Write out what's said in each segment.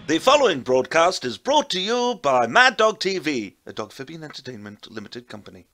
The following broadcast is brought to you by Mad Dog TV, a Dogphibian Entertainment Limited company.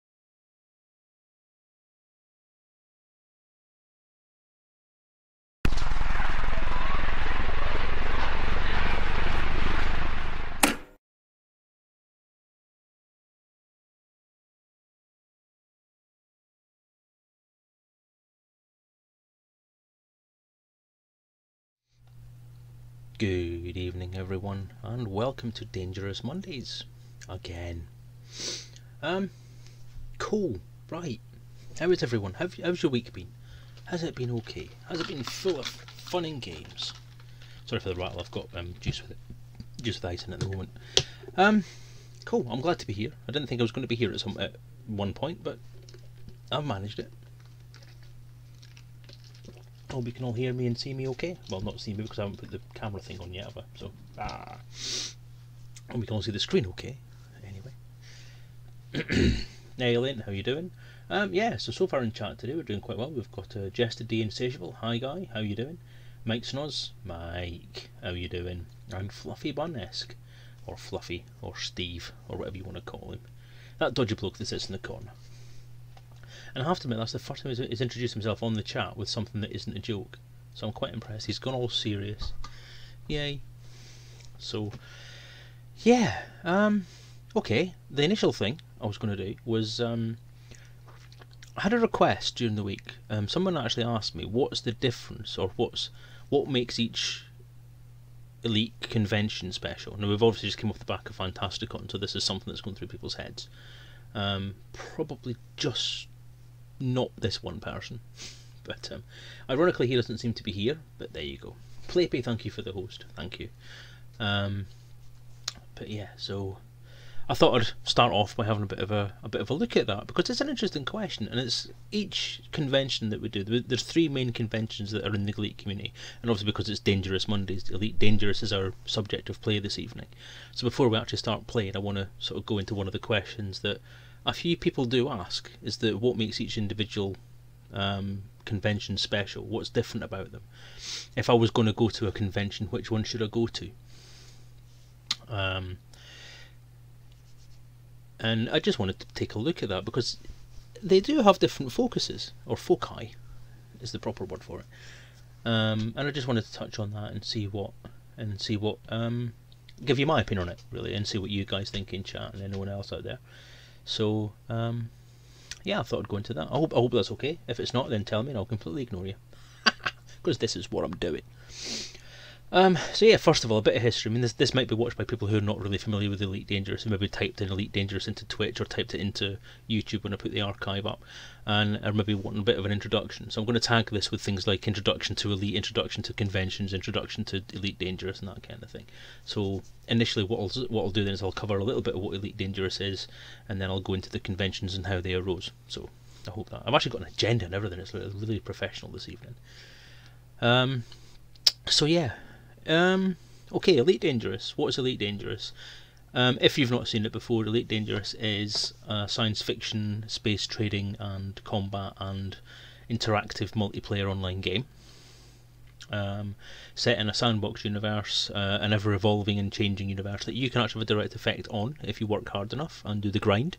Good evening everyone, and welcome to Dangerous Mondays again. Cool, right. How is everyone? How's your week been? Has it been okay? Has it been full of fun and games? Sorry for the rattle, I've got juice with ice in at the moment. Cool, I'm glad to be here. I didn't think I was going to be here at one point, but I've managed it. Hope you can all hear me and see me okay. Well, not see me because I haven't put the camera thing on yet, have I? So, and we can all see the screen okay. Anyway. Hey Elaine, how you doing? Yeah, so far in chat today we're doing quite well. We've got Jester D Insatiable. Hi Guy, how you doing? Mike Snoz. Mike, how you doing? And Fluffy Bun-esque. Or Fluffy, or Steve, or whatever you want to call him. That dodgy bloke that sits in the corner. And I have to admit, that's the first time he's introduced himself on the chat with something that isn't a joke. So I'm quite impressed. He's gone all serious. Yay. So, yeah. Okay, the initial thing I was going to do was, I had a request during the week. Someone actually asked me, what's the difference, or what makes each Elite convention special? Now, we've obviously just come off the back of Fantasticon, so this is something that's going through people's heads. Probably just not this one person, but ironically he doesn't seem to be here, but there you go. Playpay, thank you for the host, thank you. But yeah, so I thought I'd start off by having a bit of a look at that, because it's an interesting question, and it's each convention that we do. There's three main conventions that are in the Elite community, and obviously because it's Dangerous Mondays, Elite Dangerous is our subject of play this evening. So before we actually start playing, I want to sort of go into one of the questions that a few people do ask, is that what makes each individual convention special? What's different about them? If I was going to go to a convention, which one should I go to? And I just wanted to take a look at that, because they do have different focuses, or foci is the proper word for it. And I just wanted to touch on that and see what give you my opinion on it, really, and see what you guys think in chat and anyone else out there. So, yeah, I thought I'd go into that. I hope that's okay. If it's not, then tell me and I'll completely ignore you. Because this is what I'm doing. So yeah, first of all, a bit of history. I mean, this might be watched by people who are not really familiar with Elite Dangerous, who maybe typed in Elite Dangerous into Twitch or typed it into YouTube when I put the archive up, and are maybe wanting a bit of an introduction. So I'm going to tag this with things like introduction to Elite, introduction to conventions, introduction to Elite Dangerous, and that kind of thing. So initially, what I'll do then is I'll cover a little bit of what Elite Dangerous is, and then I'll go into the conventions and how they arose. So I hope that I've actually got an agenda and everything. It's really professional this evening. So yeah. Okay, Elite Dangerous. What is Elite Dangerous? If you've not seen it before, Elite Dangerous is a science fiction, space trading and combat and interactive multiplayer online game. Set in a sandbox universe, an ever-evolving and changing universe that you can actually have a direct effect on if you work hard enough and do the grind.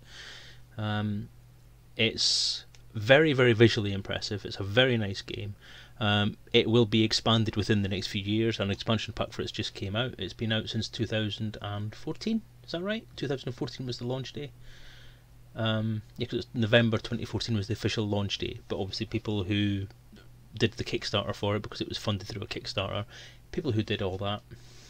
It's very, very visually impressive. It's a very nice game. It will be expanded within the next few years. An expansion pack for it just came out. It's been out since 2014. Is that right? 2014 was the launch day. Yeah, because November 2014 was the official launch day. But obviously, people who did the Kickstarter for it, because it was funded through a Kickstarter, people who did all that.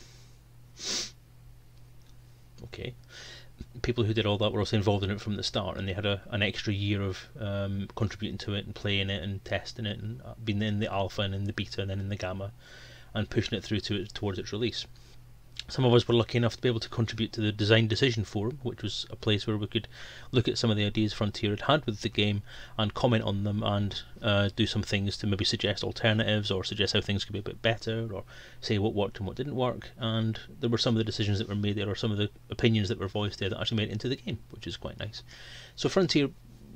Okay. People who did all that were also involved in it from the start, and they had an extra year of contributing to it and playing it and testing it and being in the alpha and in the beta and then in the gamma and pushing it through towards its release. Some of us were lucky enough to be able to contribute to the Design Decision Forum, which was a place where we could look at some of the ideas Frontier had with the game and comment on them and do some things to maybe suggest alternatives or suggest how things could be a bit better or say what worked and what didn't work. And there were some of the decisions that were made there, or some of the opinions that were voiced there, that actually made it into the game, which is quite nice. So Frontier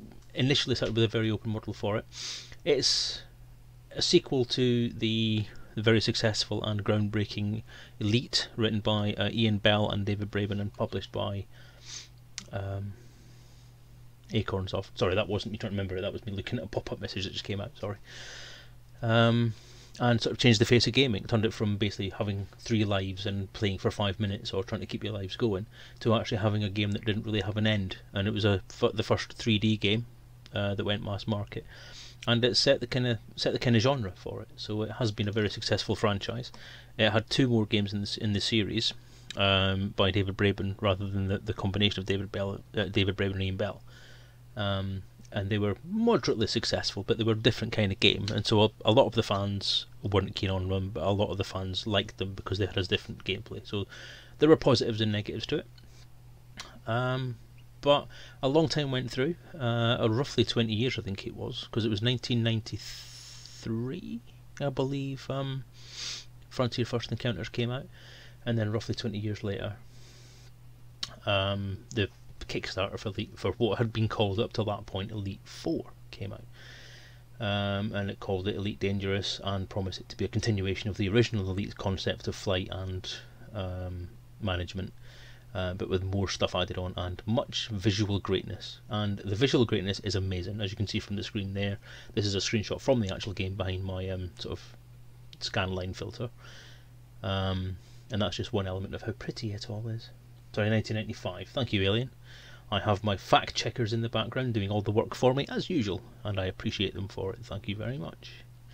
initially started with a very open model for it. It's a sequel to the the very successful and groundbreaking Elite, written by Ian Bell and David Braben and published by Acornsoft. Sorry, that wasn't me trying to remember it, that was me looking at a pop-up message that just came out, sorry. And sort of changed the face of gaming. Turned it from basically having 3 lives and playing for 5 minutes or trying to keep your lives going to actually having a game that didn't really have an end. And it was the first 3D game that went mass market, and it set the kind of genre for it. So it has been a very successful franchise. It had 2 more games in the series by David Braben rather than the combination of David Braben and Ian Bell. And they were moderately successful, but they were a different kind of game, and so a lot of the fans weren't keen on them, but a lot of the fans liked them because they had a different gameplay. So there were positives and negatives to it. But a long time went through, roughly 20 years I think it was, because it was 1993, I believe, Frontier First Encounters came out, and then roughly 20 years later, the Kickstarter for what had been called up to that point Elite 4 came out, and it called it Elite Dangerous and promised it to be a continuation of the original Elite concept of flight and management, but with more stuff added on and much visual greatness. And the visual greatness is amazing, as you can see from the screen there. This is a screenshot from the actual game behind my sort of scan line filter, and that's just one element of how pretty it all is. Sorry, 1995. Thank you, Alien. I have my fact checkers in the background doing all the work for me as usual, and I appreciate them for it. Thank you very much.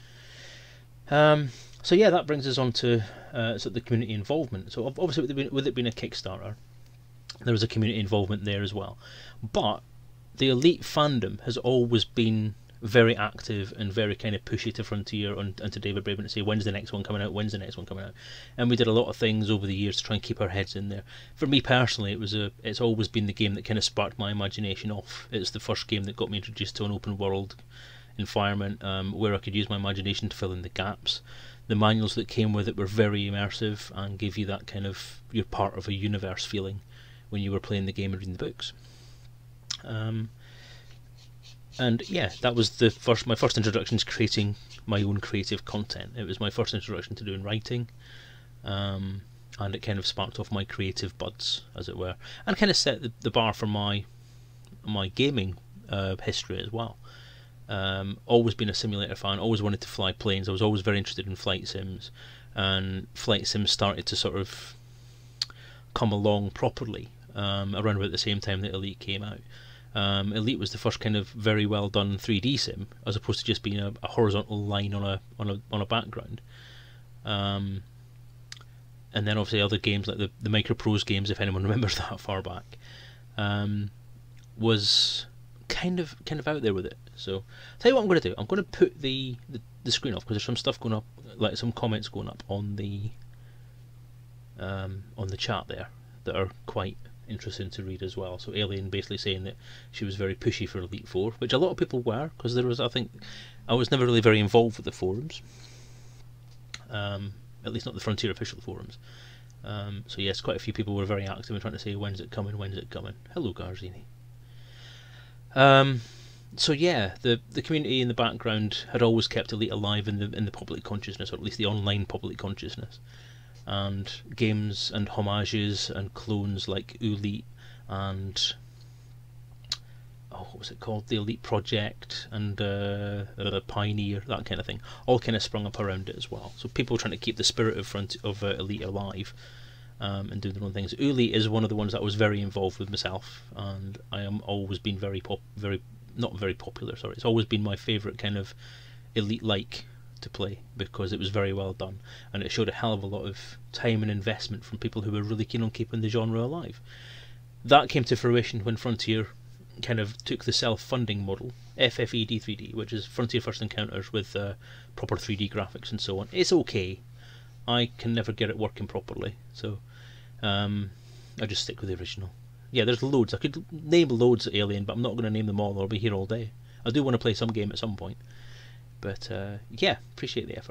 So yeah, that brings us on to sort of the community involvement. So obviously, with it being a Kickstarter, there was a community involvement there as well. But the Elite fandom has always been very active and very kind of pushy to Frontier and to David Braben to say, when's the next one coming out, when's the next one coming out. And we did a lot of things over the years to try and keep our heads in there. For me personally, it's always been the game that kind of sparked my imagination off. It's the first game that got me introduced to an open world environment where I could use my imagination to fill in the gaps. The manuals that came with it were very immersive and gave you that kind of, you're part of a universe feeling when you were playing the game and reading the books. And yeah, that was my first introduction to creating my own creative content. It was my first introduction to doing writing, and it kind of sparked off my creative buds, as it were, and kind of set the bar for my gaming history as well. Always been a simulator fan, always wanted to fly planes. I was always very interested in flight sims, and flight sims started to sort of come along properly around about the same time that Elite came out. Elite was the first kind of very well done 3D sim, as opposed to just being a horizontal line on a background. And then obviously other games like the Microprose games, if anyone remembers that far back, was kind of out there with it. So tell you what I'm going to do. I'm going to put the screen off because there's some stuff going up, like some comments going up on the chat there that are quite interesting to read as well. So Alien basically saying that she was very pushy for Elite 4, which a lot of people were, because there was, I think, I was never really very involved with the forums, at least not the Frontier official forums. So yes, quite a few people were very active in trying to say, when's it coming, when's it coming. Hello Garzini. So yeah, the community in the background had always kept Elite alive in the public consciousness, or at least the online public consciousness. And games and homages and clones like Oolite and what was it called? The Elite Project and the Pioneer, that kind of thing, all kind of sprung up around it as well. So people trying to keep the spirit of Elite alive and doing their own things. Oolite is one of the ones that I was very involved with myself, and I am always been not very popular. Sorry, it's always been my favourite kind of Elite-like to play because it was very well done and it showed a hell of a lot of time and investment from people who were really keen on keeping the genre alive. That came to fruition when Frontier kind of took the self-funding model, FFED3D, which is Frontier First Encounters with proper 3D graphics and so on. It's okay. I can never get it working properly, so I just stick with the original. Yeah, there's loads. I could name loads of Alien, but I'm not going to name them all. I'll be here all day. I do want to play some game at some point. But yeah, appreciate the effort.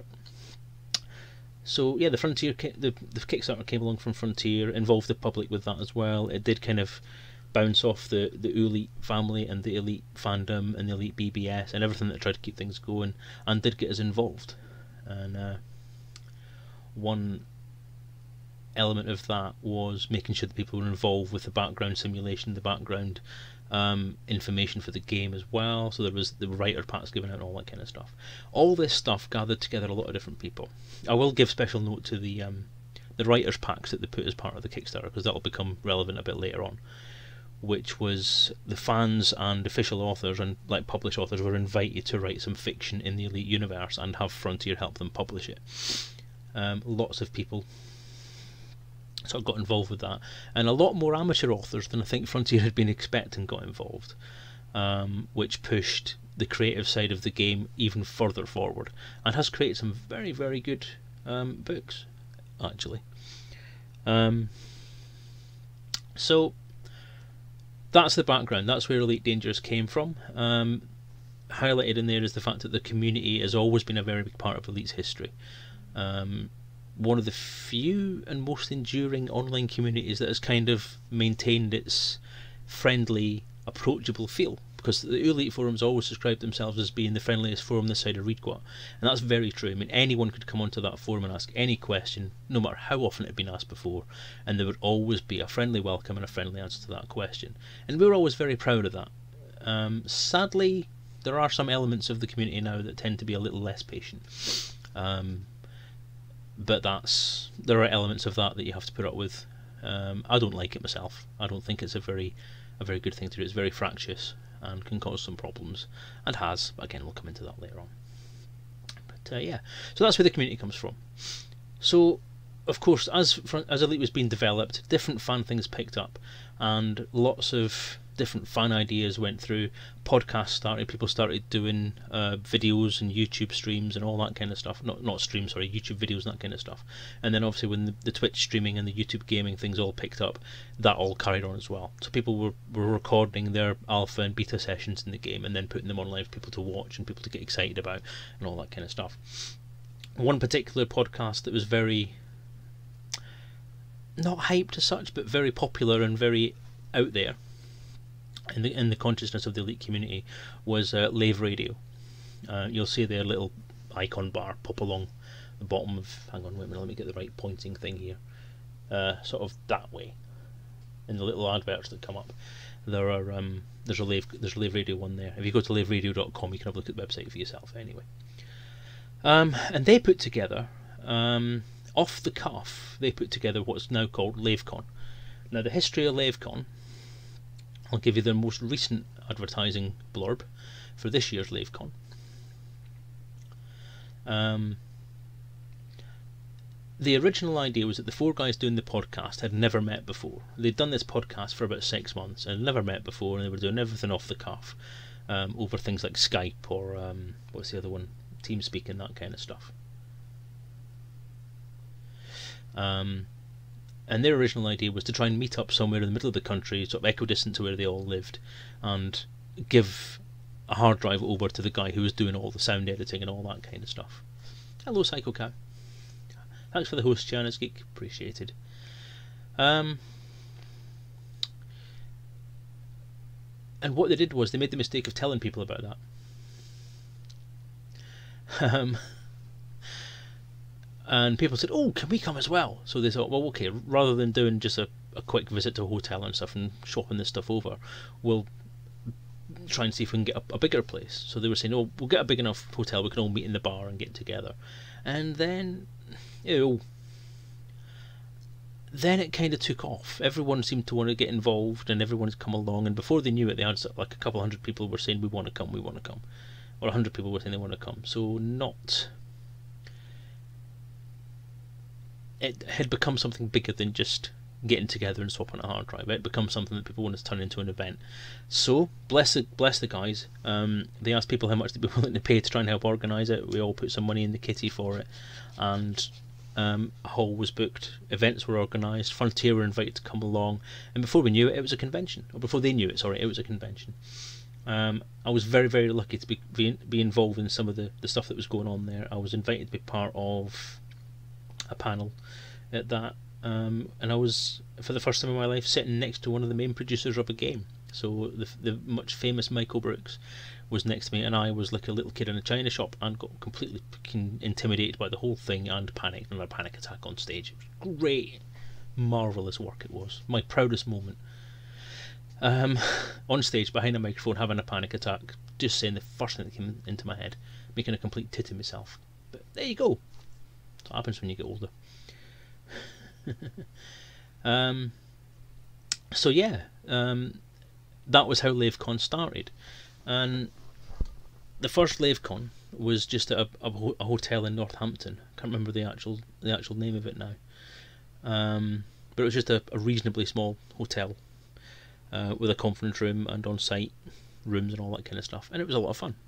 So yeah, the Kickstarter came along from Frontier, involved the public with that as well. It did kind of bounce off the Oolite family and the Elite fandom and the Elite BBS and everything that tried to keep things going, and did get us involved. And one element of that was making sure that people were involved with the background simulation, the background information for the game as well. So there was the writer packs given out and all that kind of stuff. All this stuff gathered together a lot of different people. I will give special note to the writers packs that they put as part of the Kickstarter, because that will become relevant a bit later on, which was the fans and official authors and like published authors were invited to write some fiction in the Elite universe and have Frontier help them publish it. Lots of people sort of got involved with that, and a lot more amateur authors than I think Frontier had been expecting got involved, which pushed the creative side of the game even further forward and has created some very, very good books, actually. So that's the background. That's where Elite Dangerous came from. Highlighted in there is the fact that the community has always been a very big part of Elite's history. One of the few and most enduring online communities that has kind of maintained its friendly, approachable feel, because the Elite forums always described themselves as being the friendliest forum this side of Reedquat, and that's very true. I mean, anyone could come onto that forum and ask any question, no matter how often it had been asked before, and there would always be a friendly welcome and a friendly answer to that question, and we were always very proud of that. Sadly, there are some elements of the community now that tend to be a little less patient. But there are elements of that you have to put up with. I don't like it myself. I don't think it's a very good thing to do. It's very fractious and can cause some problems, and has. But again, we'll come into that later on. But yeah, so that's where the community comes from. So, of course, as Elite was being developed, different fan things picked up, and lots of different fan ideas went through. Podcasts started, people started doing videos and YouTube streams and all that kind of stuff. Not streams, sorry, YouTube videos and that kind of stuff. And then obviously when the Twitch streaming and the YouTube gaming things all picked up, that all carried on as well. So people were recording their alpha and beta sessions in the game and then putting them online for people to watch and people to get excited about and all that kind of stuff. One particular podcast that was very, not hyped as such, but very popular and very out there in the consciousness of the Elite community was Lave Radio. You'll see their little icon bar pop along the bottom of, hang on, wait a minute, let me get the right pointing thing here, sort of that way, in the little adverts that come up. There are there's a Lave Radio one there. If you go to laveradio.com, you can have a look at the website for yourself anyway. And they put together, off the cuff, they put together what's now called LaveCon. Now the history of LaveCon, I'll give you the most recent advertising blurb for this year's LaveCon. The original idea was that the four guys doing the podcast had never met before. They'd done this podcast for about 6 months and never met before, and they were doing everything off the cuff, over things like Skype or what's the other one, TeamSpeak and that kind of stuff. And their original idea was to try and meet up somewhere in the middle of the country, sort of equidistant to where they all lived, and give a hard drive over to the guy who was doing all the sound editing and all that kind of stuff. Hello, Psycho Cat. Thanks for the host, Janice Geek. Appreciated. And what they did was they made the mistake of telling people about that. And people said, oh, can we come as well? So they thought, well, okay, rather than doing just a quick visit to a hotel and stuff and shopping this stuff over, we'll try and see if we can get a bigger place. So they were saying, oh, we'll get a big enough hotel, we can all meet in the bar and get together. And then, then it kind of took off. Everyone seemed to want to get involved and everyone had come along, and before they knew it, they had like a couple hundred people were saying, we want to come. Or 100 people were saying they want to come. So it had become something bigger than just getting together and swapping a hard drive. It had become something that people wanted to turn into an event. So bless the guys. They asked people how much they'd be willing to pay to try and help organise it. We all put some money in the kitty for it, and a hall was booked. Events were organised. Frontier were invited to come along, and before we knew it, it was a convention. Or before they knew it, sorry, it was a convention. I was very, very lucky to be involved in some of the stuff that was going on there. I was invited to be part of a panel at that, and I was, for the first time in my life, sitting next to one of the main producers of a game. So the much famous Michael Brooks was next to me, and I was like a little kid in a china shop and got completely fucking intimidated by the whole thing and panicked, and a panic attack on stage. It was great, marvellous work it was. My proudest moment. On stage, behind a microphone, having a panic attack, just saying the first thing that came into my head, making a complete tit of myself. But there you go. That's what happens when you get older. So yeah, that was how LaveCon started, and the first LaveCon was just at a hotel in Northampton. Can't remember the actual name of it now, but it was just a reasonably small hotel with a conference room and on-site rooms and all that kind of stuff, and it was a lot of fun.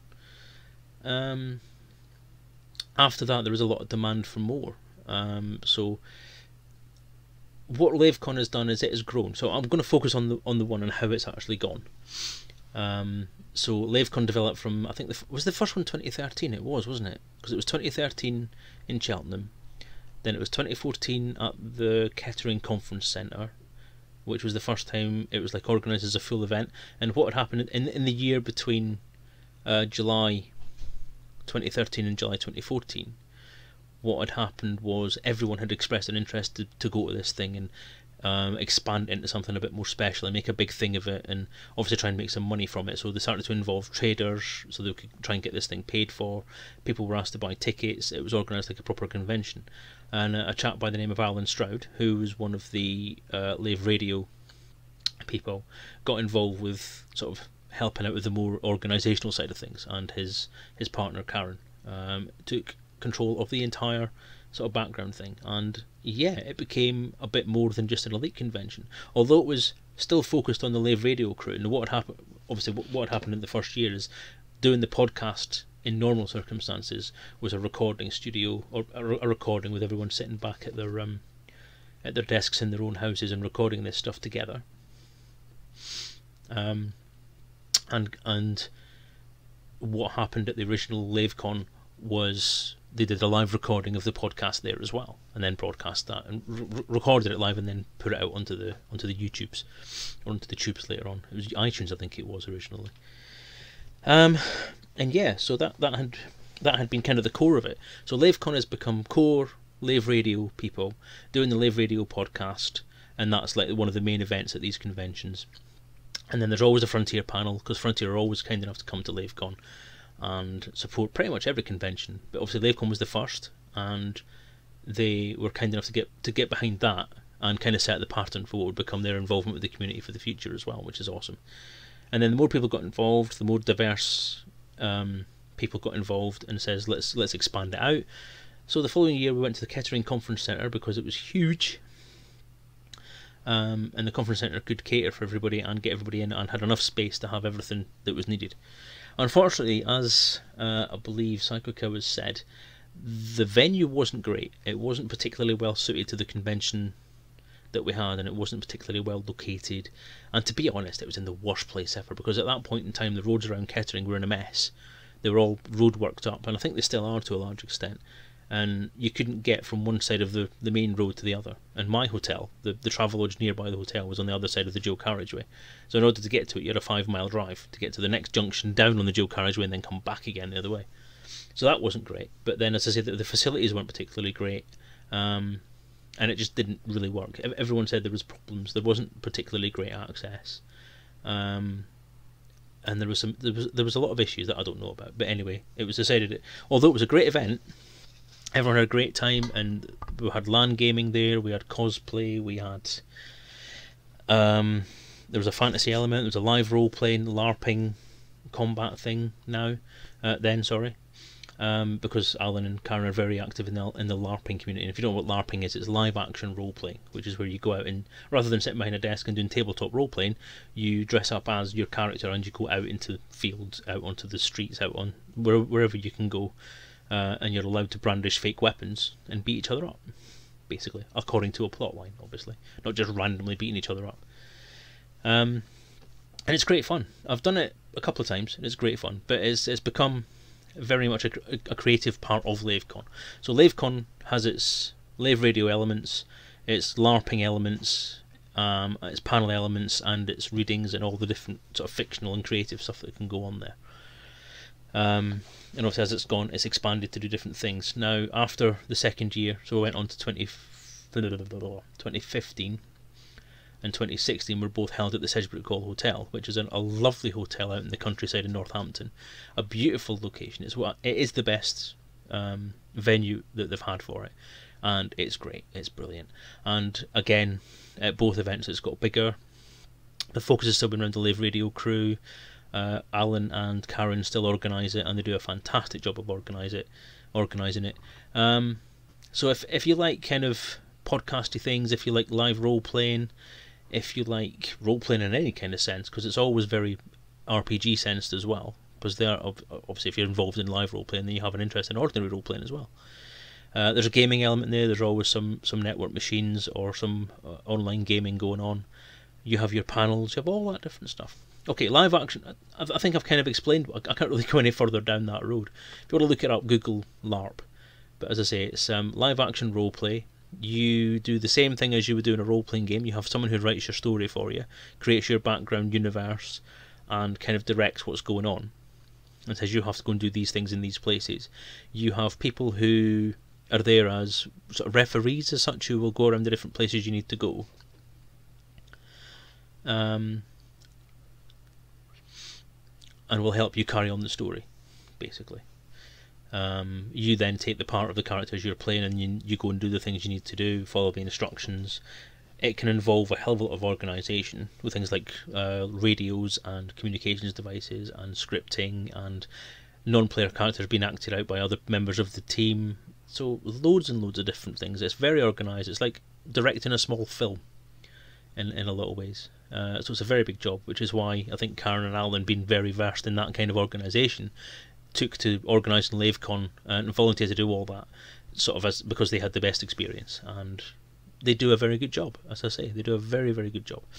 After that, there was a lot of demand for more. So what LaveCon has done is it has grown. So I'm going to focus on the one and how it's actually gone. So LaveCon developed from, I think, was the first one 2013? It was, wasn't it? Because it was 2013 in Cheltenham. Then it was 2014 at the Kettering Conference Centre, which was the first time it was like organised as a full event. And what had happened in the year between July 2013 and July 2014, what had happened was everyone had expressed an interest to go to this thing and expand into something a bit more special and make a big thing of it, and obviously try and make some money from it. So they started to involve traders so they could try and get this thing paid for. People were asked to buy tickets. It was organised like a proper convention. And a chap by the name of Alan Stroud, who was one of the Lave Radio people, got involved with sort of helping out with the more organisational side of things, and his partner Karen took control of the entire sort of background thing, and yeah, it became a bit more than just an Elite convention, although it was still focused on the Lave Radio crew. And what had happened, obviously what had happened in the first year is doing the podcast in normal circumstances was a recording studio, or a recording with everyone sitting back at their desks in their own houses and recording this stuff together. And what happened at the original LaveCon was they did a live recording of the podcast there as well, and then broadcast that and recorded it live and then put it out onto the YouTubes, or onto the tubes later on. It was iTunes, I think it was originally. And yeah, so that had been kind of the core of it. So LaveCon has become core Lave Radio people doing the Lave Radio podcast, and that's like one of the main events at these conventions. And then there's always a Frontier panel, because Frontier are always kind enough to come to LaveCon and support pretty much every convention. But obviously LaveCon was the first, and they were kind enough to get behind that and kind of set the pattern for what would become their involvement with the community for the future as well, which is awesome. And then the more people got involved, the more diverse people got involved, and says let's expand it out. So the following year we went to the Kettering Conference Centre because it was huge. And the conference centre could cater for everybody and get everybody in, and had enough space to have everything that was needed. Unfortunately, as I believe Psycho has said, the venue wasn't great. It wasn't particularly well suited to the convention that we had, and it wasn't particularly well located. And to be honest, it was in the worst place ever, because at that point in time the roads around Kettering were in a mess. They were all road worked up, and I think they still are to a large extent. And you couldn't get from one side of the main road to the other. And my hotel, the Travelodge nearby the hotel, was on the other side of the dual carriageway. So in order to get to it, you had a 5-mile drive to get to the next junction down on the dual carriageway and then come back again the other way. So that wasn't great. But then, as I said, the facilities weren't particularly great, and it just didn't really work. Everyone said there was problems. There wasn't particularly great access, and there was a lot of issues that I don't know about. But anyway, it was decided that although it was a great event, everyone had a great time, and we had LAN gaming there, we had cosplay, we had there was a fantasy element, there was a live role playing, LARPing combat thing because Alan and Karen are very active in the LARPing community. And if you don't know what LARPing is, it's live action role playing, which is where you go out and, rather than sitting behind a desk and doing tabletop role playing, you dress up as your character and you go out into the fields, out onto the streets, out on wherever you can go. And you're allowed to brandish fake weapons and beat each other up, basically, according to a plot line, obviously, not just randomly beating each other up. And it's great fun. I've done it a couple of times, and it's great fun, but it's become very much a creative part of LaveCon. So LaveCon has its Lave Radio elements, its LARPing elements, its panel elements, and its readings, and all the different sort of fictional and creative stuff that can go on there. And obviously as it's gone, it's expanded to do different things. Now, after the second year, so we went on to 2015 and 2016 were both held at the Sedgebrook Hall Hotel, which is a lovely hotel out in the countryside in Northampton. A beautiful location. It is the best venue that they've had for it, and it's great. It's brilliant. And again, at both events, it's got bigger. The focus has still been around the Live Radio crew. Alan and Karen still organise it, and they do a fantastic job of organising it. So if you like kind of podcasty things, if you like live role playing, if you like role playing in any kind of sense, because it's always very RPG sensed as well, because they are obviously, if you're involved in live role playing, then you have an interest in ordinary role playing as well. There's a gaming element there. There's always some network machines or some online gaming going on. You have your panels. You have all that different stuff. Okay, live action. I think I've kind of explained. I can't really go any further down that road. If you want to look it up, Google LARP. But as I say, it's live action role play. You do the same thing as you would do in a role playing game. You have someone who writes your story for you, creates your background universe, and kind of directs what's going on. And says you have to go and do these things in these places. You have people who are there as sort of referees as such, who will go around the different places you need to go. And will help you carry on the story, basically. You then take the part of the characters you're playing, and you go and do the things you need to do, follow the instructions. It can involve a hell of a lot of organisation with things like radios and communications devices and scripting and non-player characters being acted out by other members of the team. So loads and loads of different things. It's very organised. It's like directing a small film in a lot of ways. So it's a very big job, which is why I think Karen and Alan, being very versed in that kind of organisation, took to organising LaveCon and volunteered to do all that, sort of because they had the best experience, and they do a very good job. As I say, they do a very, very good job.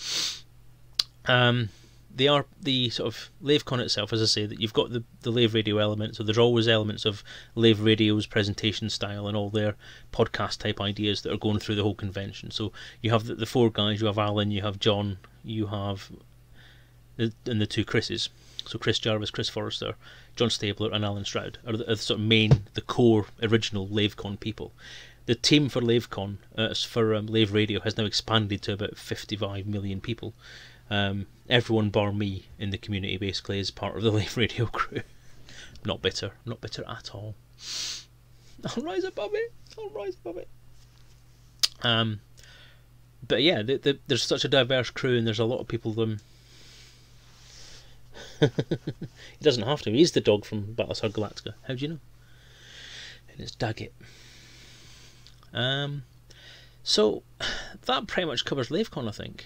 They are the sort of LaveCon itself, as I say, that you've got the Lave Radio element, so there's always elements of Lave Radio's presentation style and all their podcast type ideas that are going through the whole convention. So you have the four guys, you have Alan, you have John, you have and the two Chris's. So Chris Jarvis, Chris Forrester, John Stabler and Alan Stroud are the sort of the core original LaveCon people. The team for LaveCon, for Lave Radio, has now expanded to about 55 million people. Everyone bar me in the community basically is part of the Lave Radio crew. Not bitter at all. I'll rise above it. But yeah, there's such a diverse crew, and there's a lot of people. He doesn't have to. He's the dog from Battlestar Galactica. How do you know? And it's Daggett. So that pretty much covers LaveCon, I think.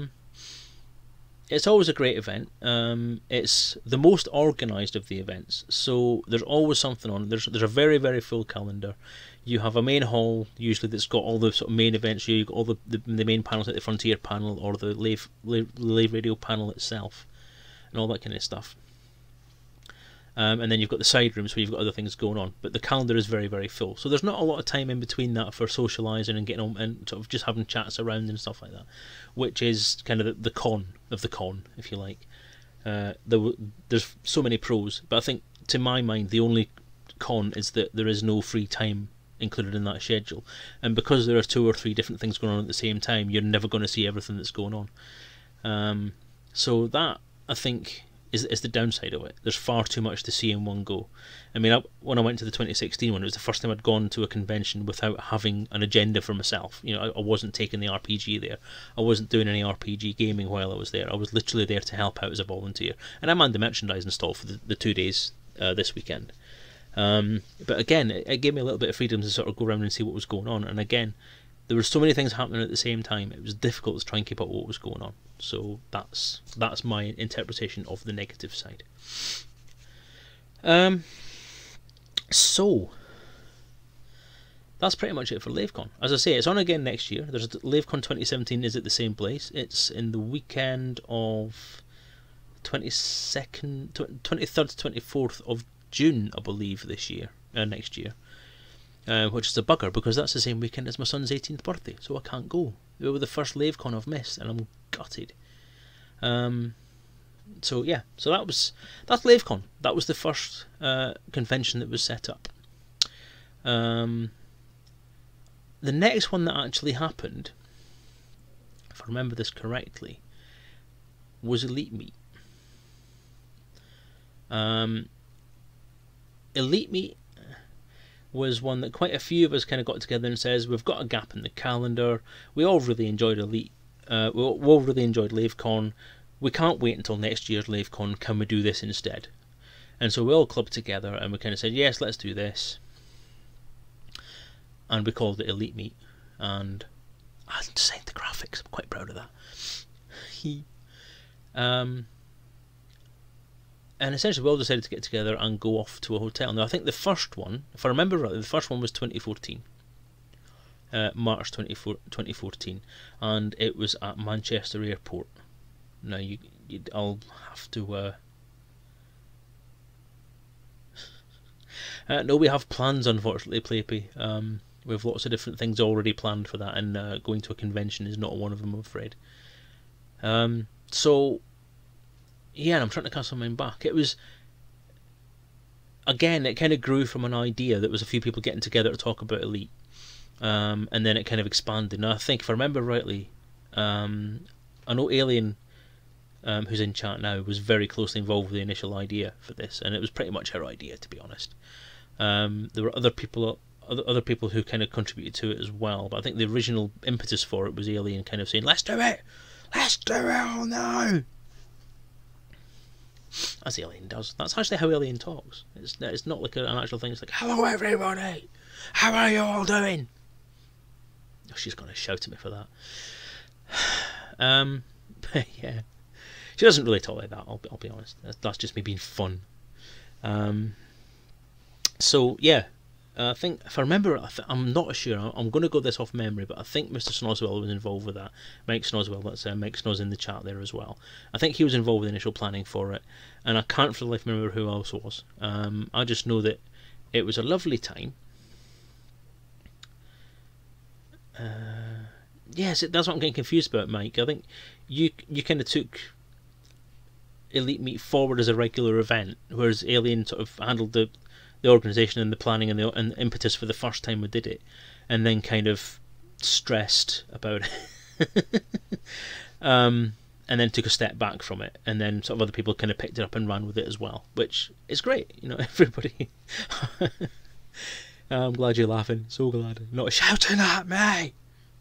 It's always a great event. It's the most organised of the events, so there's always something on. There's a very, very full calendar. You have a main hall usually that's got all the sort of main events. You've got all the main panels, like the Frontier panel or the Lave Radio panel itself, and all that kind of stuff. And then you've got the side rooms where you've got other things going on, but the calendar is very, very full. So there's not a lot of time in between that for socialising and getting on and sort of just having chats around and stuff like that, which is kind of the con of the con, if you like. There's so many pros, but I think, to my mind, the only con is that there is no free time included in that schedule. And because there are 2 or 3 different things going on at the same time, you're never going to see everything that's going on. So that, I think, is the downside of it. There's far too much to see in one go. I mean, when I went to the 2016 one, it was the first time I'd gone to a convention without having an agenda for myself. You know, I wasn't taking the RPG there. I wasn't doing any RPG gaming while I was there. I was literally there to help out as a volunteer. And I manned the merchandising stall for the 2 days this weekend. But again, it gave me a little bit of freedom to sort of go around and see what was going on. And again, there were so many things happening at the same time, it was difficult to try and keep up with what was going on. So that's my interpretation of the negative side. So that's pretty much it for LaveCon. As I say, it's on again next year. There's LaveCon 2017 is at the same place. It's in the weekend of 23rd to 24th of June, I believe, this year, next year. Which is a bugger, because that's the same weekend as my son's 18th birthday, so I can't go. It was the first LaveCon I've missed, and I'm gutted. So yeah, so that's LaveCon. That was the first convention that was set up. The next one that actually happened, if I remember this correctly, was Elite Meet. Elite Meet was one that quite a few of us kind of got together and says, we've got a gap in the calendar. We all really enjoyed Elite. We all really enjoyed LaveCon. We can't wait until next year's LaveCon. Can we do this instead? And so we all clubbed together and we kind of said, yes, let's do this. And we called it Elite Meet. And I designed the graphics. I'm quite proud of that. And essentially we all decided to get together and go off to a hotel. Now I think the first one, if I remember rightly, the first one was 2014. March 2014. And it was at Manchester Airport. Now I'll have to... no, we have plans, unfortunately, Playpy. We have lots of different things already planned for that, and going to a convention is not one of them, I'm afraid. So... yeah, and I'm trying to cast my mind back. It was, again, it kind of grew from an idea that was a few people getting together to talk about Elite, and then it kind of expanded. Now I think, if I remember rightly, I know Alien, who's in chat now, was very closely involved with the initial idea for this, and it was pretty much her idea, to be honest. There were other people who kind of contributed to it as well, but I think the original impetus for it was Alien kind of saying, let's do it all now. As Alien does. That's actually how Alien talks. It's not like an actual thing. It's like, hello everybody, how are you all doing? Oh, she's going to shout at me for that. But yeah, she doesn't really talk like that, I'll be honest. That's just me being fun. So yeah, I think, if I remember, I'm not sure, I'm going to go this off memory, but I think Mr. Snozwell was involved with that. Mike Snozwell, that's Mike Snoz in the chat there as well. I think he was involved with the initial planning for it, and I can't for the life remember who else was. I just know that it was a lovely time. Yes, that's what I'm getting confused about, Mike. I think you kind of took Elite Meet forward as a regular event, whereas Alien sort of handled the organisation and the planning and the impetus for the first time we did it, and then kind of stressed about it, and then took a step back from it, and then sort of other people kind of picked it up and ran with it as well, which is great, you know. Everybody. I'm glad you're laughing, so glad, not shouting at me.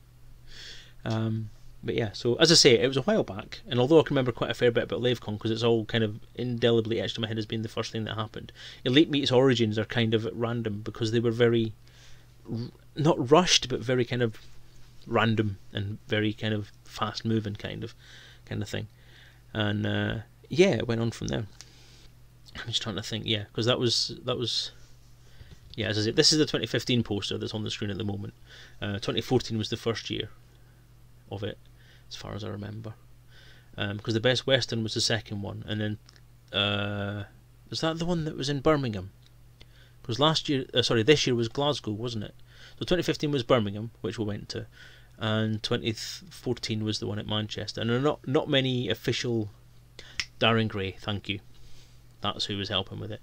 But yeah, so as I say, it was a while back, and although I can remember quite a fair bit about LaveCon because it's all kind of indelibly etched in my head as being the first thing that happened, Elite Meet's origins are kind of at random because they were very, not rushed, but very kind of random and very kind of fast moving kind of thing. And yeah, it went on from there. I'm just trying to think, yeah, because that was yeah, as I say, this is the 2015 poster that's on the screen at the moment. 2014 was the first year of it, as far as I remember, because the Best Western was the second one, and then was that the one that was in Birmingham? Because this year was Glasgow, wasn't it? So 2015 was Birmingham, which we went to, and 2014 was the one at Manchester. And there are not many official. Darren Gray, thank you. That's who was helping with it.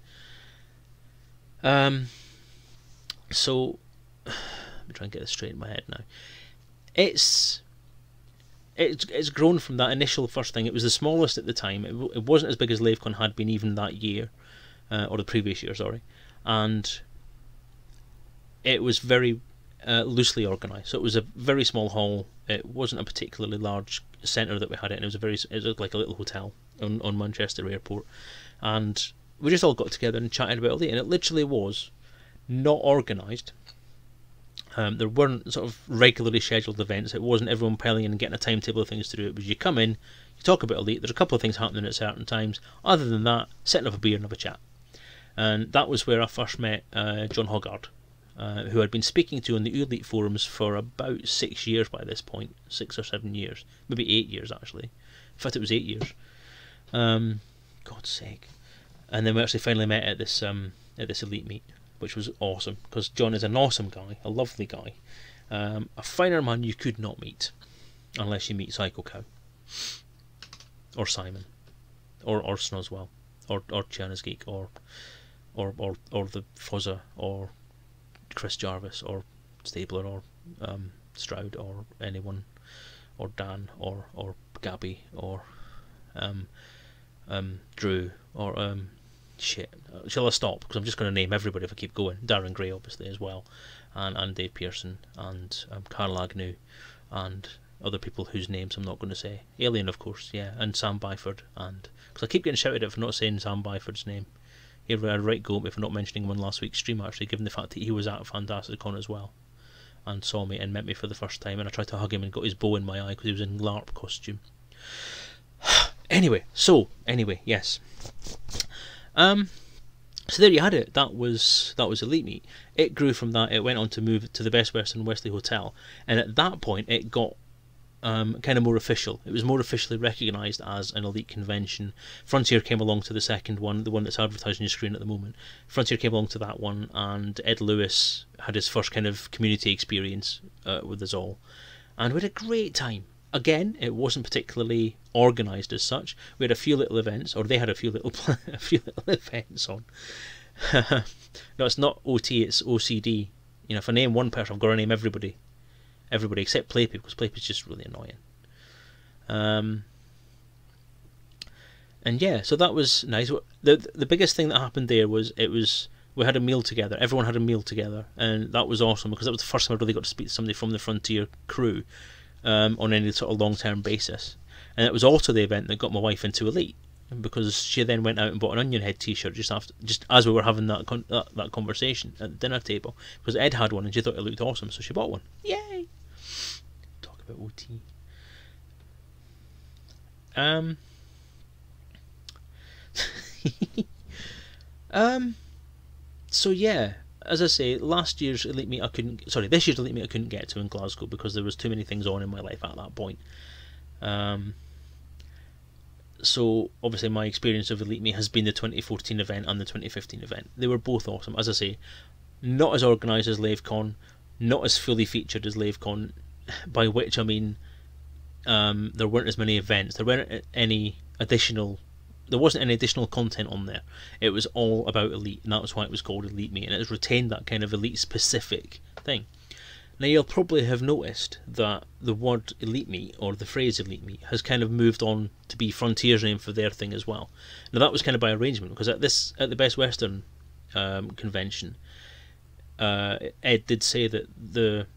So let me try and get this straight in my head now. It's grown from that initial first thing. It was the smallest at the time. It wasn't as big as LaveCon had been even that year, or the previous year, sorry. And it was very loosely organised. So it was a very small hall. It wasn't a particularly large centre that we had it in. It was like a little hotel on Manchester Airport. And we just all got together and chatted about it. And it literally was not organised. There weren't sort of regularly scheduled events. It wasn't everyone piling in and getting a timetable of things to do. It was you come in, you talk about Elite, there's a couple of things happening at certain times. Other than that, setting up a beer and have a chat. And that was where I first met John Hoggard, who I'd been speaking to on the Oolite forums for about 6 years by this point. 6 or 7 years. Maybe 8 years, actually. In fact, it was 8 years. God's sake. And then we actually finally met at this Elite Meet, which was awesome, because John is an awesome guy, a lovely guy, a finer man you could not meet, unless you meet Psycho Cow, or Simon, or Snozwell, or Chiana's Geek, or the Fuzzer, or Chris Jarvis, or Stabler, or Stroud, or anyone, or Dan, or Gabby, or Drew, or shit. Shall I stop? Because I'm just going to name everybody if I keep going. Darren Gray, obviously, as well, and Dave Pearson, and Carl Agnew, and other people whose names I'm not going to say. Alien, of course, yeah, and Sam Byford, and because I keep getting shouted at for not saying Sam Byford's name. He had a right go at me for not mentioning him on last week's stream, actually, given the fact that he was at Fantasticon as well, and saw me and met me for the first time, and I tried to hug him and got his bow in my eye because he was in LARP costume. Anyway, yes. So there you had it. That was Elite Meet. It grew from that. It went on to move to the Best Western Wesley Hotel, and at that point it got kind of more official. It was more officially recognised as an elite convention. Frontier came along to the second one, the one that's advertised on your screen at the moment. Frontier came along to that one, and Ed Lewis had his first kind of community experience with us all, and we had a great time. Again, it wasn't particularly organised as such. We had a few little events, or they had a few little events on. No, it's not OT, it's OCD. You know, if I name one person, I've got to name everybody except Plaype, because Plaype is just really annoying. And yeah, so that was nice. The biggest thing that happened there was we had a meal together. Everyone had a meal together, and that was awesome because that was the first time I really got to speak to somebody from the Frontier crew on any sort of long-term basis. And it was also the event that got my wife into Elite, because she then went out and bought an Onion Head t-shirt just as we were having that conversation at the dinner table, because Ed had one and she thought it looked awesome, so she bought one. Yay! Talk about OT. So yeah, as I say, this year's Elite Meet I couldn't get to in Glasgow because there was too many things on in my life at that point. So obviously my experience of Elite Meet has been the 2014 event and the 2015 event. They were both awesome. As I say, not as organised as LaveCon, not as fully featured as LaveCon, by which I mean there weren't as many events, there wasn't any additional content on there. It was all about Elite, and that was why it was called Elite Meet, and it has retained that kind of Elite specific thing. Now you'll probably have noticed that the word Elite Meet, or the phrase Elite Meet, has kind of moved on to be Frontier's name for their thing as well. Now that was kind of by arrangement, because at the Best Western convention, Ed did say that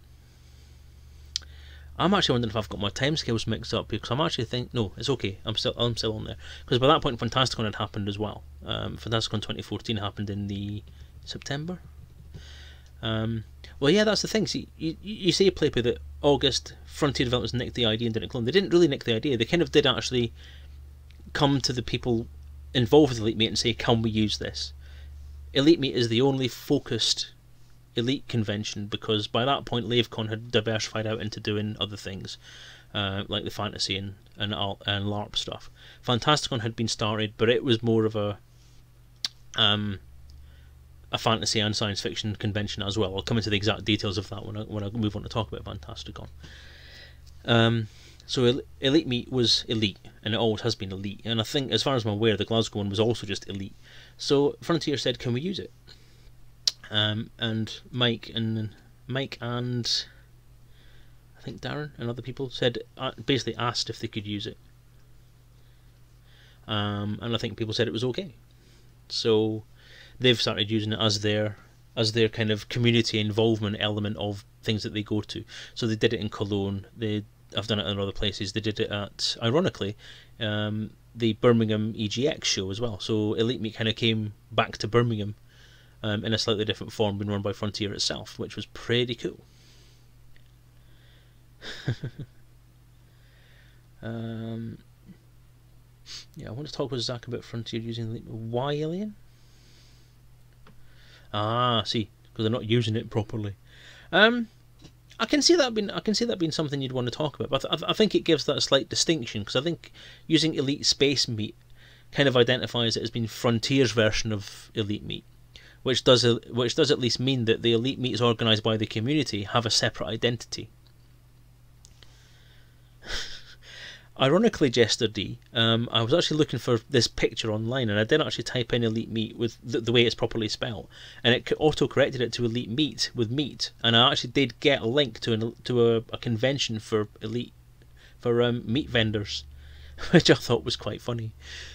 I'm actually wondering if I've got my timescales mixed up, because I'm actually no, it's okay. I'm still on there, because by that point Fantasticon had happened as well. Fantasticon 2014 happened in the September. Well, yeah, that's the thing. See, you say, Plaype, that August Frontier Developments nicked the idea and didn't clone. They didn't really nick the idea. They kind of did actually come to the people involved with Elite Meet and say, can we use this? Elite Meet is the only focused Elite convention, because by that point LaveCon had diversified out into doing other things, like the fantasy and LARP stuff. Fantasticon had been started, but it was more of a fantasy and science fiction convention as well. I'll come into the exact details of that when I move on to talk about Fantasticon. So Elite Meet was Elite, and it always has been Elite. And I think, as far as I'm aware, the Glasgow one was also just Elite. So Frontier said, can we use it? And Mike and I think Darren and other people said, basically asked if they could use it. And I think people said it was okay. So they've started using it as their kind of community involvement element of things that they go to. So they did it in Cologne. I've done it in other places. They did it at, ironically, the Birmingham EGX show as well. So Elite Meet kind of came back to Birmingham in a slightly different form, being run by Frontier itself, which was pretty cool. Yeah, I want to talk with Zach about Frontier using Elite. Why Alien? See, because they're not using it properly. I can see that being something you'd want to talk about, but I think it gives that a slight distinction, because I think using Elite Space Meet kind of identifies it as being Frontier's version of Elite Meet, which does at least mean that the Elite Meets organised by the community have a separate identity. Ironically, Jester D, I was actually looking for this picture online, and I didn't actually type in Elite Meat with the way it's properly spelled, and it auto-corrected it to Elite Meat with meat, and I actually did get a link to a convention for meat vendors, which I thought was quite funny.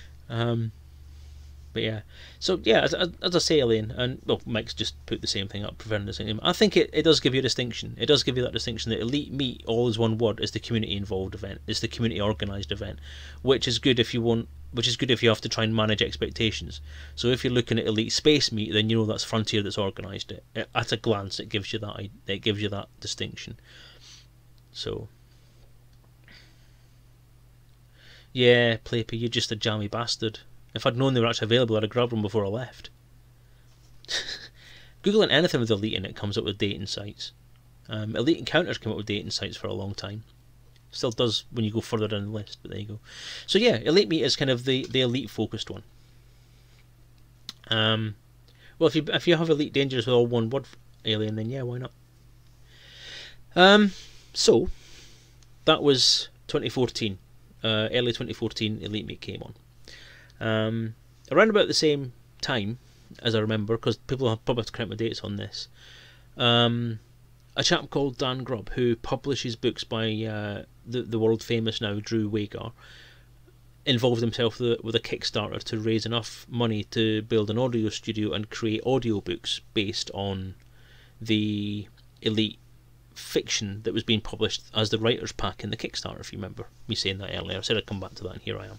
But yeah, so yeah, as I say, Alien, and well, Mike's just put the same thing up, preferring the same. I think it does give you a distinction. It does give you that distinction that Elite Meat, all is one word, is the community involved event. It's the community organised event, which is good if you want. Which is good if you have to try and manage expectations. So if you're looking at Elite Space Meat, then you know that's Frontier that's organised it. At a glance, it gives you that distinction. So yeah, Playpy, you're just a jammy bastard. If I'd known they were actually available, I'd have grabbed them before I left. Googling anything with Elite in it comes up with dating sites. Elite Encounters came up with dating sites for a long time. Still does when you go further down the list, but there you go. So yeah, Elite Meat is kind of the Elite focused one. Well, if you have Elite Dangerous with all one word, Alien, then yeah, why not? So that was 2014. Early 2014, Elite Meat came on. Around about the same time, as I remember, because people have probably have to correct my dates on this, a chap called Dan Grubb, who publishes books by the world famous now Drew Wagar, involved himself with a Kickstarter to raise enough money to build an audio studio and create audiobooks based on the Elite fiction that was being published as the writer's pack in the Kickstarter, if you remember me saying that earlier. I said I'd come back to that, and here I am.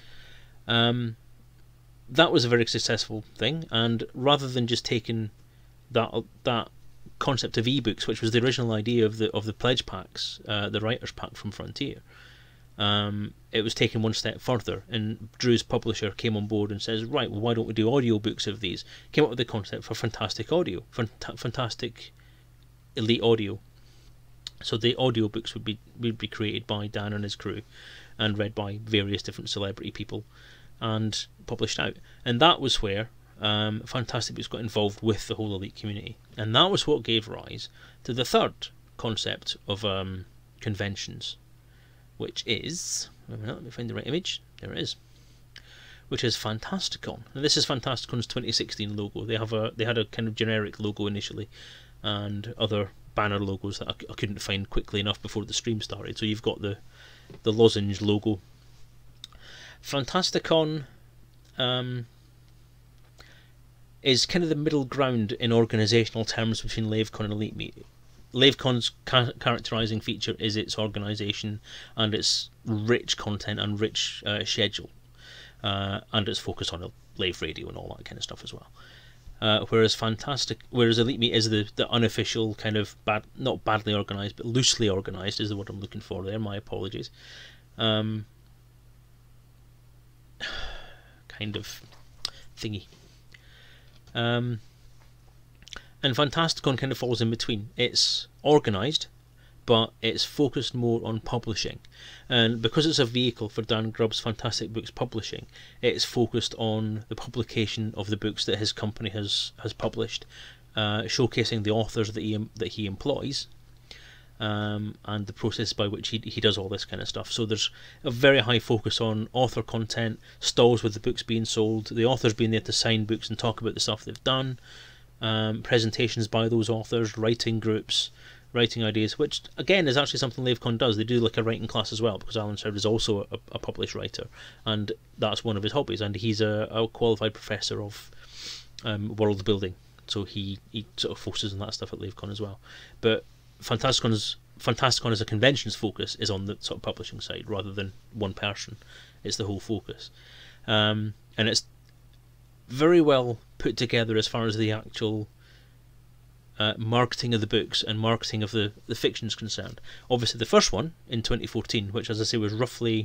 That was a very successful thing, and rather than just taking that concept of ebooks, which was the original idea of the pledge packs, the writer's pack from Frontier, it was taken one step further, and Drew's publisher came on board and says, right, well, why don't we do audiobooks of these? Came up with the concept for Fantastic Audio, Fantastic Elite Audio. So the audiobooks would be created by Dan and his crew, and read by various different celebrity people, and published out. And that was where Fantastic Books got involved with the whole Elite community. And that was what gave rise to the third concept of conventions, which is... let me find the right image. There it is. Which is Fantasticon. And this is Fantasticon's 2016 logo. They had a kind of generic logo initially, and other banner logos that I couldn't find quickly enough before the stream started. So you've got the lozenge logo. Fantasticon is kind of the middle ground in organisational terms between LaveCon and Elite Meet. LaveCon's characterising feature is its organisation and its rich content and rich schedule, and its focus on Lave Radio and all that kind of stuff as well. Whereas Elite Meet is the unofficial kind of not badly organised, but loosely organised is the word I'm looking for there. My apologies. Kind of thingy. And Fantasticon kind of falls in between. It's organised, but it's focused more on publishing. And because it's a vehicle for Dan Grubb's Fantastic Books publishing, it's focused on the publication of the books that his company has published, showcasing the authors that he employs, and the process by which he does all this kind of stuff. So there's a very high focus on author content, stalls with the books being sold, the authors being there to sign books and talk about the stuff they've done, presentations by those authors, writing groups, writing ideas, which again is actually something LaveCon does. They do like a writing class as well, because Alan Sird is also a published writer, and that's one of his hobbies, and he's a qualified professor of world building, so he sort of focuses on that stuff at LaveCon as well. But Fantasticon as a convention's focus is on the sort of publishing side rather than one person. It's the whole focus, and it's very well put together as far as the actual marketing of the books and marketing of the fiction is concerned. Obviously the first one in 2014, which as I say was roughly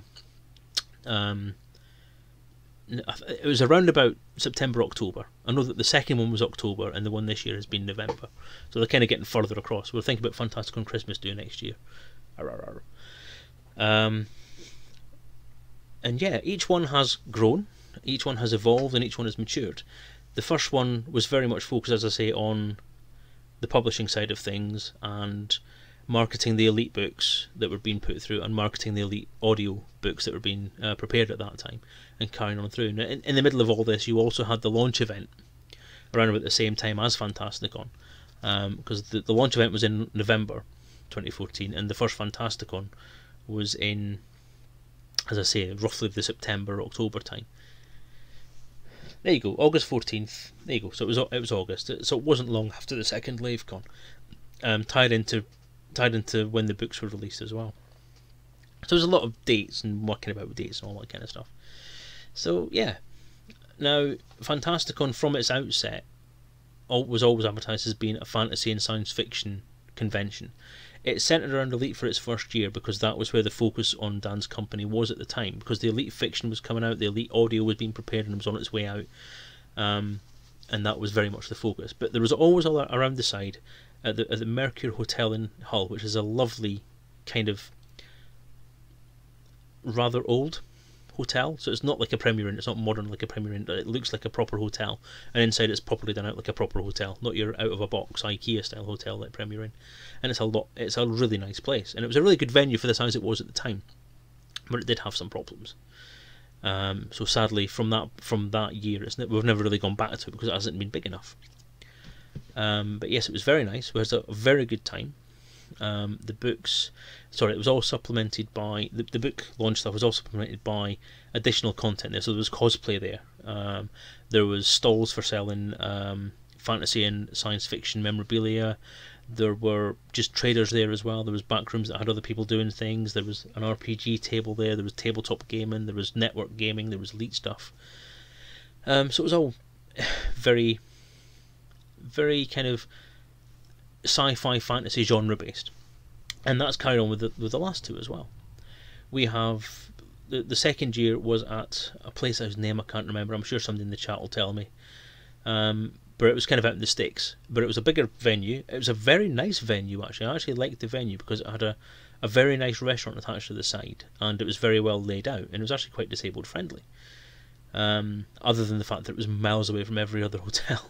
it was around about September, October. I know that the second one was October and the one this year has been November, so they're kind of getting further across. We'll think about Fantasticon Christmas due next year. And yeah, each one has grown, each one has evolved, and each one has matured. The first one was very much focused, as I say, on the publishing side of things, and marketing the Elite books that were being put through, and marketing the Elite audio books that were being prepared at that time, and carrying on through. And in the middle of all this, you also had the launch event around about the same time as Fantasticon, because the launch event was in November 2014, and the first Fantasticon was in, as I say, roughly the September, October time. There you go, August 14th. There you go. So it was August. So it wasn't long after the second LaveCon, tied into when the books were released as well. So there's a lot of dates and working about with dates and all that kind of stuff. So yeah. Now, Fantasticon from its outset was always advertised as being a fantasy and science fiction convention. It centred around Elite for its first year because that was where the focus on Dan's company was at the time, because the Elite fiction was coming out, the Elite audio was being prepared and was on its way out, and that was very much the focus. But there was always around the side at the Mercure Hotel in Hull, which is a lovely kind of rather old hotel, so it's not like a Premier Inn, it's not modern like a Premier Inn, it looks like a proper hotel, and inside it's properly done out like a proper hotel, not your out of a box IKEA style hotel like Premier Inn. And it's a really nice place, and it was a really good venue for the size it was at the time, but it did have some problems. So sadly from that year we've never really gone back to it because it hasn't been big enough. But yes, it was very nice. We had a very good time. It was all supplemented by the book launch stuff was all supplemented by additional content there. So there was cosplay there. There was stalls for selling fantasy and science fiction memorabilia. There were just traders there as well. There was back rooms that had other people doing things. There was an RPG table there. There was tabletop gaming. There was network gaming. There was Elite stuff. So it was all very, very kind of sci-fi fantasy genre based, and that's carried on with the last two as well. We have the second year was at a place whose name I can't remember. I'm sure somebody in the chat will tell me, but it was kind of out in the sticks, but it was a bigger venue. It was a very nice venue actually. I actually liked the venue because it had a very nice restaurant attached to the side, and it was very well laid out, and it was actually quite disabled friendly, other than the fact that it was miles away from every other hotel.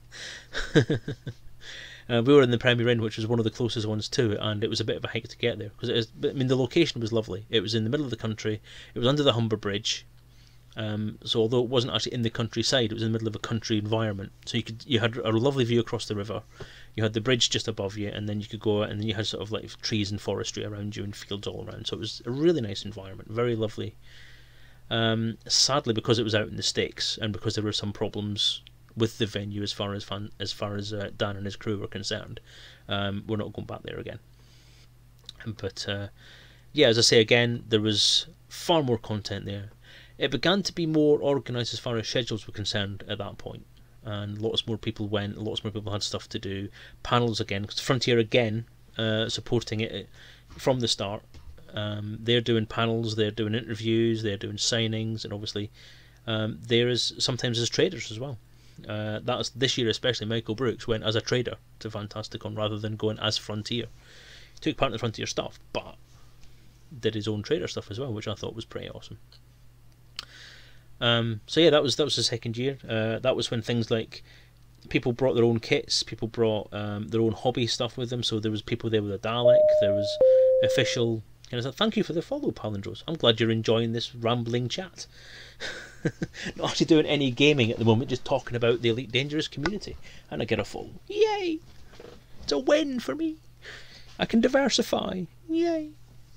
We were in the Premier Inn, which was one of the closest ones to it, and it was a bit of a hike to get there because the location was lovely. It was in the middle of the country. It was under the Humber Bridge, so although it wasn't actually in the countryside, it was in the middle of a country environment. So you had a lovely view across the river. You had the bridge just above you, and then you could go out, and then you had sort of like trees and forestry around you and fields all around. So it was a really nice environment, very lovely. Sadly, because it was out in the sticks and because there were some problems with the venue as far as Dan and his crew were concerned, we're not going back there again. But yeah, as I say again, there was far more content there. It began to be more organised as far as schedules were concerned at that point, and lots more people went, lots more people had stuff to do. Panels again, because Frontier again supporting it from the start. They're doing panels, they're doing interviews, they're doing signings, and obviously there is sometimes as traders as well. That's this year especially. Michael Brooks went as a trader to Fantasticon rather than going as Frontier. He took part in the Frontier stuff, but did his own trader stuff as well, which I thought was pretty awesome. So yeah, that was the second year. That was when things like people brought their own kits, people brought their own hobby stuff with them. So there was people there with a Dalek. There was official. And I said, thank you for the follow, Palindros. I'm glad you're enjoying this rambling chat. Not actually doing any gaming at the moment, just talking about the Elite Dangerous community. And I get a follow. Yay! It's a win for me. I can diversify. Yay!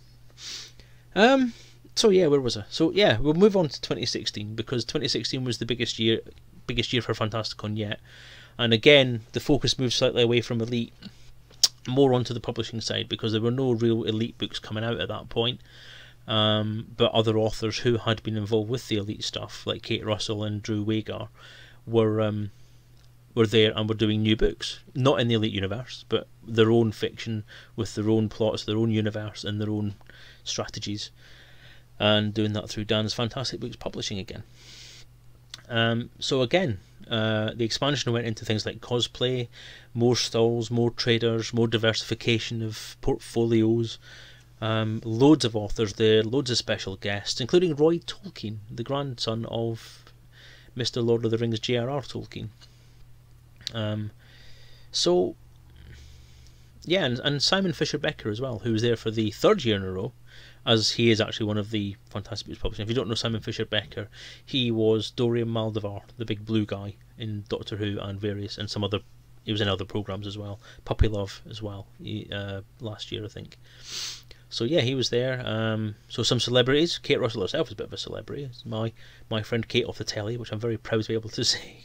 So yeah, where was I? So yeah, we'll move on to 2016 because 2016 was the biggest year for Fantasticon yet. And again, the focus moved slightly away from Elite, more onto the publishing side because there were no real Elite books coming out at that point. But other authors who had been involved with the Elite stuff, like Kate Russell and Drew Wagar, were there and were doing new books, not in the Elite universe, but their own fiction with their own plots, their own universe, and their own strategies, and doing that through Dan's Fantastic Books Publishing again. So again, the expansion went into things like cosplay, more stalls, more traders, more diversification of portfolios. Loads of authors there, loads of special guests, including Roy Tolkien, the grandson of Mr. Lord of the Rings J.R.R. Tolkien. So yeah, and Simon Fisher Becker as well, who was there for the 3rd year in a row, as he is actually one of the Fantastic Beasts publishers. If you don't know Simon Fisher Becker, he was Dorian Maldevar, the big blue guy in Doctor Who and some other. He was in other programs as well. Puppy Love as well. Last year, I think. So yeah, he was there. So some celebrities. Kate Russell herself is a bit of a celebrity. It's my friend Kate off the telly, which I'm very proud to be able to say.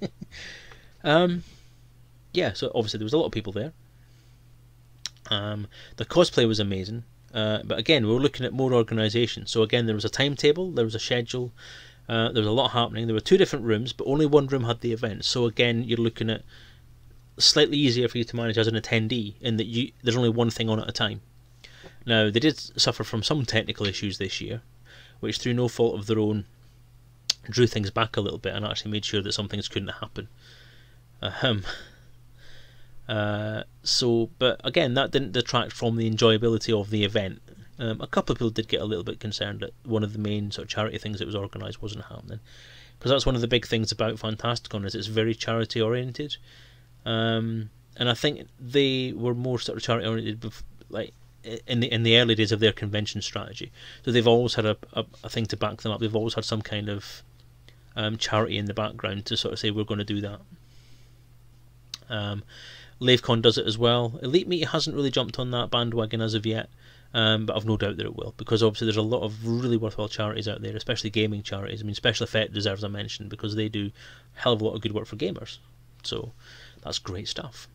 Yeah, so obviously there was a lot of people there. The cosplay was amazing. But again, we were looking at more organisation. So again, there was a timetable, there was a schedule, there was a lot happening. There were 2 different rooms, but only one room had the event. So again, you're looking at slightly easier for you to manage as an attendee, in that there's only one thing on at a time. Now, they did suffer from some technical issues this year, which through no fault of their own drew things back a little bit and actually made sure that some things couldn't happen. But again, that didn't detract from the enjoyability of the event. A couple of people did get a little bit concerned that one of the main sort of charity things that was organised wasn't happening, because that's one of the big things about Fantasticon, is it's very charity oriented. And I think they were more sort of charity oriented, like in the early days of their convention strategy. So they've always had a thing to back them up. They've always had some kind of charity in the background to sort of say we're going to do that. LaveCon does it as well. Elite Meet hasn't really jumped on that bandwagon as of yet, but I've no doubt that it will, because obviously there's a lot of really worthwhile charities out there, especially gaming charities. I mean, Special Effect deserves a mention because they do a hell of a lot of good work for gamers. So that's great stuff.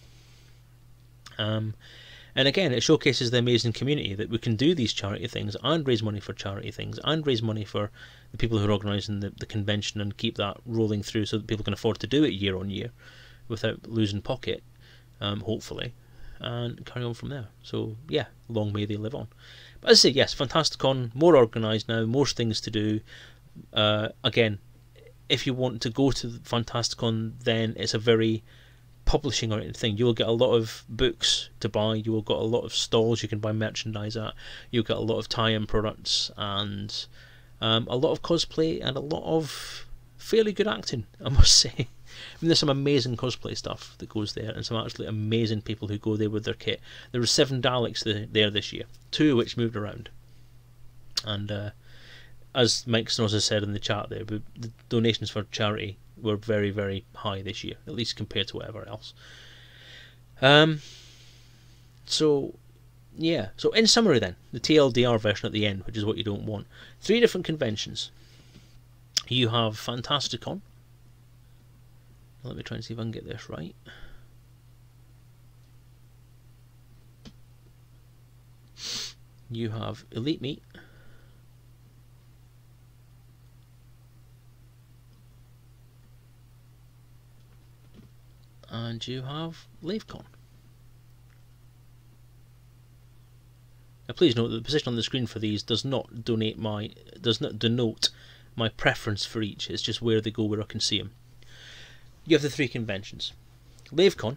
And again, it showcases the amazing community that we can do these charity things and raise money for charity things and raise money for the people who are organising the convention, and keep that rolling through so that people can afford to do it year on year without losing pocket, hopefully, and carry on from there. So yeah, long may they live on. But as I say, yes, Fantasticon, more organised now, more things to do. Again, if you want to go to Fantasticon, then it's a very publishing oriented thing. You will get a lot of books to buy, you will get a lot of stalls you can buy merchandise at, you'll get a lot of tie-in products, and a lot of cosplay, and a lot of fairly good acting, I must say. I mean, there's some amazing cosplay stuff that goes there, and some absolutely amazing people who go there with their kit. There were 7 Daleks there this year, 2 of which moved around. And as Mike Snows has said in the chat there, the donations for charity were very, very high this year, at least compared to whatever else. So yeah, so in summary then, the TLDR version at the end, which is what you don't want. 3 different conventions. You have Fantasticon. Let me try and see if I can get this right. You have Elite Meet. And you have LaveCon. Now please note that the position on the screen for these does not denote my preference for each. It's just where they go, where I can see them. You have the 3 conventions. LaveCon,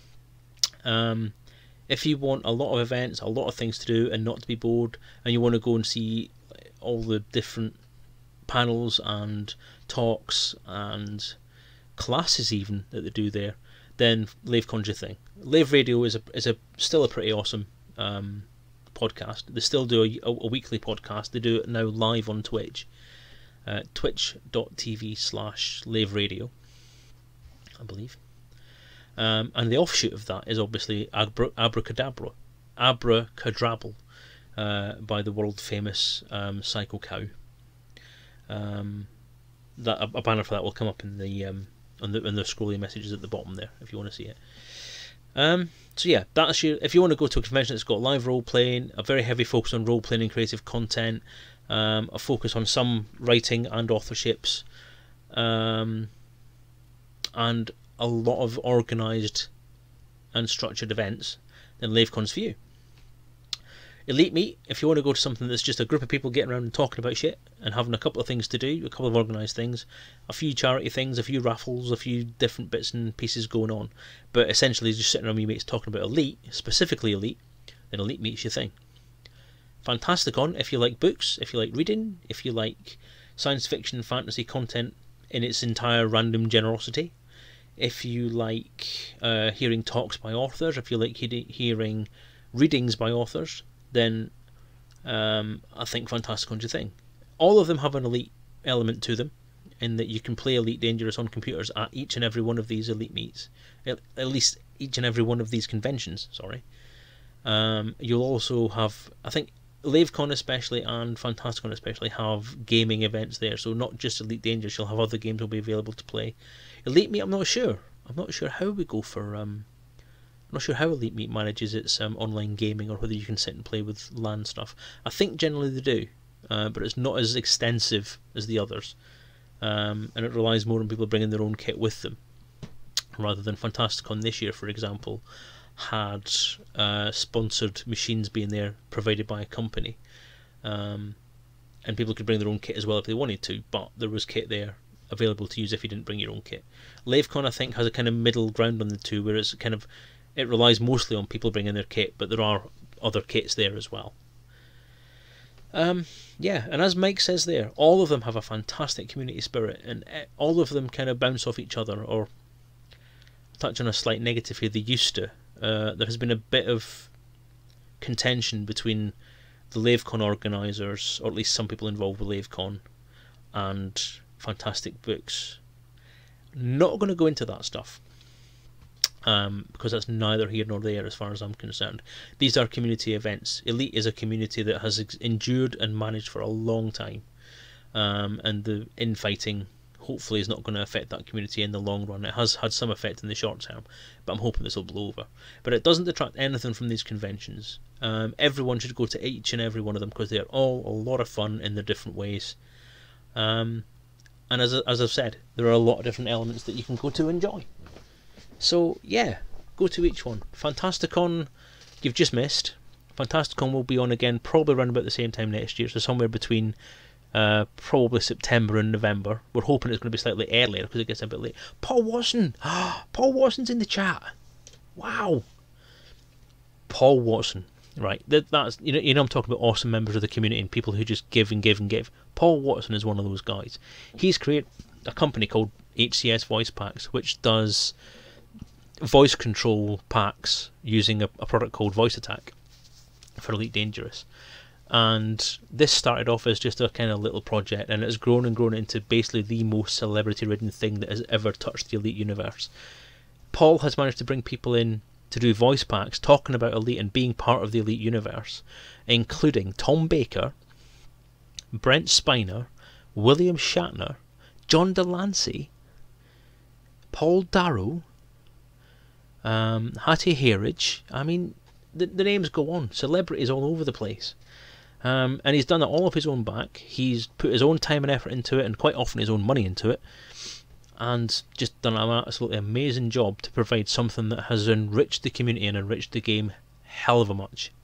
if you want a lot of events, a lot of things to do, and not to be bored, and you want to go and see all the different panels and talks and classes even that they do there, then LaveCon's your thing. Lave Radio is still a pretty awesome podcast. They still do a weekly podcast. They do it now live on Twitch, twitch.tv/Lave Radio, I believe. And the offshoot of that is obviously Abracadabra by the world famous Psycho Cow. That a banner for that will come up in the scrolling messages at the bottom there if you want to see it. So yeah, that's if you want to go to a convention that's got live role playing, a very heavy focus on role playing and creative content, a focus on some writing and authorships, and a lot of organised and structured events, then LaveCon's for you. Elite Meet, if you want to go to something that's just a group of people getting around and talking about shit and having a couple of things to do, a couple of organised things, a few charity things, a few raffles, a few different bits and pieces going on, but essentially just sitting around with your mates talking about Elite, specifically Elite, then Elite Meet's your thing. Fantasticon, if you like books, if you like reading, if you like science fiction and fantasy content in its entire random generosity, if you like hearing talks by authors, if you like hearing readings by authors, then I think Fantasticon's your thing. All of them have an Elite element to them, in that you can play Elite Dangerous on computers at each and every one of these Elite meets, at least each and every one of these conventions, sorry. You'll also have, I think, LaveCon especially and Fantasticon especially have gaming events there, so not just Elite Dangerous, you'll have other games will be available to play. Elite Meet, I'm not sure how we go for, I'm not sure how Elite Meet manages its online gaming, or whether you can sit and play with LAN stuff. I think generally they do, but it's not as extensive as the others, and it relies more on people bringing their own kit with them, rather than Fantasticon this year, for example, had sponsored machines being there provided by a company, and people could bring their own kit as well if they wanted to, but there was kit there available to use if you didn't bring your own kit. LaveCon, I think, has a kind of middle ground on the two, where it's kind of, it relies mostly on people bringing their kit, but there are other kits there as well. Yeah, and as Mike says there, all of them have a fantastic community spirit, and all of them kind of bounce off each other, or touch on a slight negative here, they used to. There has been a bit of contention between the LaveCon organisers, or at least some people involved with LaveCon, and Fantastic Books. Not going to go into that stuff, because that's neither here nor there as far as I'm concerned. These are community events. Elite is a community that has endured and managed for a long time, and the infighting hopefully is not going to affect that community in the long run. It has had some effect in the short term, but I'm hoping this will blow over. But it doesn't detract anything from these conventions. Everyone should go to each and every one of them, because they are all a lot of fun in their different ways. And as I've said, there are a lot of different elements that you can go to enjoy. So yeah, go to each one. Fantasticon, you've just missed. Fantasticon will be on again probably around about the same time next year, so somewhere between probably September and November. We're hoping it's going to be slightly earlier because it gets a bit late. Paul Watson! Paul Watson's in the chat! Wow! Paul Watson. Right, that's you know I'm talking about awesome members of the community and people who just give and give and give. Paul Watson is one of those guys. He's created a company called HCS Voice Packs, which does voice control packs using a product called Voice Attack for Elite Dangerous. And this started off as just a kind of little project, and it's grown and grown into basically the most celebrity-ridden thing that has ever touched the Elite universe. Paul has managed to bring people in to do voice packs talking about Elite and being part of the Elite universe, including Tom Baker, Brent Spiner, William Shatner, John Delancey, Paul Darrow, Hattie Hayridge. I mean, the names go on. Celebrities all over the place. And he's done it all off his own back. He's put his own time and effort into it, and quite often his own money into it, and just done an absolutely amazing job to provide something that has enriched the community and enriched the game hell of a much.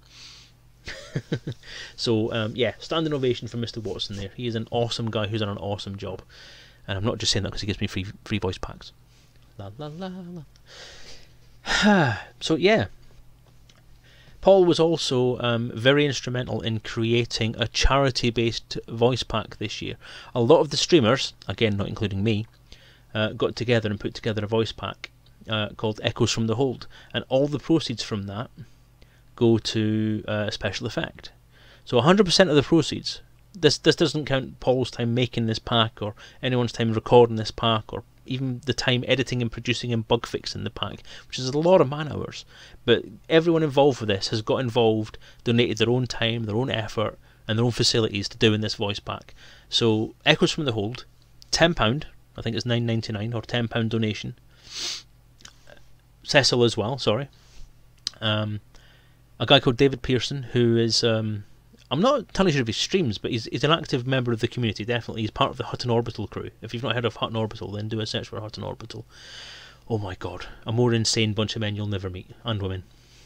So yeah, standing ovation for Mr. Watson there. He is an awesome guy who's done an awesome job, and I'm not just saying that because he gives me free voice packs. La la la la. So yeah, Paul was also very instrumental in creating a charity-based voice pack this year. A lot of the streamers, again not including me, got together and put together a voice pack called Echoes from the Hold, and all the proceeds from that go to special effect. So 100% of the proceeds, this doesn't count Paul's time making this pack, or anyone's time recording this pack, or even the time editing and producing and bug fixing the pack, which is a lot of man hours. But everyone involved with this has got involved, donated their own time, their own effort, and their own facilities to doing this voice pack. So Echoes from the Hold, £10, I think it's £9.99, or £10 donation. Cecil as well, sorry. A guy called David Pearson, who is I'm not entirely sure if he streams, but he's an active member of the community, definitely. He's part of the Hutton Orbital crew. If you've not heard of Hutton Orbital, then do a search for Hutton Orbital. Oh my god, a more insane bunch of men you'll never meet, and women.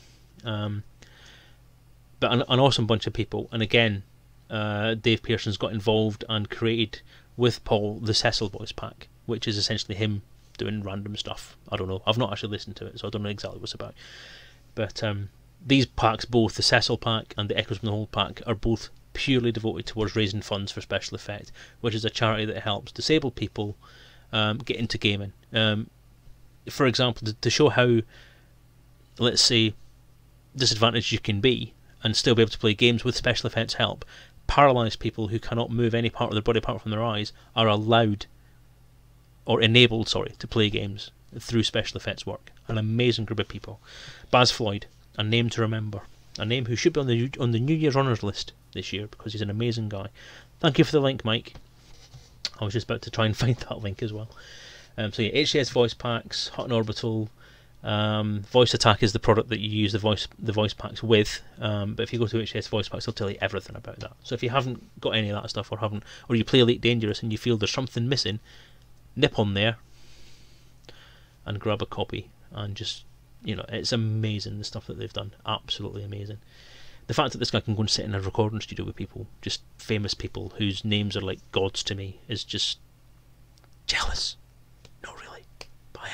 But an awesome bunch of people, and again, Dave Pearson's got involved and created, with Paul, the Cecil voice pack, which is essentially him doing random stuff. I don't know, I've not actually listened to it, so I don't know exactly what it's about. But these packs, both the Cecil pack and the Echoes from the Hold pack, are both purely devoted towards raising funds for Special Effect, which is a charity that helps disabled people get into gaming. for example, to show how, let's say, disadvantaged you can be and still be able to play games with special effects help, paralysed people who cannot move any part of their body apart from their eyes are allowed, or enabled, sorry, to play games through special effects work. An amazing group of people. Baz Floyd, a name to remember. A name who should be on the New Year's Honours list this year because he's an amazing guy. Thank you for the link, Mike. I was just about to try and find that link as well. So yeah, HCS voice packs, Hot and Orbital. Voice Attack is the product that you use the voice packs with. But if you go to HCS voice packs, they'll tell you everything about that. So if you haven't got any of that stuff, or you play Elite Dangerous and you feel there's something missing, nip on there and grab a copy and just, it's amazing the stuff that they've done. Absolutely amazing. The fact that this guy can go and sit in a recording studio with people, just famous people whose names are like gods to me, is just jealous. Not really, but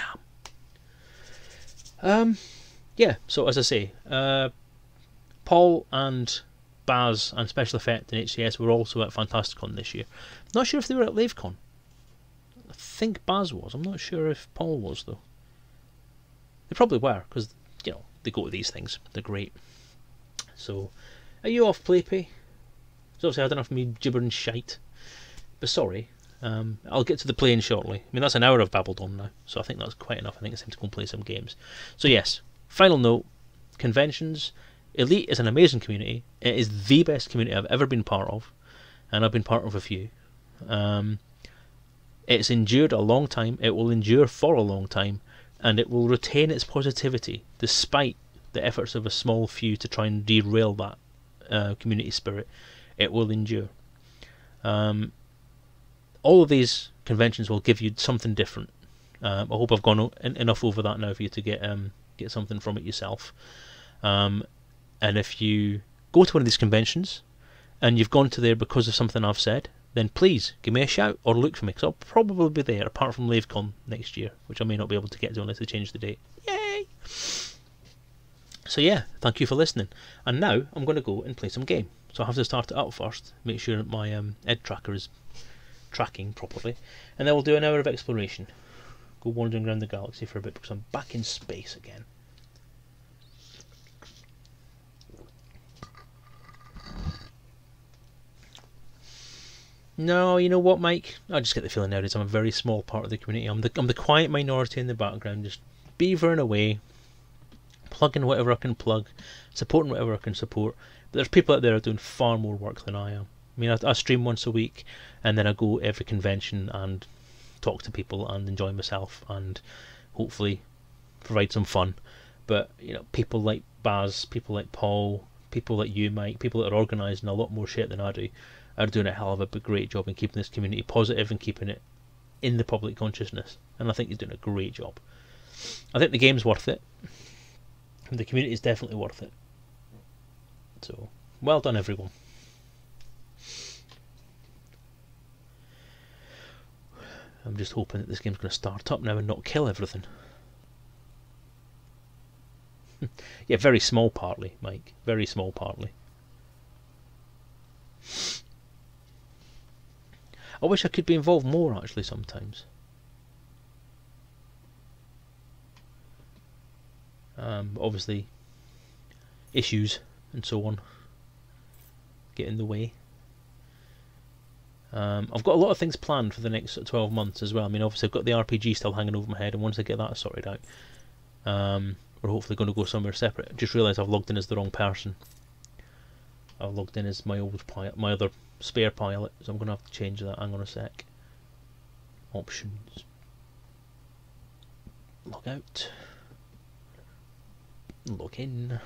I am. Yeah, so as I say, Paul and Baz and Special Effect and HCS were also at Fantasticon this year. Not sure if they were at LaveCon. I think Baz was. I'm not sure if Paul was, though. They probably were, because, they go to these things. They're great. So, are you off, Playpay? So obviously I had enough of me gibbering shite. But sorry, I'll get to the playing shortly. I mean, that's an hour I've babbled on now, so I think that's quite enough. I think it's time to go and play some games. So yes, final note, conventions. Elite is an amazing community. It is the best community I've ever been part of, and I've been part of a few. It's endured a long time, it will endure for a long time, and it will retain its positivity despite the efforts of a small few to try and derail that community spirit. It will endure. All of these conventions will give you something different. I hope I've gone enough over that now for you to get something from it yourself. And if you go to one of these conventions and you've gone to there because of something I've said, then please give me a shout or look for me, because I'll probably be there, apart from LaveCon next year, which I may not be able to get to unless they change the date. Yay! So yeah, thank you for listening. And now I'm going to go and play some game. So I have to start it up first, make sure my ed tracker is tracking properly, and then we'll do an hour of exploration. Go wandering around the galaxy for a bit, because I'm back in space again. No, you know what, Mike? I just get the feeling nowadays I'm a very small part of the community. I'm the quiet minority in the background, just beavering away, plugging whatever I can plug, supporting whatever I can support. But there's people out there who are doing far more work than I am. I mean, I stream once a week, and then I go every convention and talk to people and enjoy myself and hopefully provide some fun. But people like Baz, people like Paul, people like you, Mike, people that are organising a lot more shit than I do, are doing a hell of a great job in keeping this community positive and keeping it in the public consciousness. And I think he's doing a great job. I think the game's worth it. The community is definitely worth it. So, well done, everyone. I'm just hoping that this game's going to start up now and not kill everything. Yeah, very small partly, Mike. Very small partly. I wish I could be involved more, actually, sometimes. Obviously, issues and so on get in the way. I've got a lot of things planned for the next 12 months as well. I mean, obviously I've got the RPG still hanging over my head, and once I get that sorted out, we're hopefully going to go somewhere separate. I just realised I've logged in as the wrong person. I've logged in as my old pilot, my other spare pilot, so I'm going to have to change that. Hang on a sec. Options. Log out. Log in.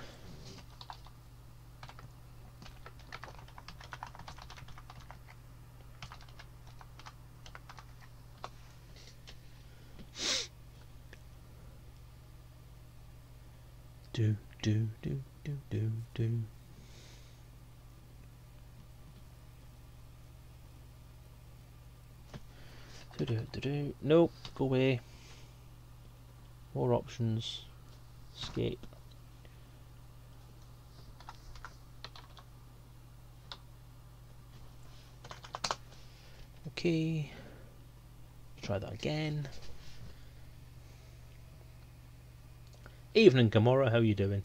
Do. Nope, go away. More options. Escape. Okay. Try that again. Evening, Gamora. How you doing?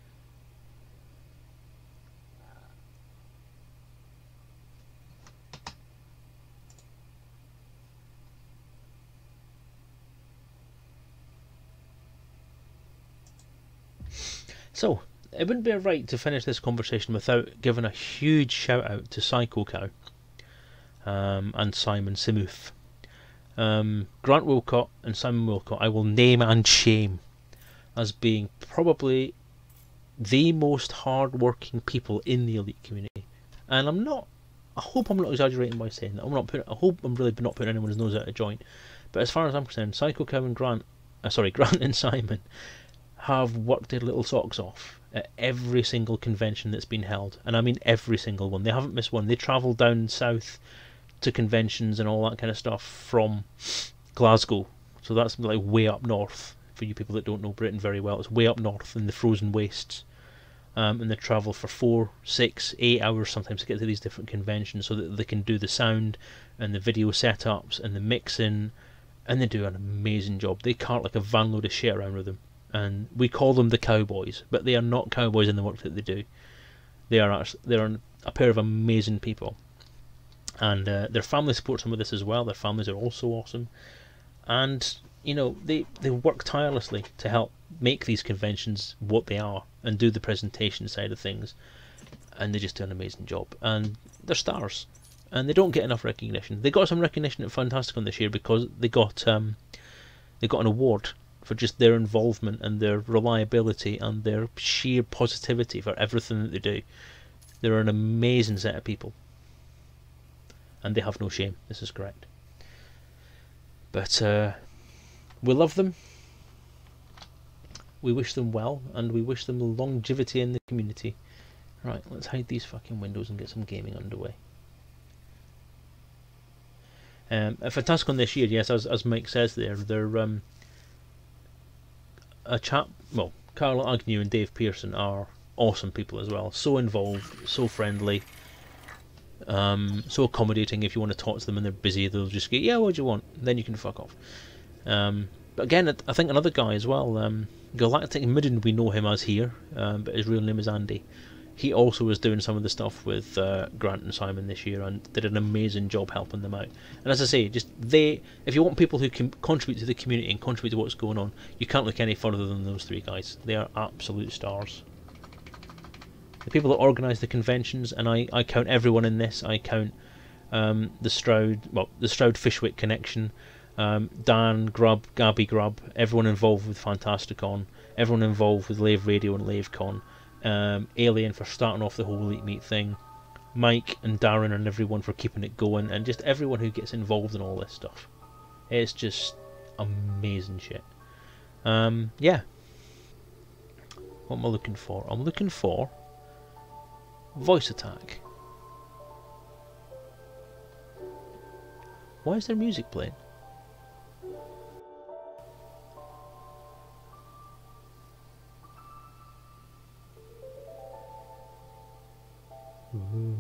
So, it wouldn't be right to finish this conversation without giving a huge shout out to Psycho Cow and Simon Simuth. Grant Wilcott and Simon Wilcott, I will name and shame as being probably the most hard-working people in the Elite community. And I hope I'm not exaggerating by saying that. I hope I'm really not putting anyone's nose out of joint. But as far as I'm concerned, Psycho Cow and Grant and Simon have worked their little socks off at every single convention that's been held. And I mean every single one. They haven't missed one. They travel down south to conventions and all that kind of stuff from Glasgow. So that's like way up north for you people that don't know Britain very well. It's way up north in the frozen wastes. And they travel for 4, 6, 8 hours sometimes to get to these different conventions so that they can do the sound and the video setups and the mixing, and they do an amazing job. They cart like a van load of shit around with them, and we call them the cowboys, but they are not cowboys in the work that they do. They're a pair of amazing people, and their family supports them with this as well. Their families are also awesome, and you know they work tirelessly to help make these conventions what they are and do the presentation side of things, and they just do an amazing job, and they're stars, and they don't get enough recognition. They got some recognition at Fantasticon this year because they got an award for just their involvement and their reliability and their sheer positivity for everything that they do. They're an amazing set of people, and they have no shame. This is correct. But we love them, we wish them well, and we wish them longevity in the community. Right, let's hide these fucking windows and get some gaming underway. At Fantasticon this year, yes, as Mike says there, they're a chap, well, Carl Agnew and Dave Pearson are awesome people as well. So involved, so friendly, so accommodating. If you want to talk to them and they're busy, they'll just go, yeah, what do you want? Then you can fuck off. But again, I think another guy as well, Galactic Midden, we know him as here, but his real name is Andy. He also was doing some of the stuff with Grant and Simon this year and did an amazing job helping them out. And as I say, if you want people who can contribute to the community and contribute to what's going on, you can't look any further than those three guys. They are absolute stars. The people that organise the conventions, and I count everyone in this. I count the Stroud Fishwick connection, Dan Grubb, Gabby Grubb, everyone involved with Fantasticon, everyone involved with Lave Radio and LaveCon, Alien for starting off the whole Elite Meet thing, Mike and Darren and everyone for keeping it going, and just everyone who gets involved in all this stuff. It's just amazing shit. Yeah. What am I looking for? I'm looking for voice attack. Why is there music playing? Ooh.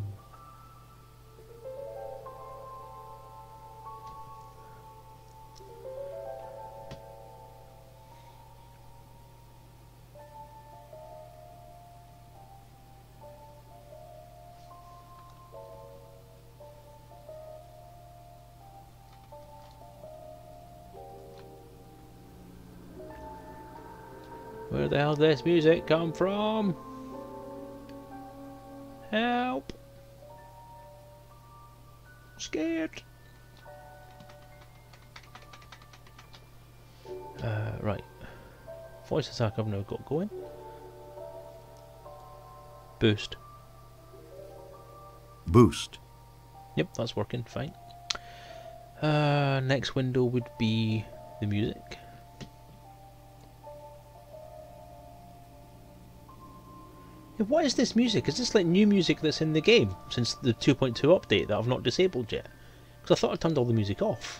Where the hell did this music come from? Help! Scared. Right. Voice attack I've now got going. Boost. Boost. Yep, that's working fine. Next window would be the music. Yeah, what is this music? Is this like new music that's in the game since the 2.2 update that I've not disabled yet? Because I thought I turned all the music off.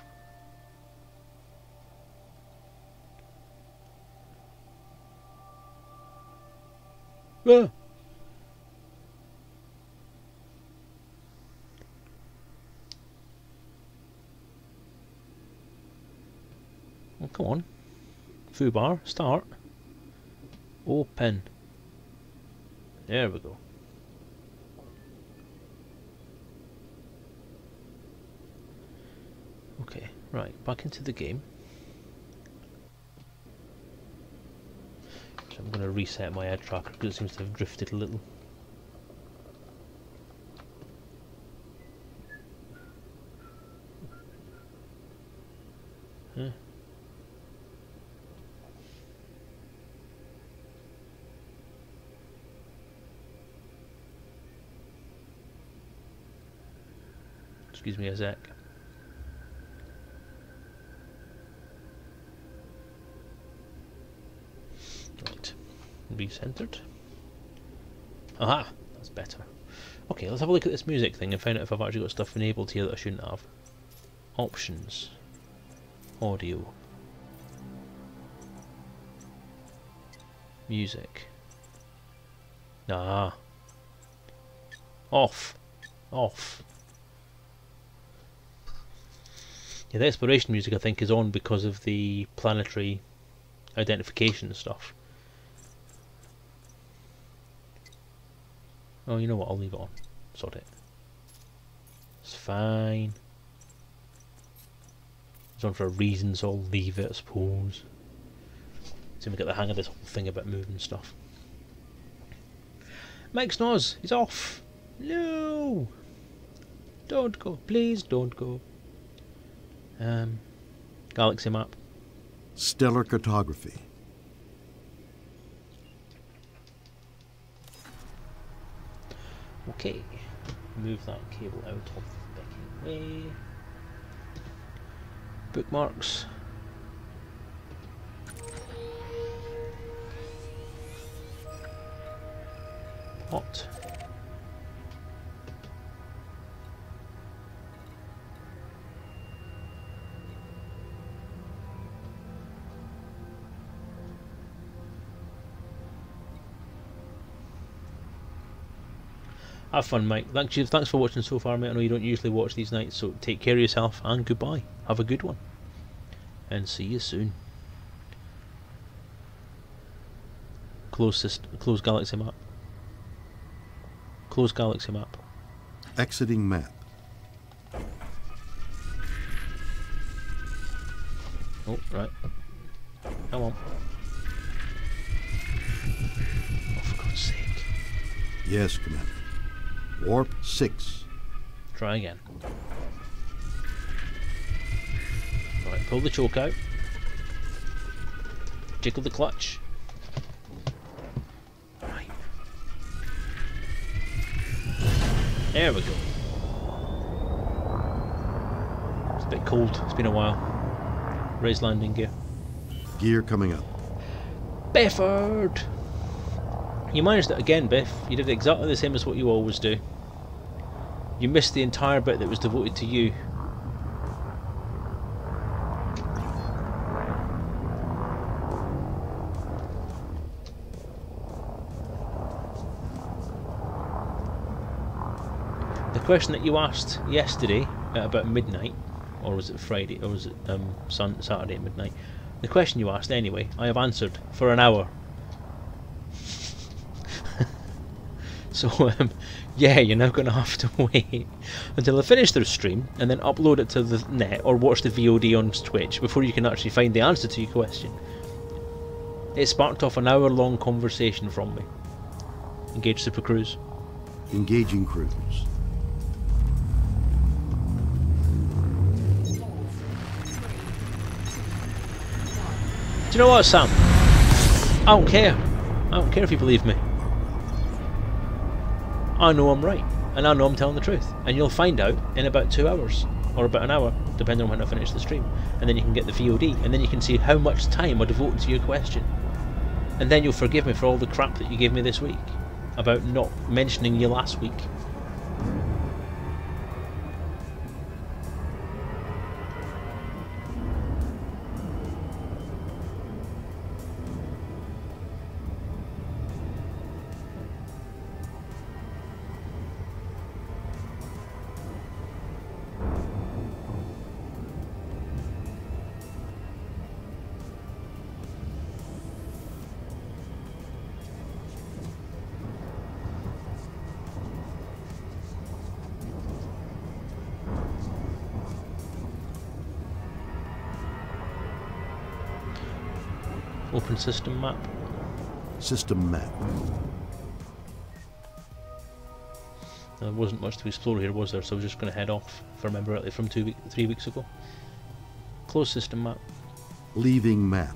Ah. Well, come on. Foobar, start. Open. There we go. Okay, right, back into the game. So I'm going to reset my ad tracker because it seems to have drifted a little. Huh. Excuse me a sec. Right, recentered. Aha, that's better. Okay, let's have a look at this music thing and find out if I've actually got stuff enabled here that I shouldn't have. Options. Audio. Music. Nah. Off. Off. Yeah, the exploration music I think is on because of the planetary identification stuff. Oh, you know what? I'll leave it on. Sod it. It's fine. It's on for a reason, so I'll leave it, I suppose. So we get the hang of this whole thing about moving stuff. Mike Snoz, he's off. No, don't go, please don't go. Galaxy map. Stellar cartography. Okay, move that cable out of the way. Bookmarks. What? Have fun, Mike. Thanks for watching so far, mate. I know you don't usually watch these nights, so take care of yourself and goodbye. Have a good one. And see you soon. Close galaxy map. Close galaxy map. Exiting map. Oh, right. Come on. Oh, for God's sake. Yes, Commander. Warp 6. Try again. Right, pull the choke out. Jiggle the clutch. Right. There we go. It's a bit cold. It's been a while. Raise landing gear. Gear coming up. Bifford! You managed it again, Biff. You did exactly the same as what you always do. You missed the entire bit that was devoted to you. The question that you asked yesterday at about midnight, or was it Friday, or was it Saturday at midnight? The question you asked anyway, I have answered for an hour. So, yeah, you're now going to have to wait until I finish the stream and then upload it to the net or watch the VOD on Twitch before you can actually find the answer to your question. It sparked off an hour-long conversation from me. Engage Super Cruise. Engaging cruise. Do you know what, Sam? I don't care. I don't care if you believe me. I know I'm right, and I know I'm telling the truth, and you'll find out in about 2 hours, or about an hour, depending on when I finish the stream, and then you can get the VOD, and then you can see how much time I devoted to your question, and then you'll forgive me for all the crap that you gave me this week, about not mentioning you last week. Open system map. System map. There wasn't much to explore here, was there? So I was just going to head off, if I remember rightly, from 3 weeks ago. Close system map. Leaving map.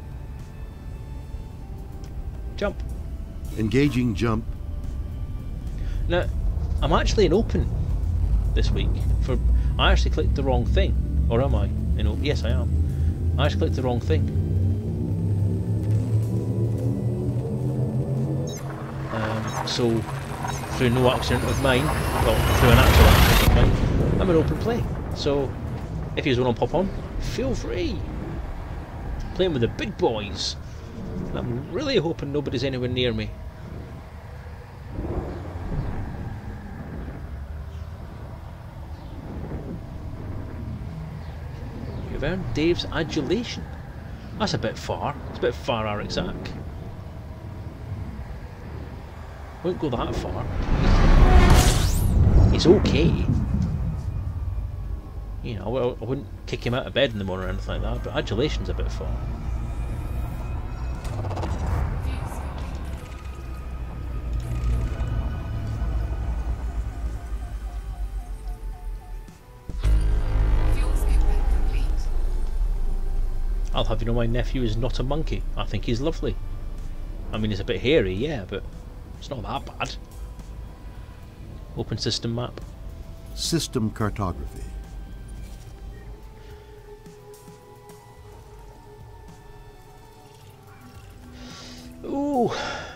Jump. Engaging jump. Now, I'm actually in open this week. I actually clicked the wrong thing. Or am I? In open? Yes, I am. I actually clicked the wrong thing. So, through no accident of mine, well, through an actual accident of mine, I'm in open play. So, if you want to pop on, feel free. Playing with the big boys. And I'm really hoping nobody's anywhere near me. You've earned Dave's adulation. That's a bit far. It's a bit far, Arizak. Won't go that far. It's okay. You know, I wouldn't kick him out of bed in the morning or anything like that, but adulation's a bit far. I'll have you know my nephew is not a monkey. I think he's lovely. I mean, he's a bit hairy, yeah, but it's not that bad. Open system map. System cartography. Ooh.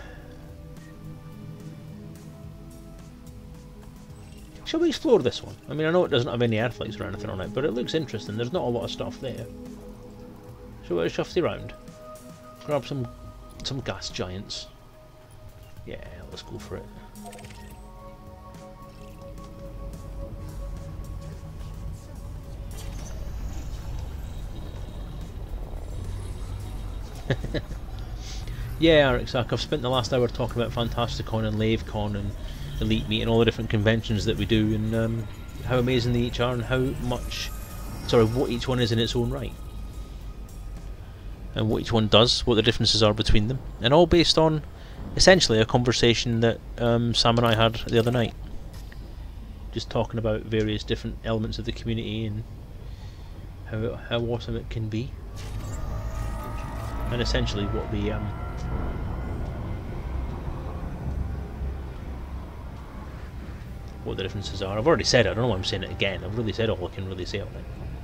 Shall we explore this one? I mean, I know it doesn't have any earthlights or anything on it, but it looks interesting. There's not a lot of stuff there. Shall we shuffle around? Grab some gas giants. Yeah, let's go for it. Yeah, Arizak, I've spent the last hour talking about Fantasticon and LaveCon and Elite Meet and all the different conventions that we do, and how amazing they each are and how much, what each one is in its own right. And what each one does, what the differences are between them, and all based on essentially a conversation that Sam and I had the other night, just talking about various different elements of the community and how awesome it can be, and essentially what the differences are. I've already said it, I don't know why I'm saying it again. I've really said all I can really say on it.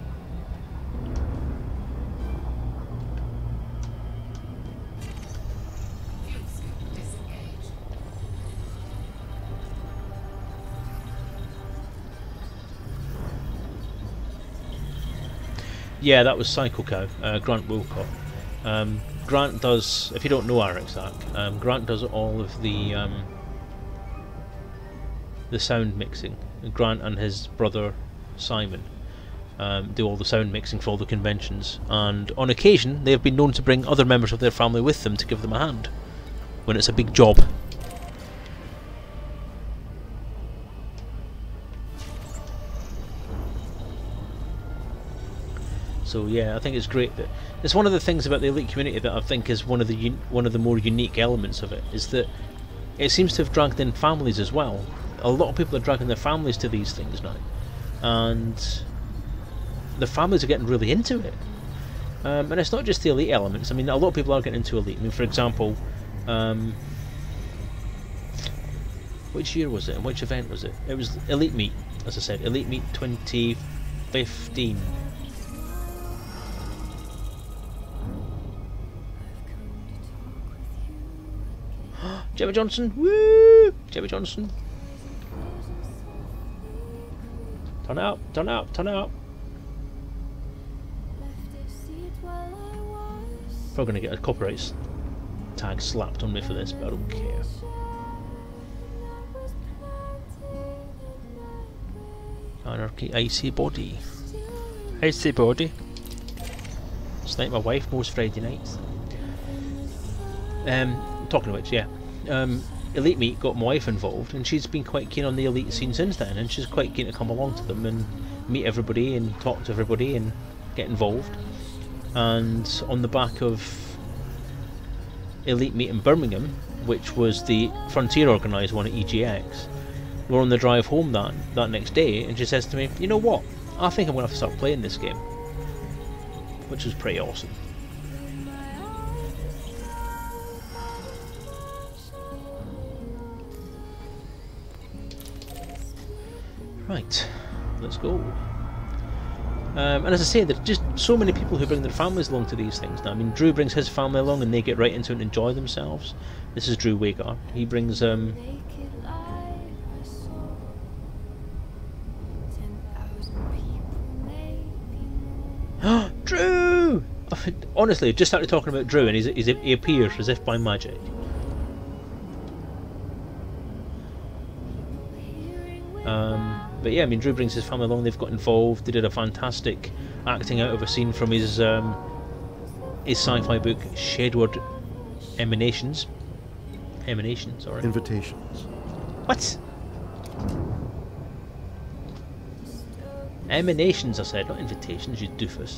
Yeah, that was Psycho Cow, Grant Wilcott. Grant does, if you don't know Arizak, Grant does all of the sound mixing. Grant and his brother Simon do all the sound mixing for all the conventions, and on occasion they have been known to bring other members of their family with them to give them a hand when it's a big job. So yeah, I think it's great that it's one of the things about the Elite community that I think is one of the more unique elements of it, is that it seems to have dragged in families as well. A lot of people are dragging their families to these things now, and the families are getting really into it. And it's not just the Elite elements. I mean, a lot of people are getting into Elite. I mean, for example, which year was it and which event was it? It was Elite Meet, as I said, Elite Meet 2015. Gemma Johnson, woo! Gemma Johnson. Turn out, turn out, turn out. Probably going to get a copyright tag slapped on me for this, but I don't care. Anarchy, icy body. Icy body. It's like my wife most Friday nights. Talking of which, yeah. Elite Meet got my wife involved, and she's been quite keen on the Elite scene since then, and she's quite keen to come along to them and meet everybody and talk to everybody and get involved. And on the back of Elite Meet in Birmingham, which was the Frontier organised one at EGX, we're on the drive home that next day, and she says to me, you know what, I think I'm going to have to start playing this game. Which was pretty awesome. Right, let's go. And as I say, there's just so many people who bring their families along to these things now. I mean, Drew brings his family along and they get right into it and enjoy themselves. This is Drew Wagar. He brings Drew! Honestly, I just started talking about Drew and he appears as if by magic. But yeah, I mean, Drew brings his family along, they've got involved, they did a fantastic acting out of a scene from his sci-fi book, Shadeward Emanations. Emanations, sorry. Invitations. What? Emanations, I said, not invitations, you doofus.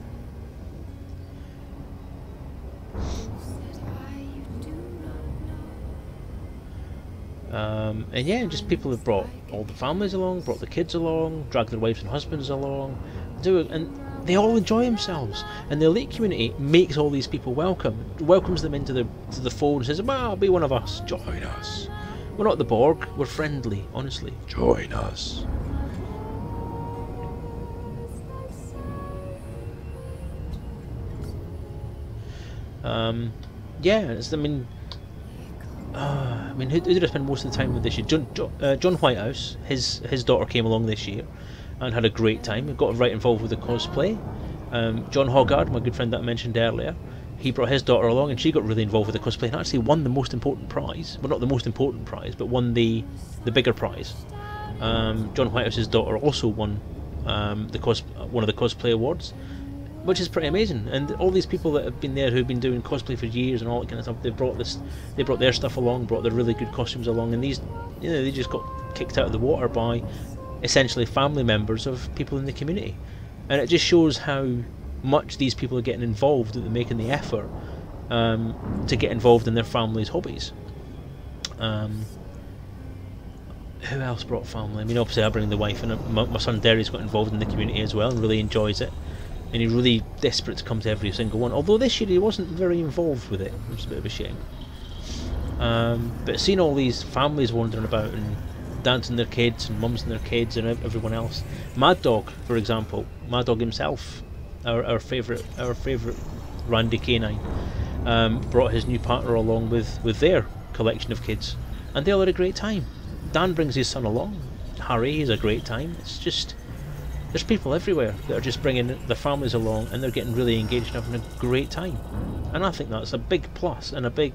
And yeah, just people have brought all the families along, brought the kids along, dragged their wives and husbands along, and they all enjoy themselves. And the Elite community makes all these people welcomes them into the fold and says, well, be one of us, join us. We're not the Borg, we're friendly, honestly. Join us. Yeah, who did I spend most of the time with this year? John Whitehouse, his daughter came along this year and had a great time. He got right involved with the cosplay. John Hoggard, my good friend that I mentioned earlier, he brought his daughter along and she got really involved with the cosplay and actually won the most important prize. Well, not the most important prize, but won the bigger prize. John Whitehouse's daughter also won one of the cosplay awards, which is pretty amazing. And all these people that have been there who've been doing cosplay for years and all that kind of stuff, they brought their stuff along, brought their really good costumes along, and these, they just got kicked out of the water by essentially family members of people in the community. And it just shows how much these people are getting involved, that they're making the effort to get involved in their family's hobbies. Who else brought family? I mean, obviously I bring the wife, and my son Derry's got involved in the community as well and really enjoys it. And he's really desperate to come to every single one. Although this year he wasn't very involved with it, which is a bit of a shame. But seeing all these families wandering about and dancing their kids and mums and their kids and everyone else. Mad Dog, for example, Mad Dog himself, our favourite Randy Canine, brought his new partner along with their collection of kids, and they all had a great time. Dan brings his son along. Harry has a great time. It's just, there's people everywhere that are just bringing their families along and they're getting really engaged and having a great time. And I think that's a big plus and a big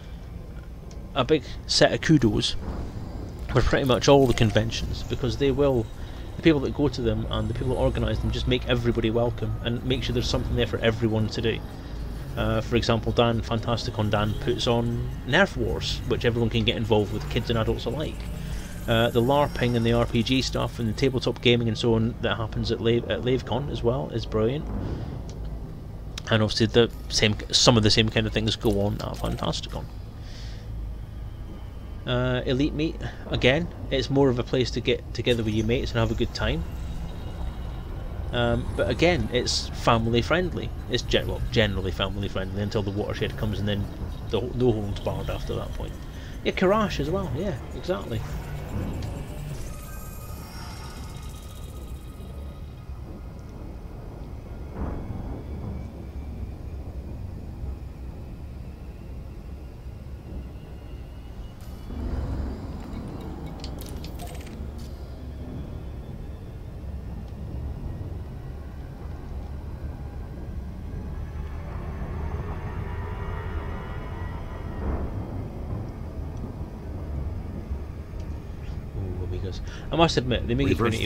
set of kudos for pretty much all the conventions, because the people that go to them and the people that organise them just make everybody welcome and make sure there's something there for everyone to do. For example, Fantasticon Dan puts on Nerf Wars, which everyone can get involved with, kids and adults alike. The LARPing and the RPG stuff and the tabletop gaming and so on that happens at LaveCon as well is brilliant. And obviously some of the same kind of things go on at Fantasticon. Elite Meet, again, it's more of a place to get together with your mates and have a good time. But again, it's family friendly. It's generally family friendly until the watershed comes, and then no holds barred after that point. Yeah, Karash as well, yeah, exactly. I must admit, the Amiga community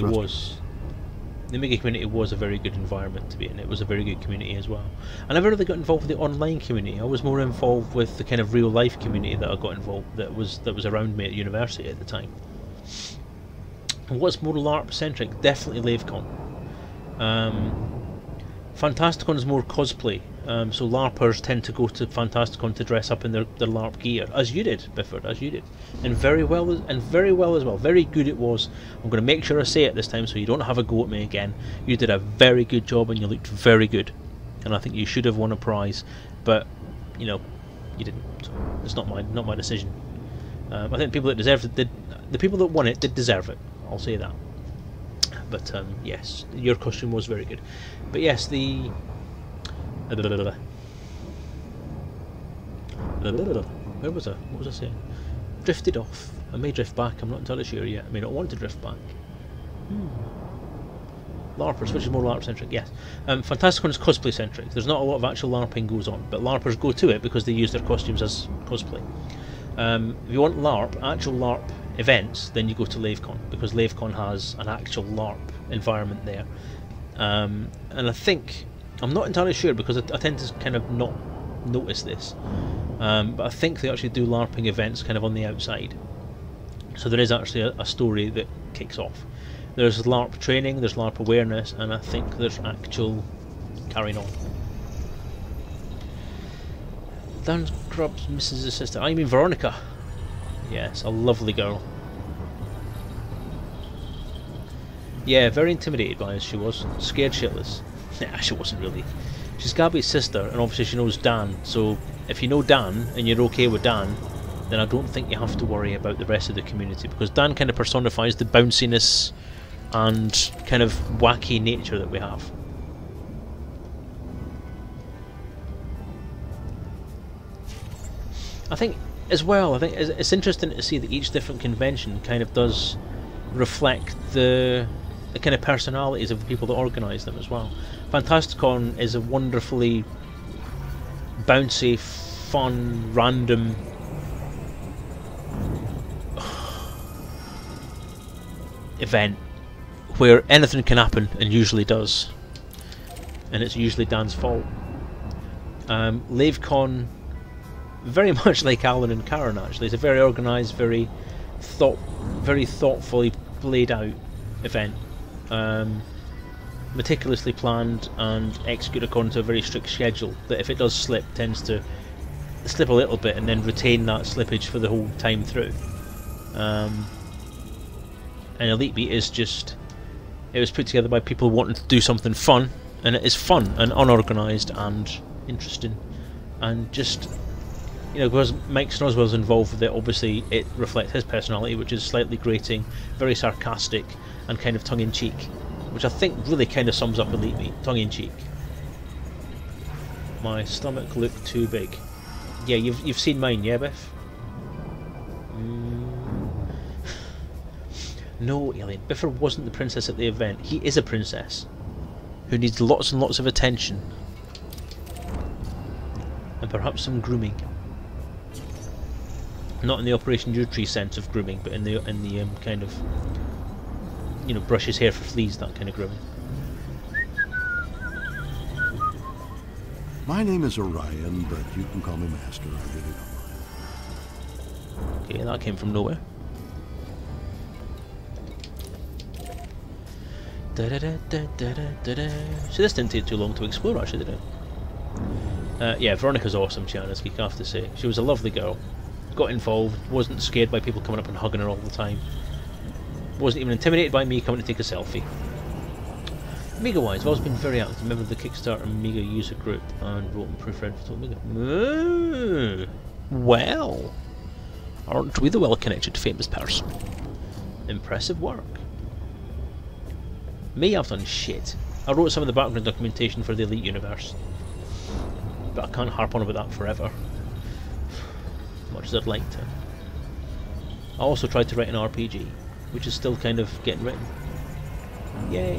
was a very good environment to be in. It was a very good community as well. I never really got involved with the online community. I was more involved with the kind of real life community that I got involved that was around me at university at the time. And what's more LARP-centric? Definitely LaveCon. Fantasticon is more cosplay So LARPers tend to go to Fantasticon to dress up in their LARP gear, as you did, Bifford, as you did, and very well as well. Very good it was. I'm going to make sure I say it this time, so you don't have a go at me again. You did a very good job, and you looked very good, and I think you should have won a prize, but you know, you didn't. So it's not my decision. I think the people that deserved it did. The people that won it did deserve it. I'll say that. But yes, your costume was very good. But yes, the. Where was I? What was I saying? Drifted off. I may drift back, I'm not entirely sure yet. I may not want to drift back. LARPers, which is more LARP-centric, yes. Fantasticon is cosplay-centric. There's not a lot of actual LARPing goes on, but LARPers go to it because they use their costumes as cosplay. If you want actual LARP events, then you go to LaveCon, because LaveCon has an actual LARP environment there. And I think... I'm not entirely sure because I tend to kind of not notice this, but I think they actually do LARPing events kind of on the outside. So there is actually a story that kicks off. There's LARP training, there's LARP awareness, and I think there's actual carrying on. Dan Grubbs misses his sister. I mean Veronica. Yes, a lovely girl. Yeah, very intimidated by us she was. Scared shitless. Nah, she wasn't really. She's Gabby's sister, and obviously she knows Dan, so if you know Dan, and you're okay with Dan, then I don't think you have to worry about the rest of the community, because Dan kind of personifies the bounciness and kind of wacky nature that we have. I think, as well, I think it's interesting to see that each different convention kind of does reflect the kind of personalities of the people that organise them as well. Fantasticon is a wonderfully bouncy, fun, random event where anything can happen, and usually does, and it's usually Dan's fault. LaveCon, very much like Alan and Karen actually, it's a very organised, very thoughtfully played out event. Meticulously planned and executed according to a very strict schedule that if it does slip, tends to slip a little bit and then retain that slippage for the whole time through. And Elite Beat is just, it was put together by people wanting to do something fun, and it is fun and unorganised and interesting, and just, you know, because Mike Snoswell's involved with it, obviously it reflects his personality, which is slightly grating, very sarcastic and kind of tongue-in-cheek, which I think really kind of sums up Elite Beat, tongue-in-cheek. My stomach looked too big. Yeah, you've seen mine, yeah, Biff? No, Alien. Biffer wasn't the princess at the event. He is a princess who needs lots and lots of attention, and perhaps some grooming. Not in the Operation Yewtree sense of grooming, but in the kind of, you know, brush his hair for fleas, that kind of grooming. My name is Orion, but you can call me Master. I really don't mind. Okay, that came from nowhere. So this didn't take too long to explore, actually, did it? Yeah, Veronica's awesome, Chiana's geek, I have to say. She was a lovely girl. Got involved, wasn't scared by people coming up and hugging her all the time. Wasn't even intimidated by me coming to take a selfie. Amiga-wise, I've always been very active, member of the Kickstarter Amiga user group, and wrote and proofread for Amiga. Well, aren't we the well-connected famous person? Impressive work. Me, I've done shit. I wrote some of the background documentation for the Elite universe, but I can't harp on about that forever, as much as I'd like to. I also tried to write an RPG, which is still kind of getting written. Yay!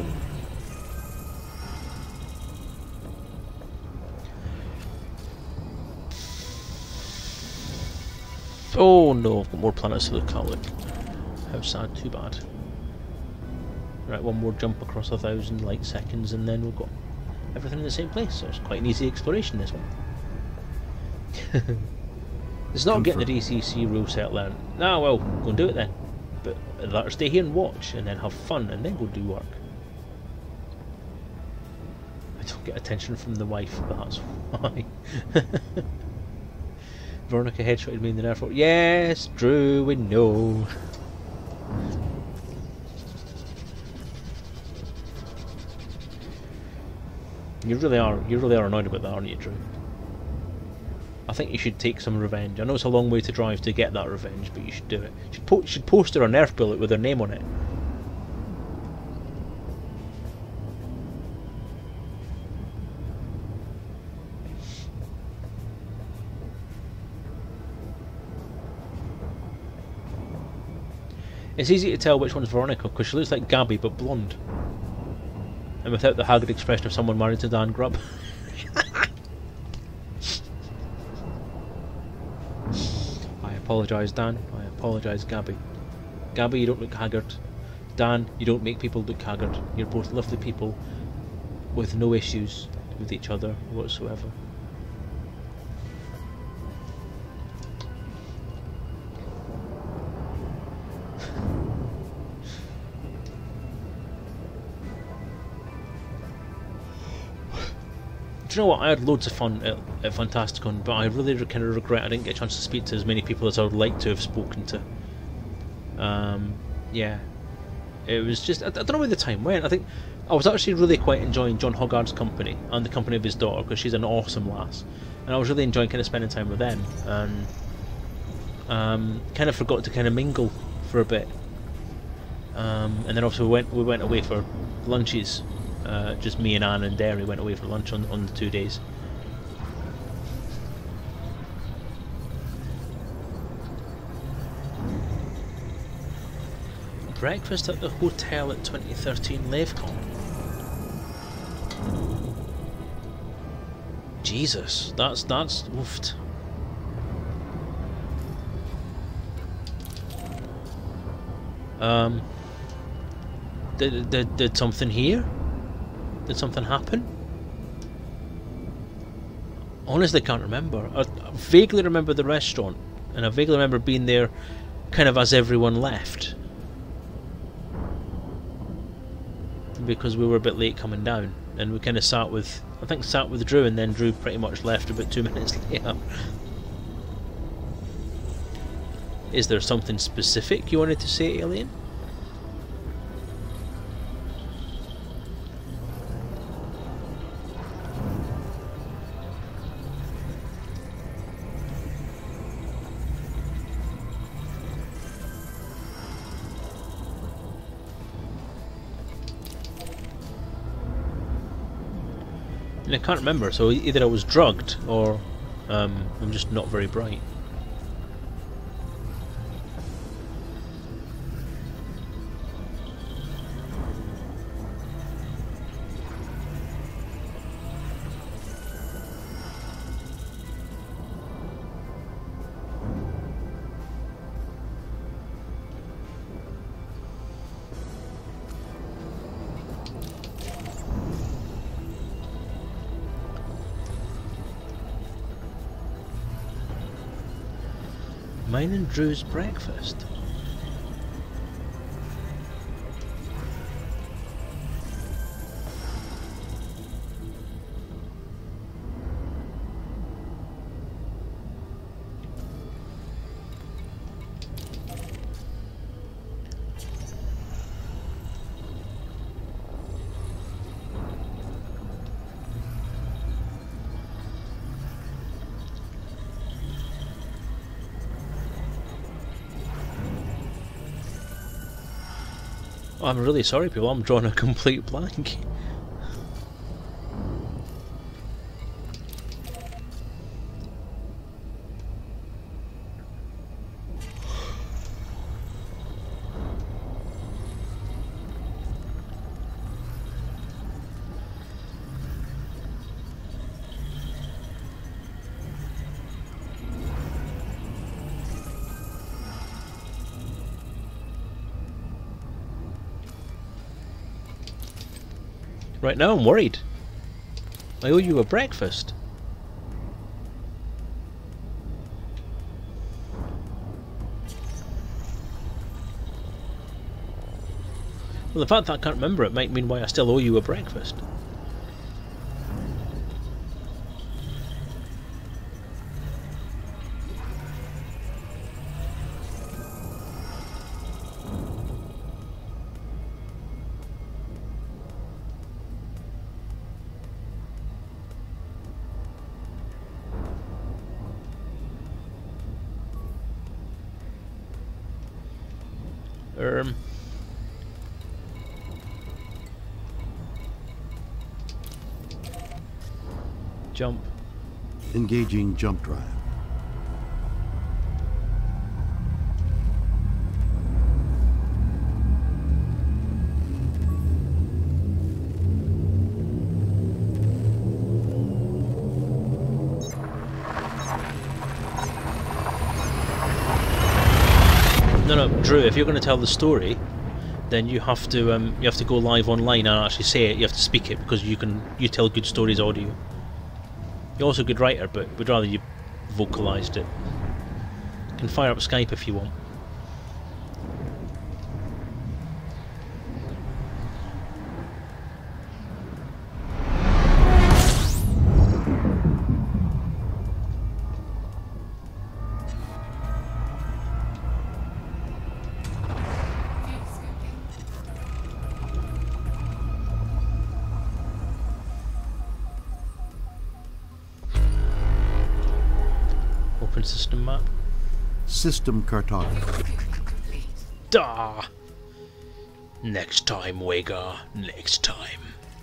Oh no, I've got more planets to look at. Look. How sad, too bad. Right, one more jump across 1,000 light seconds and then we've got everything in the same place, so it's quite an easy exploration, this one. It's not getting the DCC rule set learned. Nah, well, go and do it then. But I'd rather stay here and watch, and then have fun, and then go do work. I don't get attention from the wife, that's why. Veronica headshotted me in the airport. Yes, Drew, we know. You really are annoyed about that, aren't you, Drew? I think you should take some revenge. I know it's a long way to drive to get that revenge, but you should do it. You should post her a Nerf bullet with her name on it. It's easy to tell which one's Veronica because she looks like Gabby but blonde. And without the haggard expression of someone married to Dan Grubb. I apologise, Dan. I apologise, Gabby. Gabby, you don't look haggard. Dan, you don't make people look haggard. You're both lovely people with no issues with each other whatsoever. Do you know what? I had loads of fun at Fantasticon, but I really kind of regret I didn't get a chance to speak to as many people as I would like to have spoken to. Yeah, it was just I don't know where the time went. I think I was actually really quite enjoying John Hoggard's company and the company of his daughter because she's an awesome lass, and I was really enjoying kind of spending time with them. And kind of forgot to kind of mingle for a bit. And then obviously we went away for lunches. Just me and Anne and Derry went away for lunch on the 2 days. Breakfast at the hotel at 2013 LaveCon. Jesus, that's oofed. Did something here? Did something happen? Honestly, I can't remember. I vaguely remember the restaurant, and I vaguely remember being there kind of as everyone left. Because we were a bit late coming down, and we kind of sat with Drew, and then Drew pretty much left about 2 minutes later. Is there something specific you wanted to say, Alien? And I can't remember, so either I was drugged or I'm just not very bright. Mine and Drew's breakfast. I'm really sorry, people. I'm drawing a complete blank. Right now I'm worried. I owe you a breakfast. Well, the fact that I can't remember it might mean why I still owe you a breakfast. Jump. Engaging jump drive. No, Drew. If you're going to tell the story, then you have to go live online and actually say it. You have to speak it because you tell good stories audio. You're also a good writer, but we'd rather you vocalised it. You can fire up Skype if you want. Open system map. System cartography. Da. Next time, Wagar. Next time.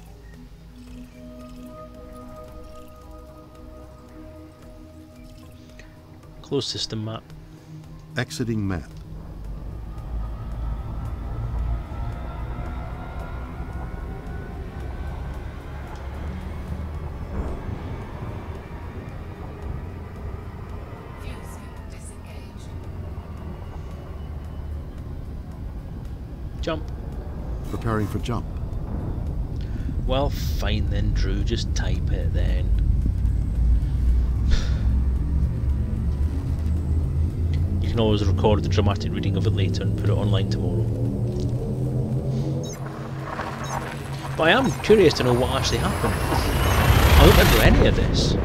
Close system map. Exiting map. Jump. Preparing for jump. Well, fine then, Drew. Just type it then. You can always record the dramatic reading of it later and put it online tomorrow. But I am curious to know what actually happened. I don't remember any of this.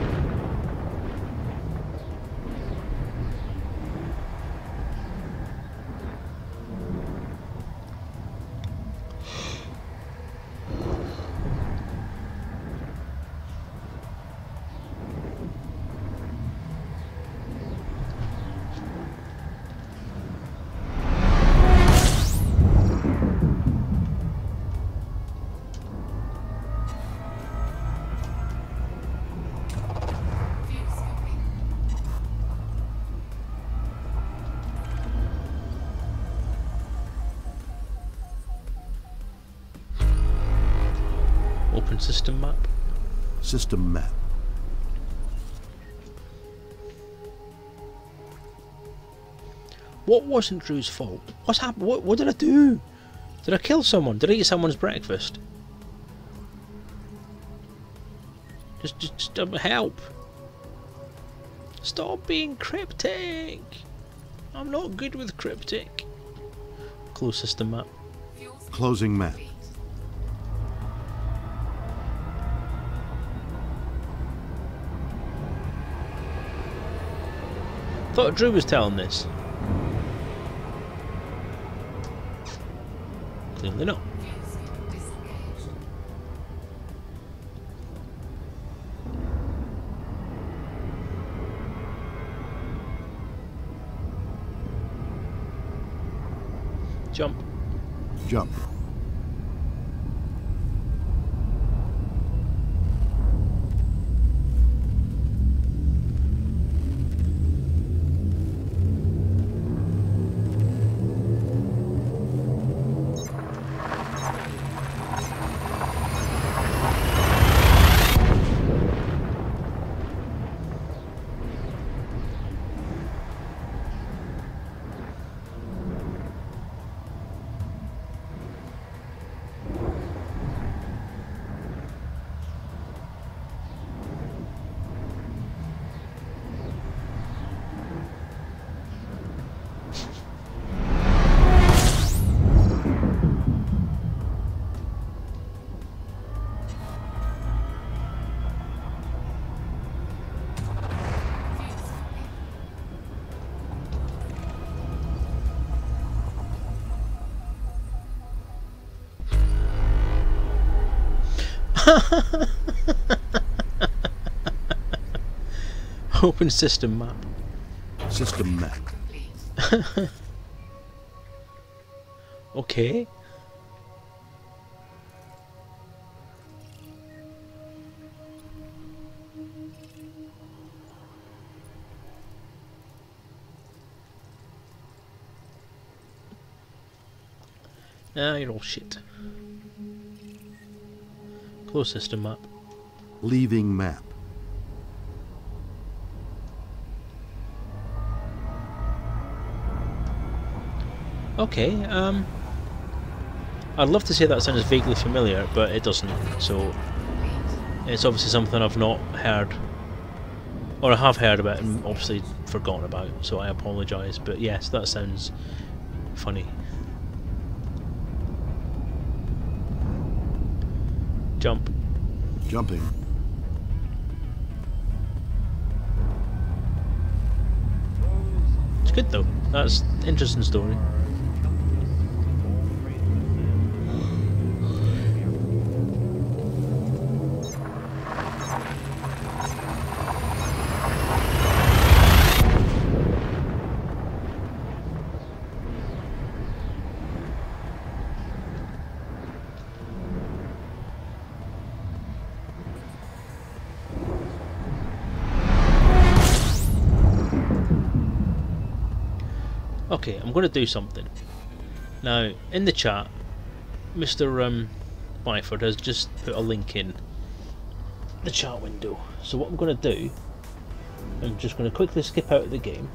Open system map. System map. What wasn't Drew's fault? What's happened? What did I do? Did I kill someone? Did I eat someone's breakfast? Just help. Stop being cryptic. I'm not good with cryptic. Close system map. Closing map. Thought Drew was telling this. Clearly not. Jump. Jump. Open system map. System map. Okay. Ah, you're all shit. Close system map. Leaving map. Okay, I'd love to say that sounds vaguely familiar, but it doesn't, so it's obviously something I've not heard, or I have heard about and obviously forgotten about, so I apologise, but yes, that sounds funny. Jump. Jumping. It's good though, that's an interesting story. Okay, I'm going to do something. Now, in the chat, Mr. Byford has just put a link in the chat window. So what I'm going to do, I'm just going to quickly skip out of the game.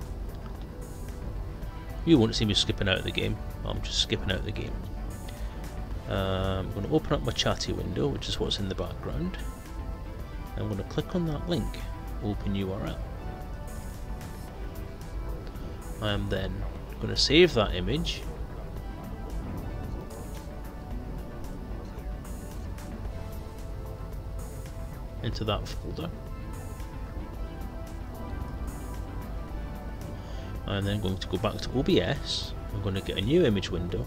You won't see me skipping out of the game, I'm just skipping out of the game. I'm going to open up my chatty window, which is what's in the background. I'm going to click on that link, open URL. I am then going to save that image into that folder. I'm then going to go back to OBS. I'm going to get a new image window.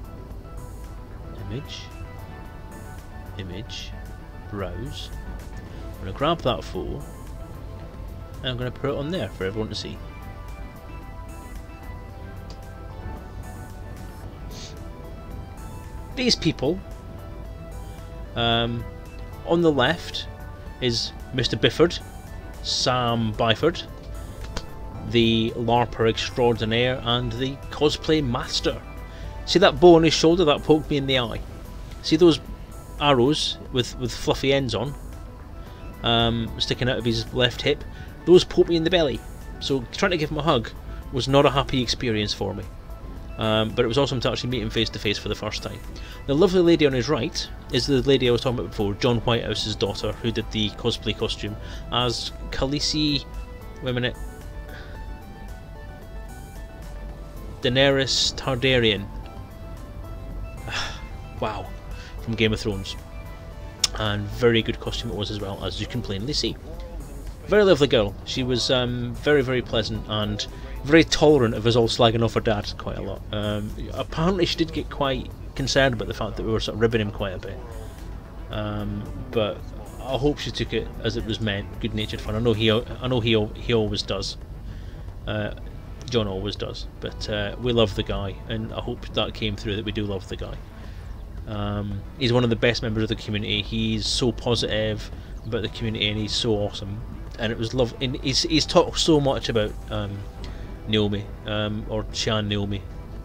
Image. Image. Browse. I'm going to grab that photo and I'm going to put it on there for everyone to see. These people, on the left is Mr. Bifford, Sam Byford, the LARPer extraordinaire and the cosplay master. See that bow on his shoulder that poked me in the eye? See those arrows with fluffy ends on, sticking out of his left hip? Those poked me in the belly. So trying to give him a hug was not a happy experience for me. But it was awesome to actually meet him face to face for the first time. The lovely lady on his right is the lady I was talking about before, John Whitehouse's daughter, who did the cosplay costume as Khaleesi. Wait a minute. Daenerys Targaryen. Wow, from Game of Thrones. And very good costume it was as well, as you can plainly see. Very lovely girl. She was very, very pleasant and very tolerant of us all slagging off her dad quite a lot. Apparently she did get quite concerned about the fact that we were sort of ribbing him quite a bit. But I hope she took it as it was meant, good-natured fun. I know he always does. John always does. But we love the guy, and I hope that came through, that we do love the guy. He's one of the best members of the community. He's so positive about the community, and he's so awesome. And it was he's talked so much about Naomi, or Shan Naomi,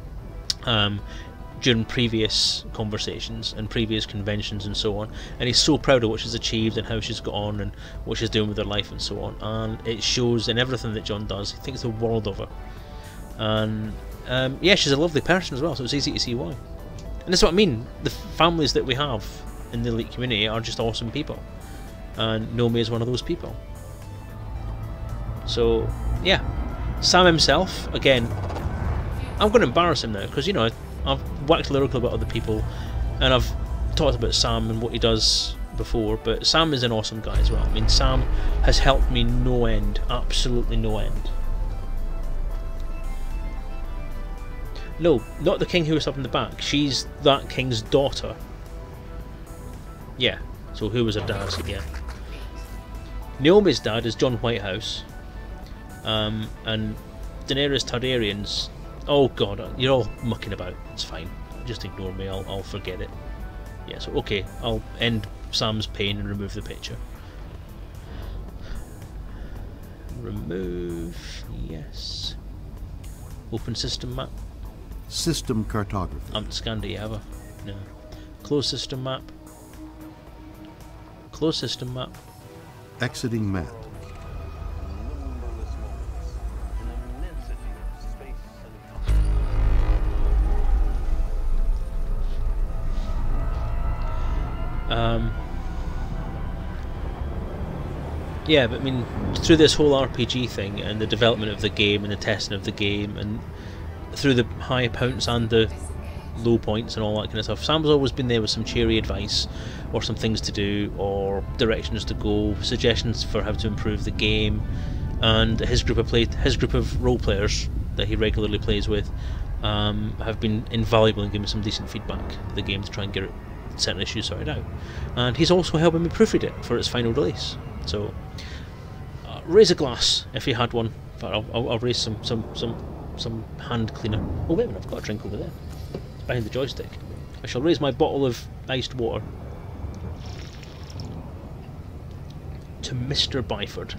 during previous conversations and previous conventions and so on, and he's so proud of what she's achieved and how she's got on and what she's doing with her life and so on, and it shows in everything that John does. He thinks the world of her, and yeah, she's a lovely person as well, so it's easy to see why. And that's what I mean, the families that we have in the Elite community are just awesome people, and Naomi is one of those people. So yeah, Sam himself, again, I'm going to embarrass him now, because, you know, I've waxed lyrical about other people and I've talked about Sam and what he does before, but Sam is an awesome guy as well. I mean, Sam has helped me no end, absolutely no end. No, not the king who was up in the back, she's that king's daughter. Yeah, so who was her dad again? Naomi's dad is John Whitehouse, and Daenerys Targaryen's Oh god, you're all mucking about. It's fine. Just ignore me. I'll forget it. Yeah, so okay, I'll end Sam's pain and remove the picture. Remove, yes. Open system map. System cartography. I haven't scanned it yet, have I? No. Close system map. Close system map. Exiting map. Yeah, but I mean, through this whole RPG thing and the development of the game and the testing of the game and through the high points and the low points and all that kind of stuff, Sam's always been there with some cheery advice or some things to do or directions to go, suggestions for how to improve the game, and his group of role players that he regularly plays with have been invaluable in giving some decent feedback to the game to try and get certain issues sorted out. And he's also helping me proofread it for its final release. So raise a glass if you had one. But I'll raise some hand cleaner. Oh wait a minute, I've got a drink over there. It's behind the joystick. I shall raise my bottle of iced water to Mr. Byford.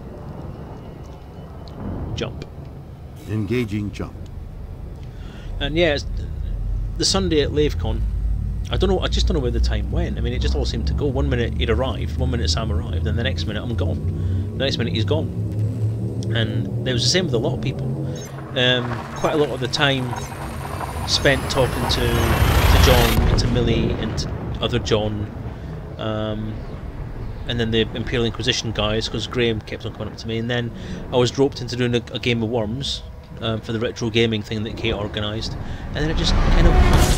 Jump. Engaging jump. And yeah, it's the Sunday at LaveCon. I just don't know where the time went. I mean, it just all seemed to go. 1 minute he'd arrived, 1 minute Sam arrived, and the next minute I'm gone. The next minute he's gone. And it was the same with a lot of people. Quite a lot of the time spent talking to John, and to Millie, and to other John, and then the Imperial Inquisition guys, because Graham kept on coming up to me, and then I was roped into doing a game of Worms for the retro gaming thing that Kate organised, and then it just kind of...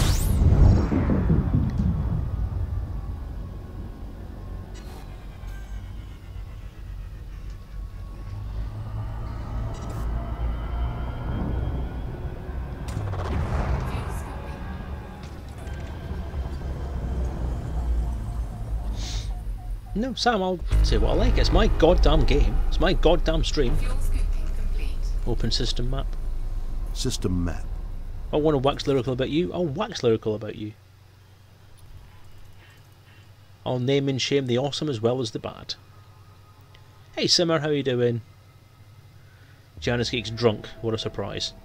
No, Sam, I'll say what I like. It's my goddamn game. It's my goddamn stream. Open system map. System map. I want to wax lyrical about you. I'll wax lyrical about you. I'll name and shame the awesome as well as the bad. Hey Simmer, how you doing? Janice Geek's drunk. What a surprise.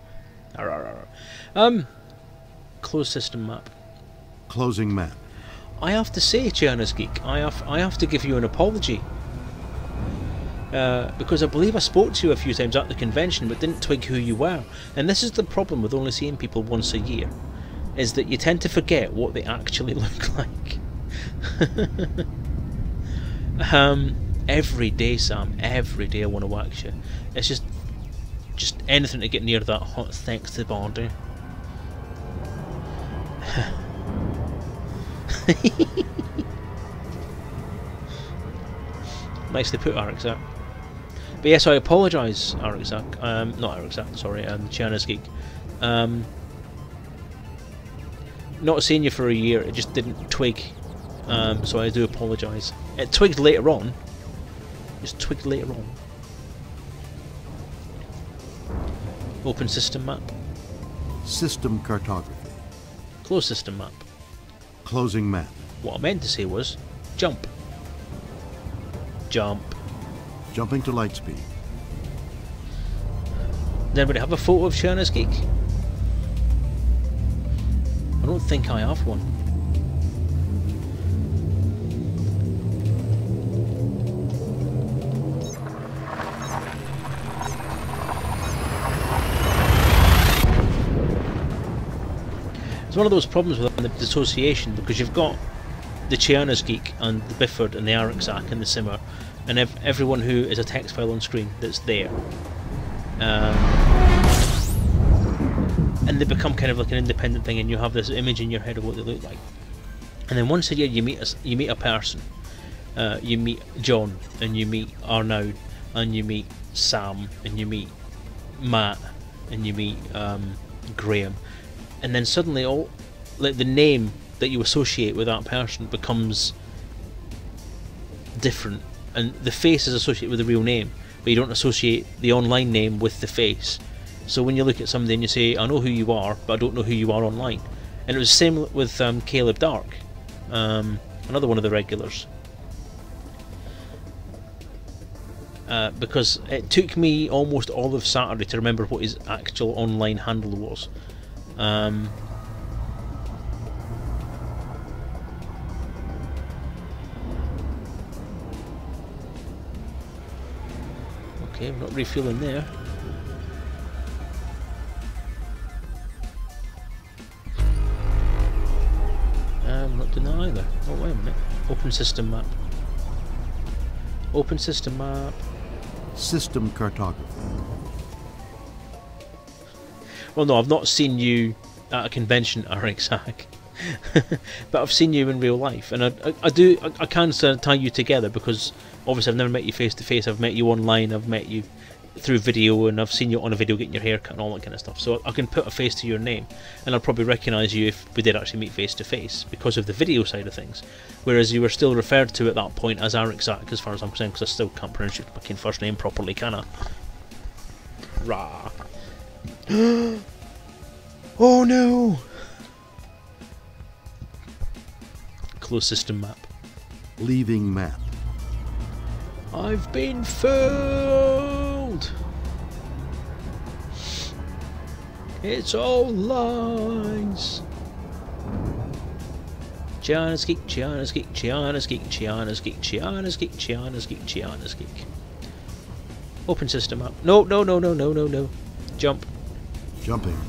Closed system map. Closing map. I have to say, Janice Geek, I have to give you an apology. Because I believe I spoke to you a few times at the convention but didn't twig who you were. And this is the problem with only seeing people once a year, is that you tend to forget what they actually look like. Every day, Sam, every day I want to wax you. It's just anything to get near that hot sexy body. Nicely put, Arixak. But yes, I apologise, Arixak. Not Arixak, sorry, Chiana's Geek. Not seeing you for a year, it just didn't twig. So I do apologise. It twigged later on. Just twigged later on. Open system map. System cartography. Close system map. Closing map. What I meant to say was jump. Jump. Jumping to light speed. Does anybody have a photo of Chiana's Geek? I don't think I have one. It's one of those problems with the dissociation, because you've got the Chiana's Geek and the Bifford and the Arixak and the Simmer and everyone who is a text file on screen that's there. And they become kind of like an independent thing, and you have this image in your head of what they look like. And then once a year you meet a person. You meet John, and you meet Arnaud, and you meet Sam, and you meet Matt, and you meet Graham. And then suddenly all like the name that you associate with that person becomes different, and the face is associated with the real name, but you don't associate the online name with the face. So when you look at somebody and you say, I know who you are, but I don't know who you are online. And it was the same with Caleb Dark, another one of the regulars. Because it took me almost all of Saturday to remember what his actual online handle was. Okay, I'm not refueling there. I'm not doing that either. Oh, wait a minute. Open system map. Open system map. System cartography. Well, no, I've not seen you at a convention, RXHack. But I've seen you in real life, and I can sort of tie you together, because obviously I've never met you face to face. I've met you online, I've met you through video, and I've seen you on a video getting your hair cut and all that kind of stuff. So I can put a face to your name, and I'll probably recognise you if we did actually meet face to face because of the video side of things. Whereas you were still referred to at that point as RXHack, as far as I'm concerned, because I still can't pronounce your fucking first name properly, can I? Rah. Oh no! Close system map. Leaving map. I've been fooled! It's all lies! Chiana's Geek, Chiana's Geek, Chiana's Geek, Chiana's Geek, Chiana's Geek, Chiana's Geek, Chiana's Geek. Open system map. No, no, no, no, no, no, no. Jump. Jumping.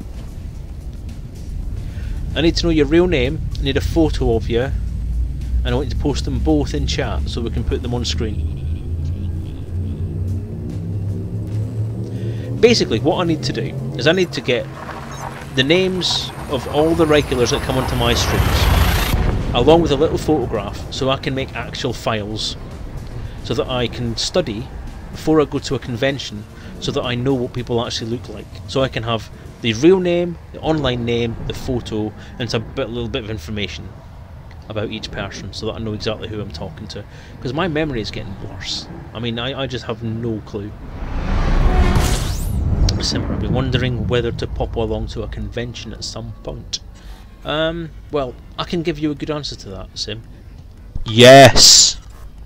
I need to know your real name, I need a photo of you, and I want you to post them both in chat so we can put them on screen. Basically, what I need to do is I need to get the names of all the regulars that come onto my streams, along with a little photograph, so I can make actual files, so that I can study before I go to a convention, so that I know what people actually look like. So I can have the real name, the online name, the photo, and a little bit of information about each person, so that I know exactly who I'm talking to. Because my memory is getting worse. I mean, I just have no clue. Simmer, I've been wondering whether to pop along to a convention at some point. Well, I can give you a good answer to that, Sim. Yes!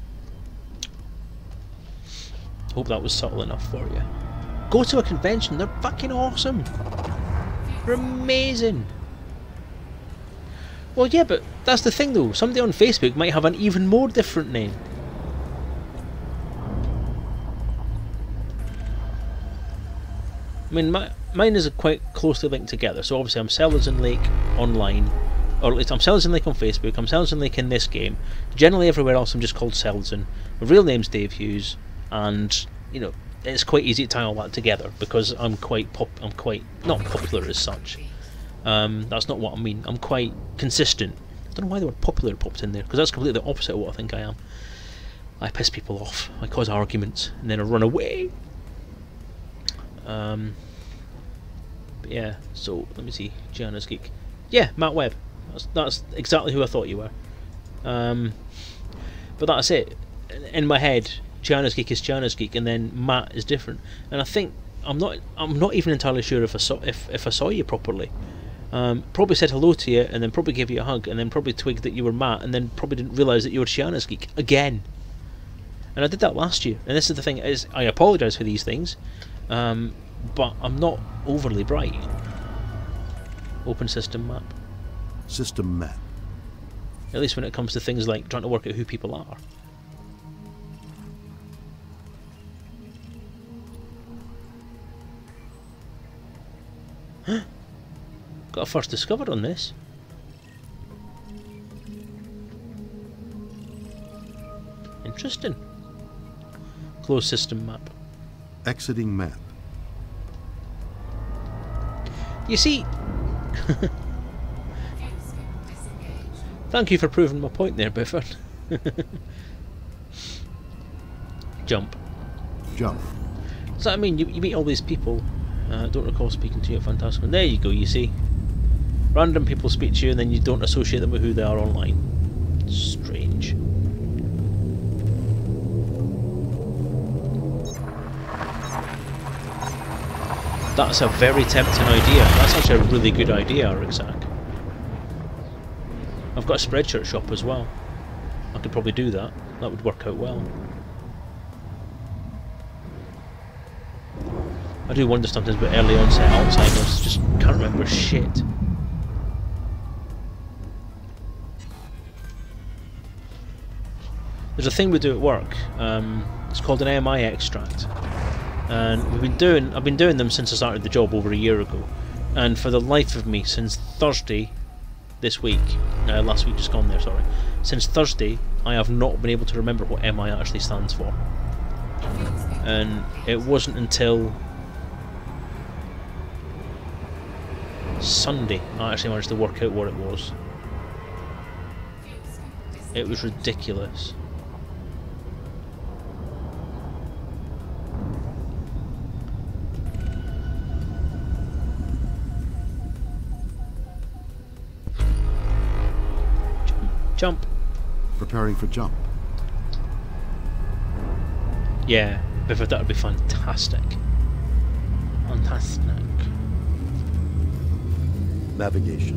Hope that was subtle enough for you. Go to a convention, they're fucking awesome! They're amazing! Well, yeah, but that's the thing though. Somebody on Facebook might have an even more different name. I mean, mine is quite closely linked together. So obviously I'm Selezen Lake online, or at least I'm Selezen Lake on Facebook, I'm Selezen Lake in this game. Generally everywhere else I'm just called Selezen. My real name's Dave Hughes, and, you know, it's quite easy to tie all that together because I'm quite not popular as such. That's not what I mean. I'm quite consistent. I don't know why the word popular popped in there, because that's completely the opposite of what I think I am. I piss people off, I cause arguments, and then I run away. But yeah, so let me see. Gianna's Geek. Yeah, Matt Webb. That's exactly who I thought you were. But that's it. In my head, Gianna's Geek is Gianna's Geek, and then Matt is different. And I think I'm not even entirely sure if I saw you properly. Probably said hello to you, and then probably gave you a hug, and then probably twigged that you were Matt, and then probably didn't realise that you were Gianna's Geek again. And I did that last year. And this is the thing: is I apologise for these things. But I'm not overly bright. Open system map. System map. At least when it comes to things like trying to work out who people are. Got a first discovered on this. Interesting. Closed system map. Exiting map. You see, thank you for proving my point there, Bifford. Jump. Jump. So I mean, you meet all these people. Don't recall speaking to you at Fantastic. There you go. You see, random people speak to you, and then you don't associate them with who they are online. Strange. That's a very tempting idea. That's actually a really good idea, Rucksack. I've got a spreadshirt shop as well. I could probably do that. That would work out well. I do wonder sometimes about early onset Alzheimer's. Just can't remember shit. There's a thing we do at work. It's called an MI extract, and I've been doing them since I started the job over a year ago. And for the life of me, since Thursday this week, last week just gone there, sorry. Since Thursday, I have not been able to remember what MI actually stands for. And it wasn't until Sunday I actually managed to work out what it was. It was ridiculous. Jump. Preparing for jump. Yeah, Bifford, that would be fantastic. Fantastic. Navigation.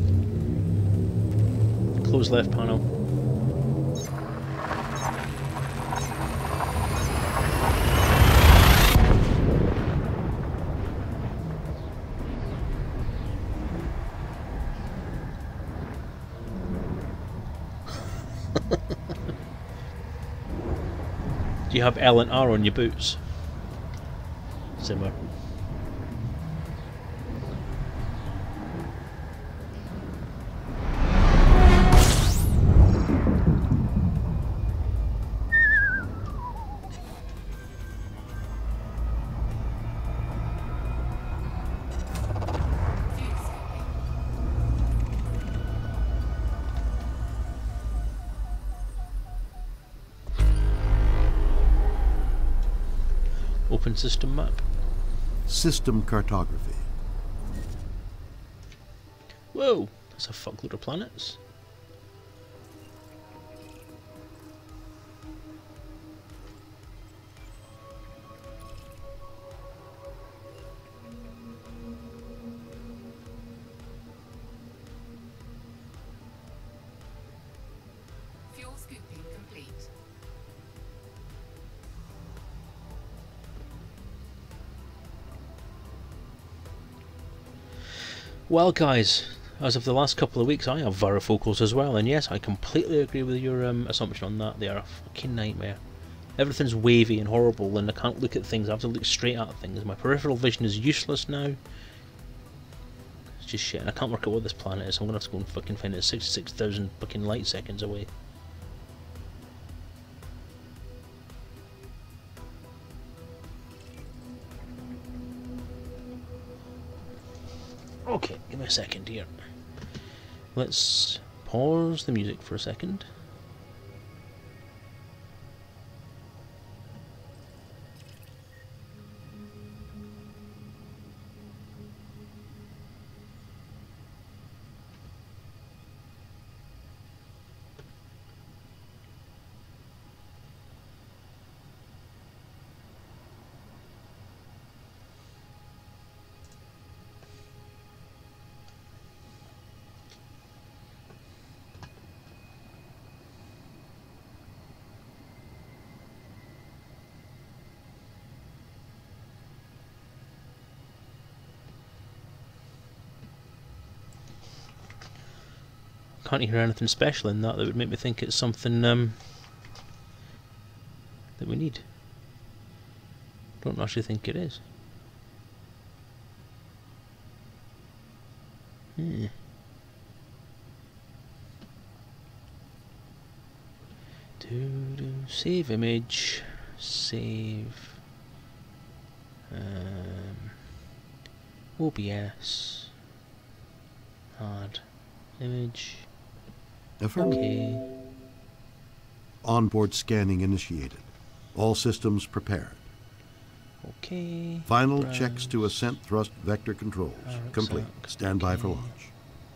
Close left panel. Do you have L and R on your boots? Zimmer. Open system map. System cartography. Whoa, that's a fuckload of planets. Fuel scooping complete. Well guys, as of the last couple of weeks I have varifocals as well, and yes, I completely agree with your assumption on that. They are a fucking nightmare. Everything's wavy and horrible and I can't look at things, I have to look straight at things. My peripheral vision is useless now. It's just shit, and I can't work out what this planet is, so I'm going to have to go and fucking find it 66,000 fucking light seconds away. Okay, give me a second here. Let's pause the music for a second. Can't hear anything special in that would make me think it's something that we need. Don't actually think it is. Save image, save OBS, add image. Okay. Onboard scanning initiated. All systems prepared. Okay. Final browse. checks to ascent thrust vector controls. Complete. Stand by for launch.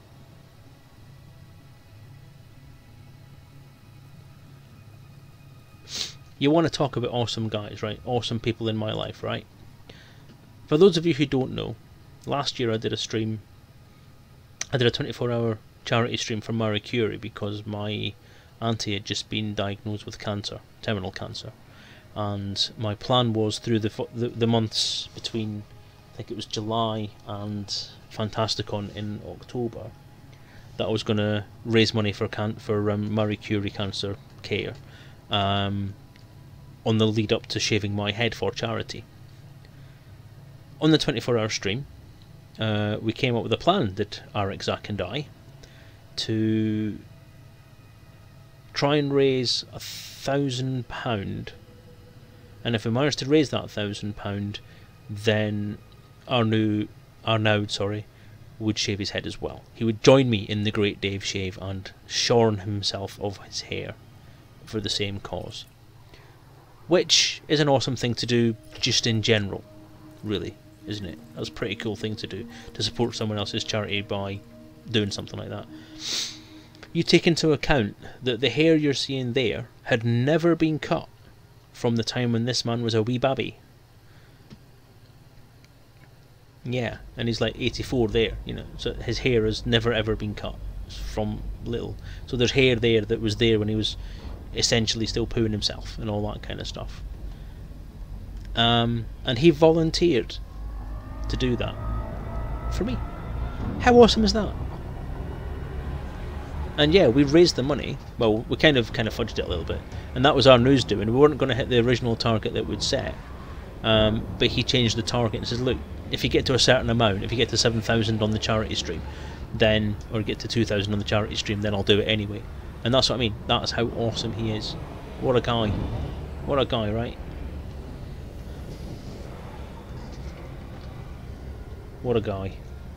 You want to talk about awesome guys, right? Awesome people in my life, right? For those of you who don't know, last year I did a stream. I did a 24-hour charity stream for Marie Curie because my auntie had just been diagnosed with cancer, terminal cancer, and my plan was through the months between, I think it was July and Fantasticon in October, that I was going to raise money for Marie Curie cancer care, on the lead up to shaving my head for charity. On the 24-hour stream, we came up with a plan, that Arik, Zach and I, to try and raise £1,000, and if we managed to raise that £1,000, then Arnaud would shave his head as well. He would join me in the Great Dave Shave and shorn himself of his hair for the same cause, which is an awesome thing to do just in general, really, isn't it? That's a pretty cool thing to do, to support someone else's charity by doing something like that. You take into account that the hair you're seeing there had never been cut from the time when this man was a wee babby. Yeah, and he's like 84 there, you know, so his hair has never ever been cut from little. So there's hair there that was there when he was essentially still pooing himself and all that kind of stuff. And he volunteered to do that for me. How awesome is that? And yeah, we raised the money. Well, we kind of fudged it a little bit, and that was our news doing. We weren't going to hit the original target that we'd set, but he changed the target and says, look, if you get to a certain amount, if you get to 7,000 on the charity stream, then, or get to 2,000 on the charity stream, then I'll do it anyway. And that's what I mean. That's how awesome he is. What a guy. What a guy, right? What a guy.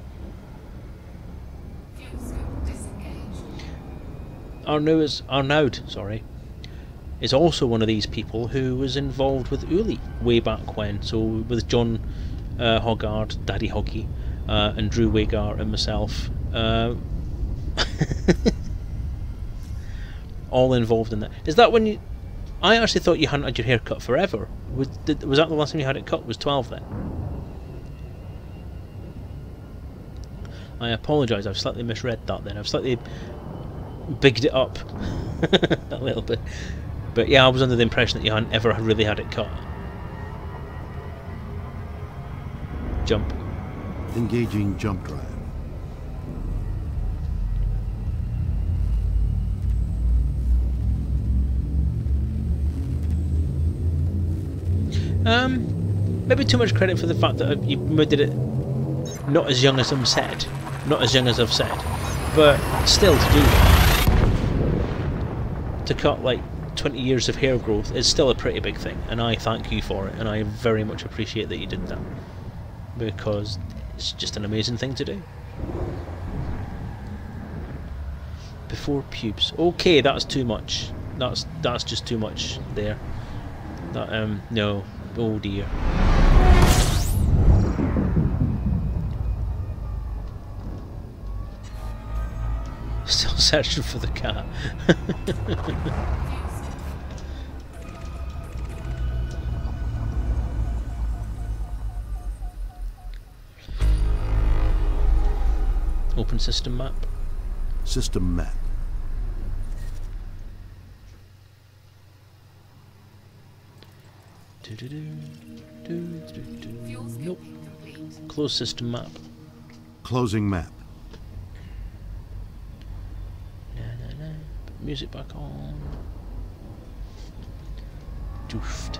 Arnaud, is also one of these people who was involved with Oolite way back when. So with John Hoggard, Daddy Hoggy, and Drew Wagar and myself, all involved in that. Is that when you? I actually thought you hadn't had your hair cut forever. Was that the last time you had it cut? Was 12 then? I apologise. I've slightly misread that. Then I've slightly bigged it up a little bit. But yeah, I was under the impression that you hadn't ever really had it cut. Jump. Engaging jump drive. Maybe too much credit for the fact that you did it not as young as I've said, but still to do that, to cut like 20 years of hair growth is still a pretty big thing, and I thank you for it, and I very much appreciate that you did that, because it's just an amazing thing to do. Before pubes. Okay, that's too much. That's just too much there. That no. Oh dear. Still searching for the cat. Open system map. System map. Nope. Close system map. Closing map. Put music back on. Doofed.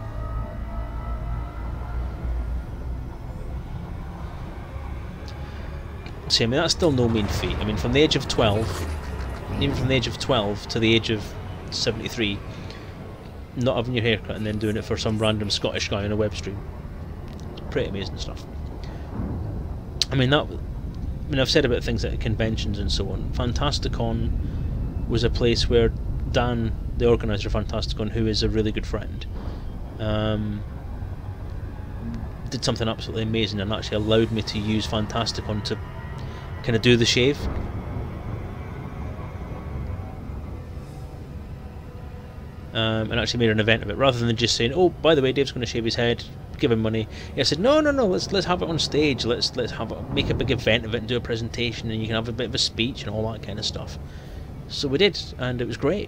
See, I mean, that's still no mean feat. I mean, from the age of 12, even from the age of 12 to the age of 73, not having your hair cut and then doing it for some random Scottish guy on a web stream. It's pretty amazing stuff. I mean, I've said about things at conventions and so on. Fantasticon was a place where Dan, the organiser of Fantasticon, who is a really good friend, did something absolutely amazing and actually allowed me to use Fantasticon to kind of do the shave. And actually made an event of it, rather than just saying, oh, by the way, Dave's going to shave his head, give him money. He said, no, let's have it on stage. Let's have make a big event of it and do a presentation, and you can have a bit of a speech and all that kind of stuff. So we did, and it was great.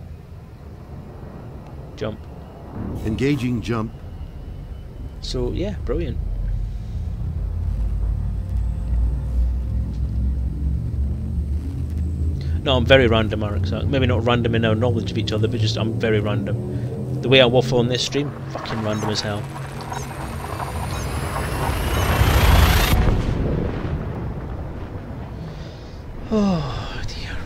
Jump. Engaging jump. So yeah, brilliant. No, I'm very random, Eric. So maybe not random in our knowledge of each other, but just I'm very random. The way I waffle on this stream, fucking random as hell. Oh dear.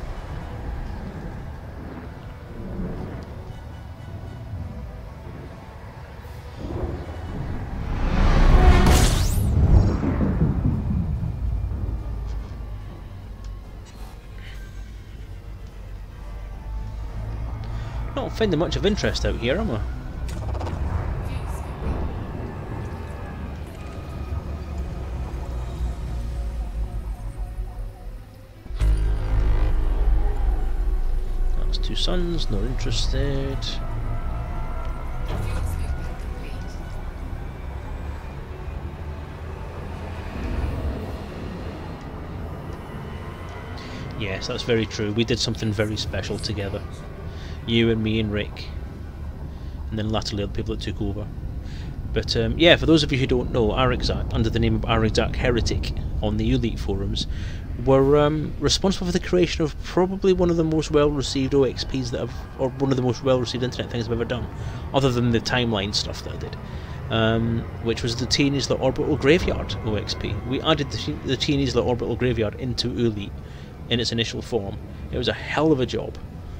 Not finding much of interest out here, am I? That's two suns, not interested. Yes, that's very true. We did something very special together. You and me and Rick, and then latterly other people that took over. But yeah, for those of you who don't know, Arakzak, under the name of Arakzak Heretic on the Oolite forums, were responsible for the creation of probably one of the most well-received OXPs that I've, or one of the most well-received internet things I've ever done, other than the timeline stuff that I did, which was the Teenage Orbital Graveyard OXP. We added the Teenage Orbital Graveyard into Oolite in its initial form. It was a hell of a job.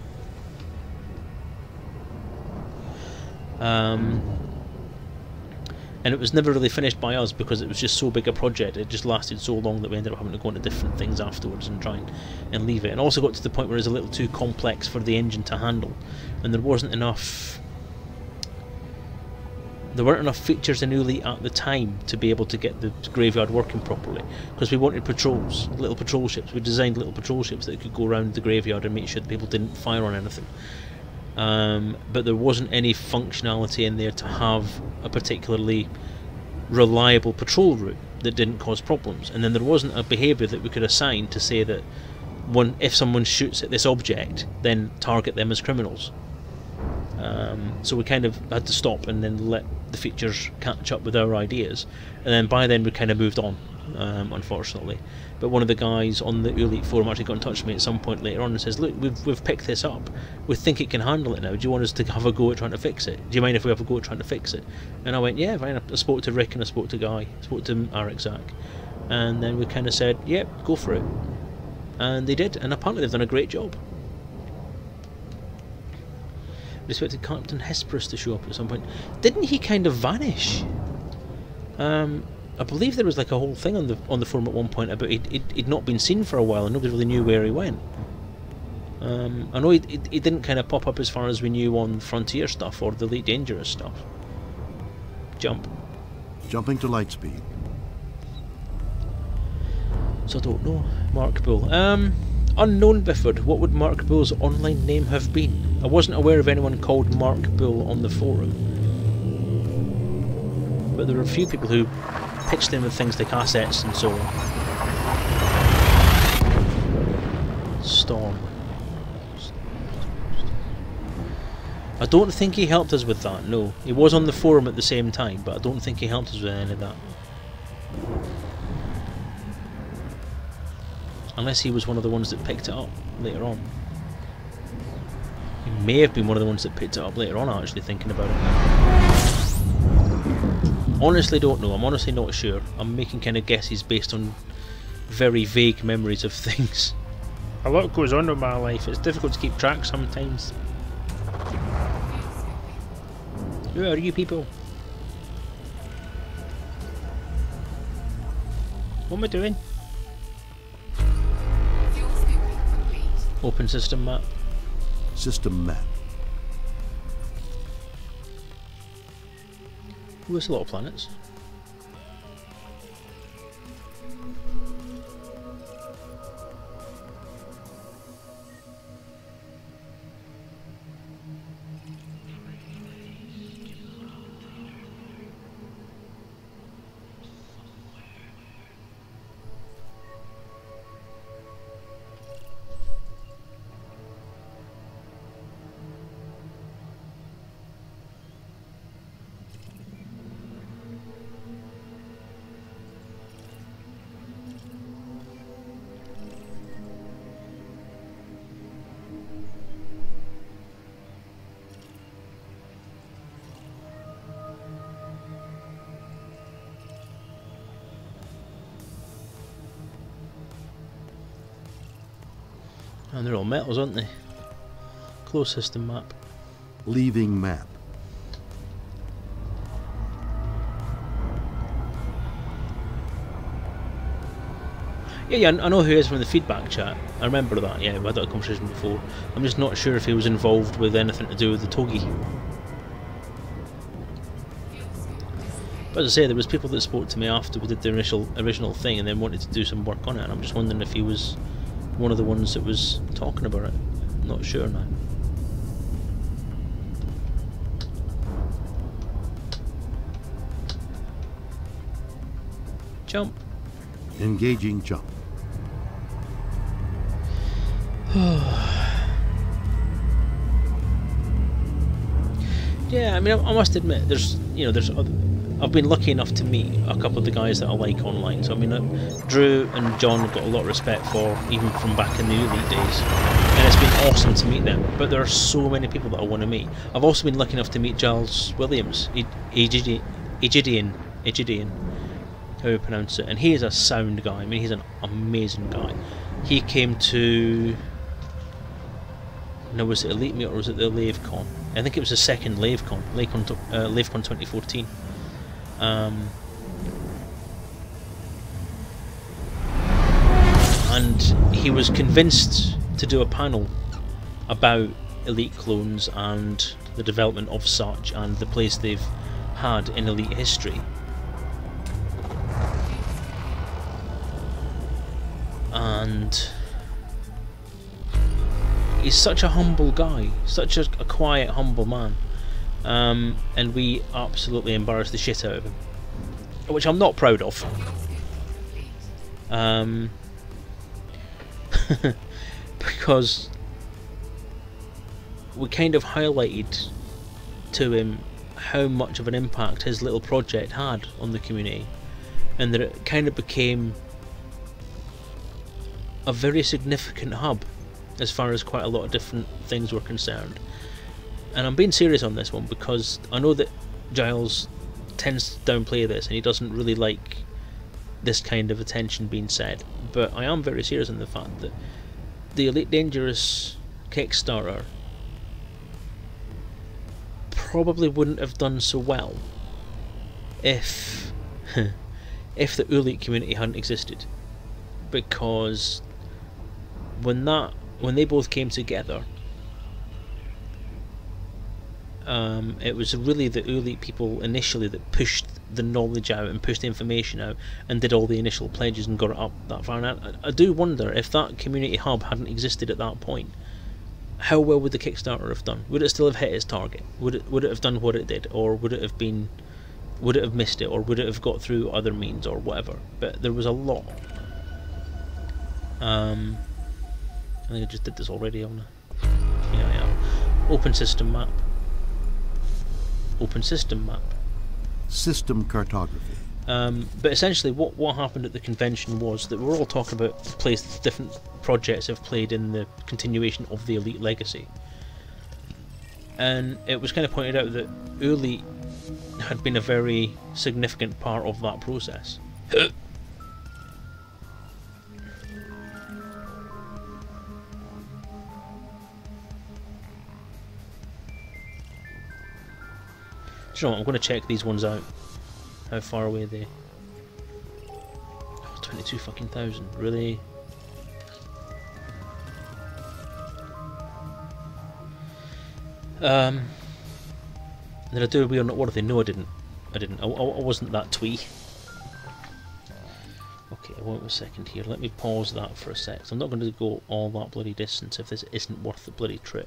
And it was never really finished by us because it was just so big a project. It just lasted so long that we ended up having to go into different things afterwards and try and leave it. And also got to the point where it was a little too complex for the engine to handle, and there weren't enough features in Oolite at the time to be able to get the graveyard working properly, because we wanted patrols, little patrol ships. We designed little patrol ships that could go around the graveyard and make sure that people didn't fire on anything. But there wasn't any functionality in there to have a particularly reliable patrol route that didn't cause problems, and then there wasn't a behaviour that we could assign to say that if someone shoots at this object, then target them as criminals. So we kind of had to stop and then let the features catch up with our ideas, and then by then we kind of moved on, unfortunately. But one of the guys on the Oolite forum actually got in touch with me at some point later on and says, look, we've picked this up, we think it can handle it now, do you want us to have a go at trying to fix it? Do you mind if we have a go at trying to fix it? And I went, yeah, fine. I spoke to Rick and I spoke to Guy, I spoke to Arakzak, and then we kind of said, yep, go for it. And they did, and apparently they've done a great job. We expected Captain Hesperus to show up at some point. Didn't he kind of vanish? I believe there was like a whole thing on the forum at one point about he'd not been seen for a while and nobody really knew where he went. I know he didn't kind of pop up as far as we knew on Frontier stuff or the Elite Dangerous stuff. Jump. Jumping to light speed. So I don't know. Mark Bull. Unknown Bifford, what would Mark Bull's online name have been? I wasn't aware of anyone called Mark Bull on the forum, but there were a few people who pitched in with things like assets and so on. Storm. I don't think he helped us with that, no. He was on the forum at the same time, but I don't think he helped us with any of that. Unless he was one of the ones that picked it up later on. He may have been one of the ones that picked it up later on, actually, thinking about it. Honestly don't know, I'm honestly not sure. I'm making kind of guesses based on very vague memories of things. A lot goes on in my life, it's difficult to keep track sometimes. Who are you people? What am I doing? Open system map. System map. Ooh, there's a lot of planets. And they're all metals, aren't they? Closed system map. Leaving map. Yeah, I know who he is from the feedback chat. I remember that, yeah, we had that conversation before. I'm just not sure if he was involved with anything to do with the Togi. But as I say, there was people that spoke to me after we did the original thing and then wanted to do some work on it, and I'm just wondering if he was one of the ones that was talking about it. I'm not sure now. Jump. Engaging jump. Yeah, I mean, I must admit, there's I've been lucky enough to meet a couple of the guys that I like online. So I mean, Drew and John I've got a lot of respect for, even from back in the Elite days, and it's been awesome to meet them. But there are so many people that I want to meet. I've also been lucky enough to meet Giles Williams, Egidian, how you pronounce it, and he is a sound guy. I mean, he's an amazing guy. He came to, no, was it Elite Meet or was it the LaveCon? I think it was the second LaveCon, LaveCon 2014. And he was convinced to do a panel about Elite clones and the development of such and the place they've had in Elite history. And he's such a humble guy, such a quiet, humble man, and we absolutely embarrassed the shit out of him, which I'm not proud of. Because we kind of highlighted to him how much of an impact his little project had on the community, and that it kind of became a very significant hub as far as quite a lot of different things were concerned. And I'm being serious on this one because I know that Giles tends to downplay this and he doesn't really like this kind of attention being said, but I am very serious on the fact that the Elite Dangerous Kickstarter probably wouldn't have done so well if if the Oolite community hadn't existed, because when they both came together, it was really the Oolite people initially that pushed the knowledge out and pushed the information out and did all the initial pledges and got it up that far. And I do wonder if that community hub hadn't existed at that point, how well would the Kickstarter have done? Would it still have hit its target? Would it have done what it did, or would it have missed it, or would it have got through other means or whatever? But there was a lot. I think I just did this already, haven't I? Yeah, I am. Open system map. Open system map. System cartography. But essentially what happened at the convention was that we're all talking about the place that different projects have played in the continuation of the Elite legacy. And it was kind of pointed out that Oolite had been a very significant part of that process. You know what, I'm going to check these ones out. How far away are they? Oh, 22 fucking thousand, really? Did I do a wee or not? What are they? No, I didn't. I wasn't that twee. Okay, I won't a second here. Let me pause that for a sec. I'm not going to go all that bloody distance if this isn't worth the bloody trip.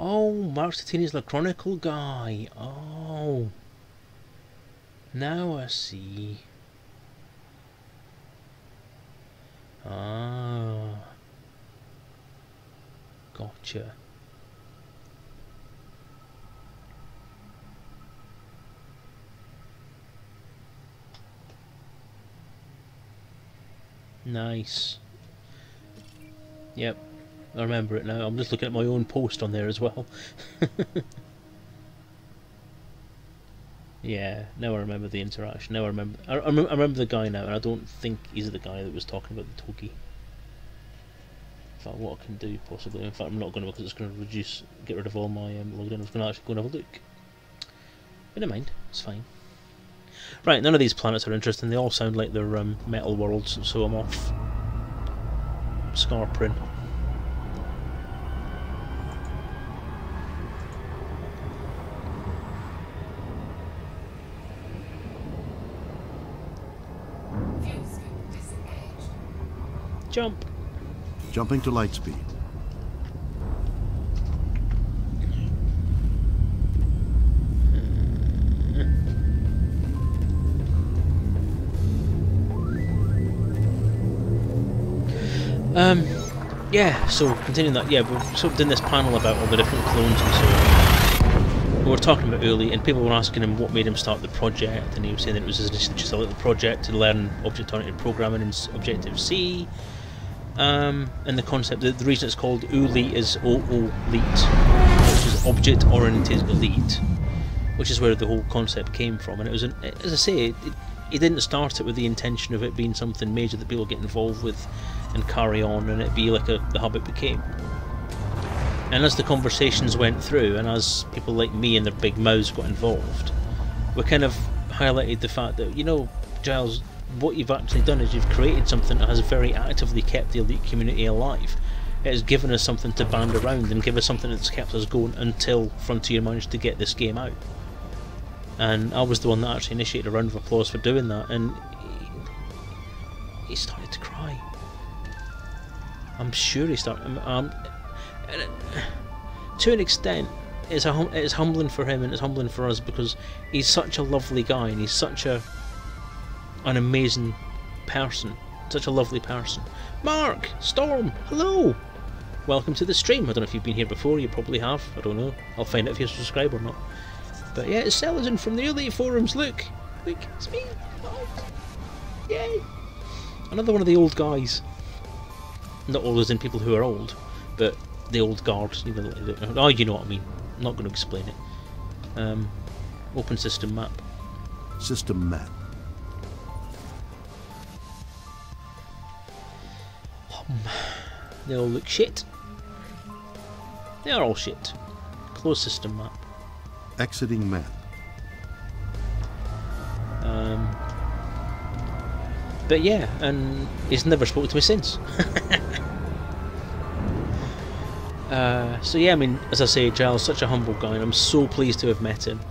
Oh, Mark Titani's the Chronicle guy. Oh. Now I see. Ah. Gotcha. Nice. Yep, I remember it now. I'm just looking at my own post on there as well. Yeah, now I remember the interaction. Now I remember. I remember the guy now, and I don't think he's the guy that was talking about the Togi. In fact, what I can do possibly. In fact, I'm not going to, because it's going to get rid of all my logged in. I was going to actually go and have a look. But never mind, it's fine. Right, none of these planets are interesting. They all sound like they're metal worlds, so I'm off Scarprin. Fuel scoop disengaged. Jump! Jumping to light speed. Yeah, so continuing that, yeah, we're sort of doing this panel about all the different clones and so on. We were talking about Oolite, and people were asking him what made him start the project, and he was saying that it was just a little project to learn object-oriented programming in Objective-C. And the concept, the reason it's called Oolite is O-O-Lite, which is Object-Oriented Elite, which is where the whole concept came from. And it was, as I say, he didn't start it with the intention of it being something major that people get involved with and carry on, and it be like the hub it became. And as the conversations went through, and as people like me and their big mouths got involved, we kind of highlighted the fact that, you know, Giles, what you've actually done is you've created something that has very actively kept the Elite community alive. It has given us something to band around and give us something that's kept us going until Frontier managed to get this game out. And I was the one that actually initiated a round of applause for doing that, and he started to cry. I'm sure he started. To an extent, it's humbling for him and it's humbling for us, because he's such a lovely guy and he's such an amazing person, such a lovely person. Mark, Storm, hello! Welcome to the stream. I don't know if you've been here before. You probably have. I don't know. I'll find out if you're subscribed or not. But yeah, it's Selezen from the Elite forums. Look, it's me. Oh. Yay! Another one of the old guys. Not old as in people who are old, but the old guard. Oh, you know what I mean. I'm not going to explain it. Open system map. System map. They all look shit. They are all shit. Closed system map. Exiting map. But yeah, and he's never spoken to me since. So yeah, I mean, as I say, Giles, such a humble guy, and I'm so pleased to have met him.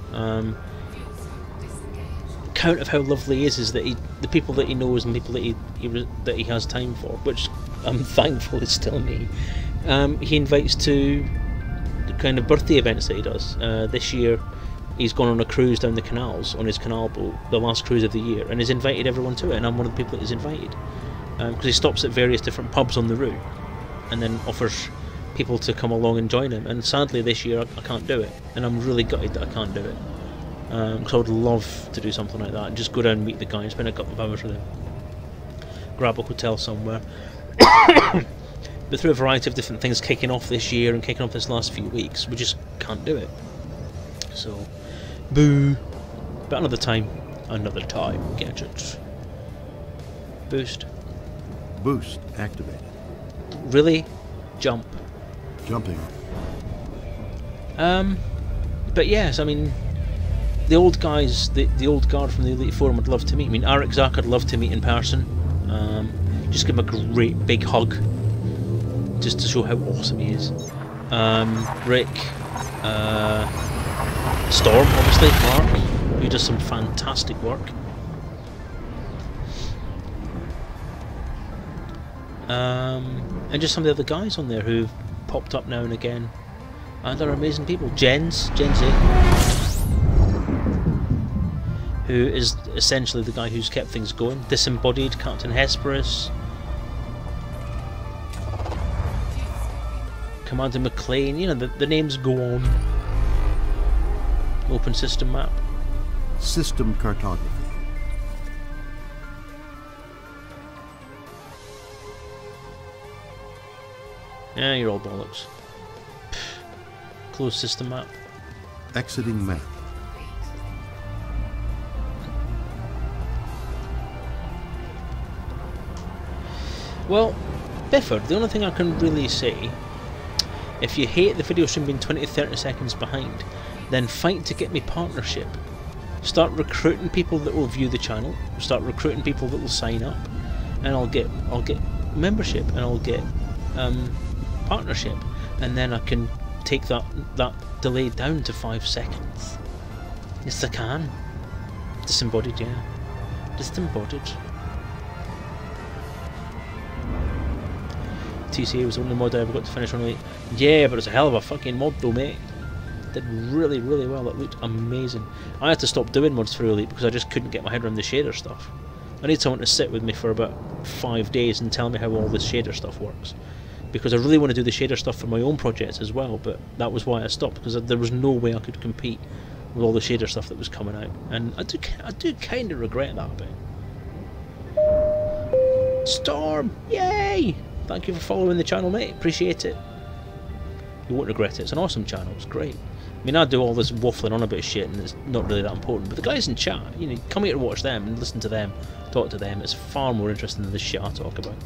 Count of how lovely he is that the people that he knows and people that he has time for, which I'm thankful is still me. He invites to the kind of birthday events that he does. This year, he's gone on a cruise down the canals on his canal boat, the last cruise of the year, and he's invited everyone to it, and I'm one of the people that he's invited. Because he stops at various different pubs on the route, and then offers people to come along and join him. And sadly this year I can't do it, and I'm really gutted that I can't do it. Because I would love to do something like that, and just go down and meet the guy and spend a couple of hours with him. Grab a hotel somewhere. But through a variety of different things kicking off this year and kicking off this last few weeks, we just can't do it. So, boo. But another time, gadget. Boost. Boost activated. Really? Jump. Jumping. But yes, I mean, the old guys, the old guard from the Elite Forum would love to meet. I mean, Arik Zak I'd love to meet in person. Just give him a great big hug, just to show how awesome he is. Rick, Storm, obviously, Mark, who does some fantastic work. And just some of the other guys on there who've popped up now and again. and our amazing people. Gen Z, who is essentially the guy who's kept things going. Disembodied Captain Hesperus, Commander McLean, you know, the names go on. Open system map. System cartography. Yeah, you're all bollocks. Closed system map. Exiting map. Well, Bifford, the only thing I can really say, if you hate the video stream being 20 to 30 seconds behind, then fight to get me partnership. Start recruiting people that will view the channel, start recruiting people that will sign up, and I'll get membership, and I'll get partnership, and then I can take that delay down to 5 seconds. Yes, I can. Disembodied, yeah. Disembodied. TCA was the only mod I ever got to finish on Elite. Yeah, but it's a hell of a fucking mod though, mate. Did really, really well. It looked amazing. I had to stop doing mods for Elite because I just couldn't get my head around the shader stuff. I need someone to sit with me for about 5 days and tell me how all this shader stuff works. Because I really want to do the shader stuff for my own projects as well, but that was why I stopped, because there was no way I could compete with all the shader stuff that was coming out. And I do kind of regret that a bit. Storm! Yay! Thank you for following the channel, mate. Appreciate it. You won't regret it. It's an awesome channel. It's great. I mean, I do all this waffling on about shit, and it's not really that important. But the guys in chat, you know, come here to watch them and listen to them, talk to them. It's far more interesting than the shit I talk about.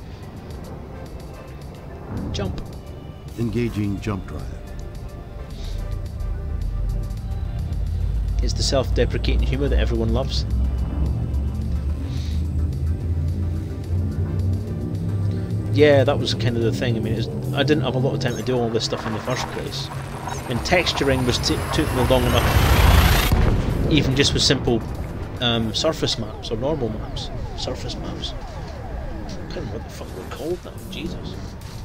Jump. Engaging jump drive. It's the self-deprecating humour that everyone loves. Yeah, that was kind of the thing. I mean, I didn't have a lot of time to do all this stuff in the first place. And texturing was took me long enough, even just with simple surface maps or normal maps. Surface maps. I can't remember what the fuck they're called now. Jesus.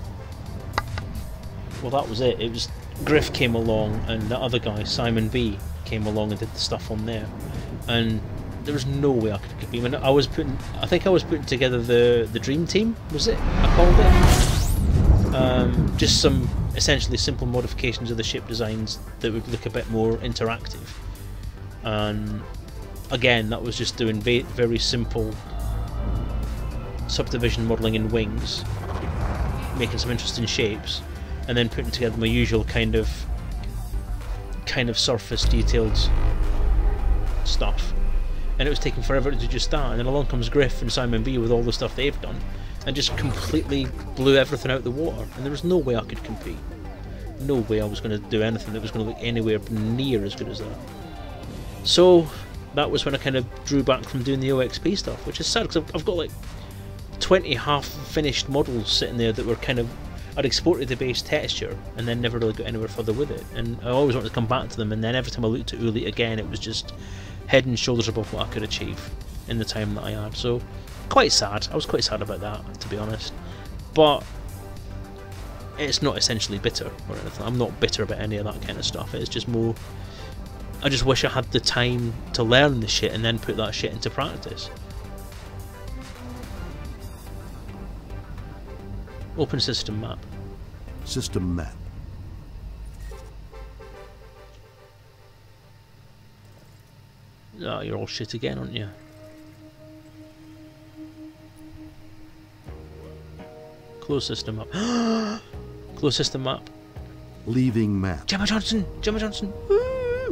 Well, that was it. It was Griff came along, and the other guy, Simon B, came along and did the stuff on there, and there was no way I could compete. I mean, I think I was putting together the dream team. Was it? I called it. Just some essentially simple modifications of the ship designs that would look a bit more interactive. And again, that was just doing very simple subdivision modelling in wings, making some interesting shapes, and then putting together my usual kind of surface detailed stuff. And it was taking forever to do just that, and then along comes Griff and Simon B with all the stuff they've done, and just completely blew everything out the water, and there was no way I could compete. No way I was going to do anything that was going to look anywhere near as good as that. So that was when I kind of drew back from doing the OXP stuff, which is sad because I've got like 20 half-finished models sitting there that were kind of, I'd exported the base texture and then never really got anywhere further with it, and I always wanted to come back to them, and then every time I looked at Oolite again, it was just head and shoulders above what I could achieve in the time that I had. So quite sad. I was quite sad about that, to be honest. But it's not essentially bitter or anything. I'm not bitter about any of that kind of stuff. It's just more, I just wish I had the time to learn the shit and then put that shit into practice. Open system map. System map. Oh, you're all shit again, aren't you? Closed system map. Closed system map. Leaving map. Gemma Johnson! Gemma Johnson! Woo!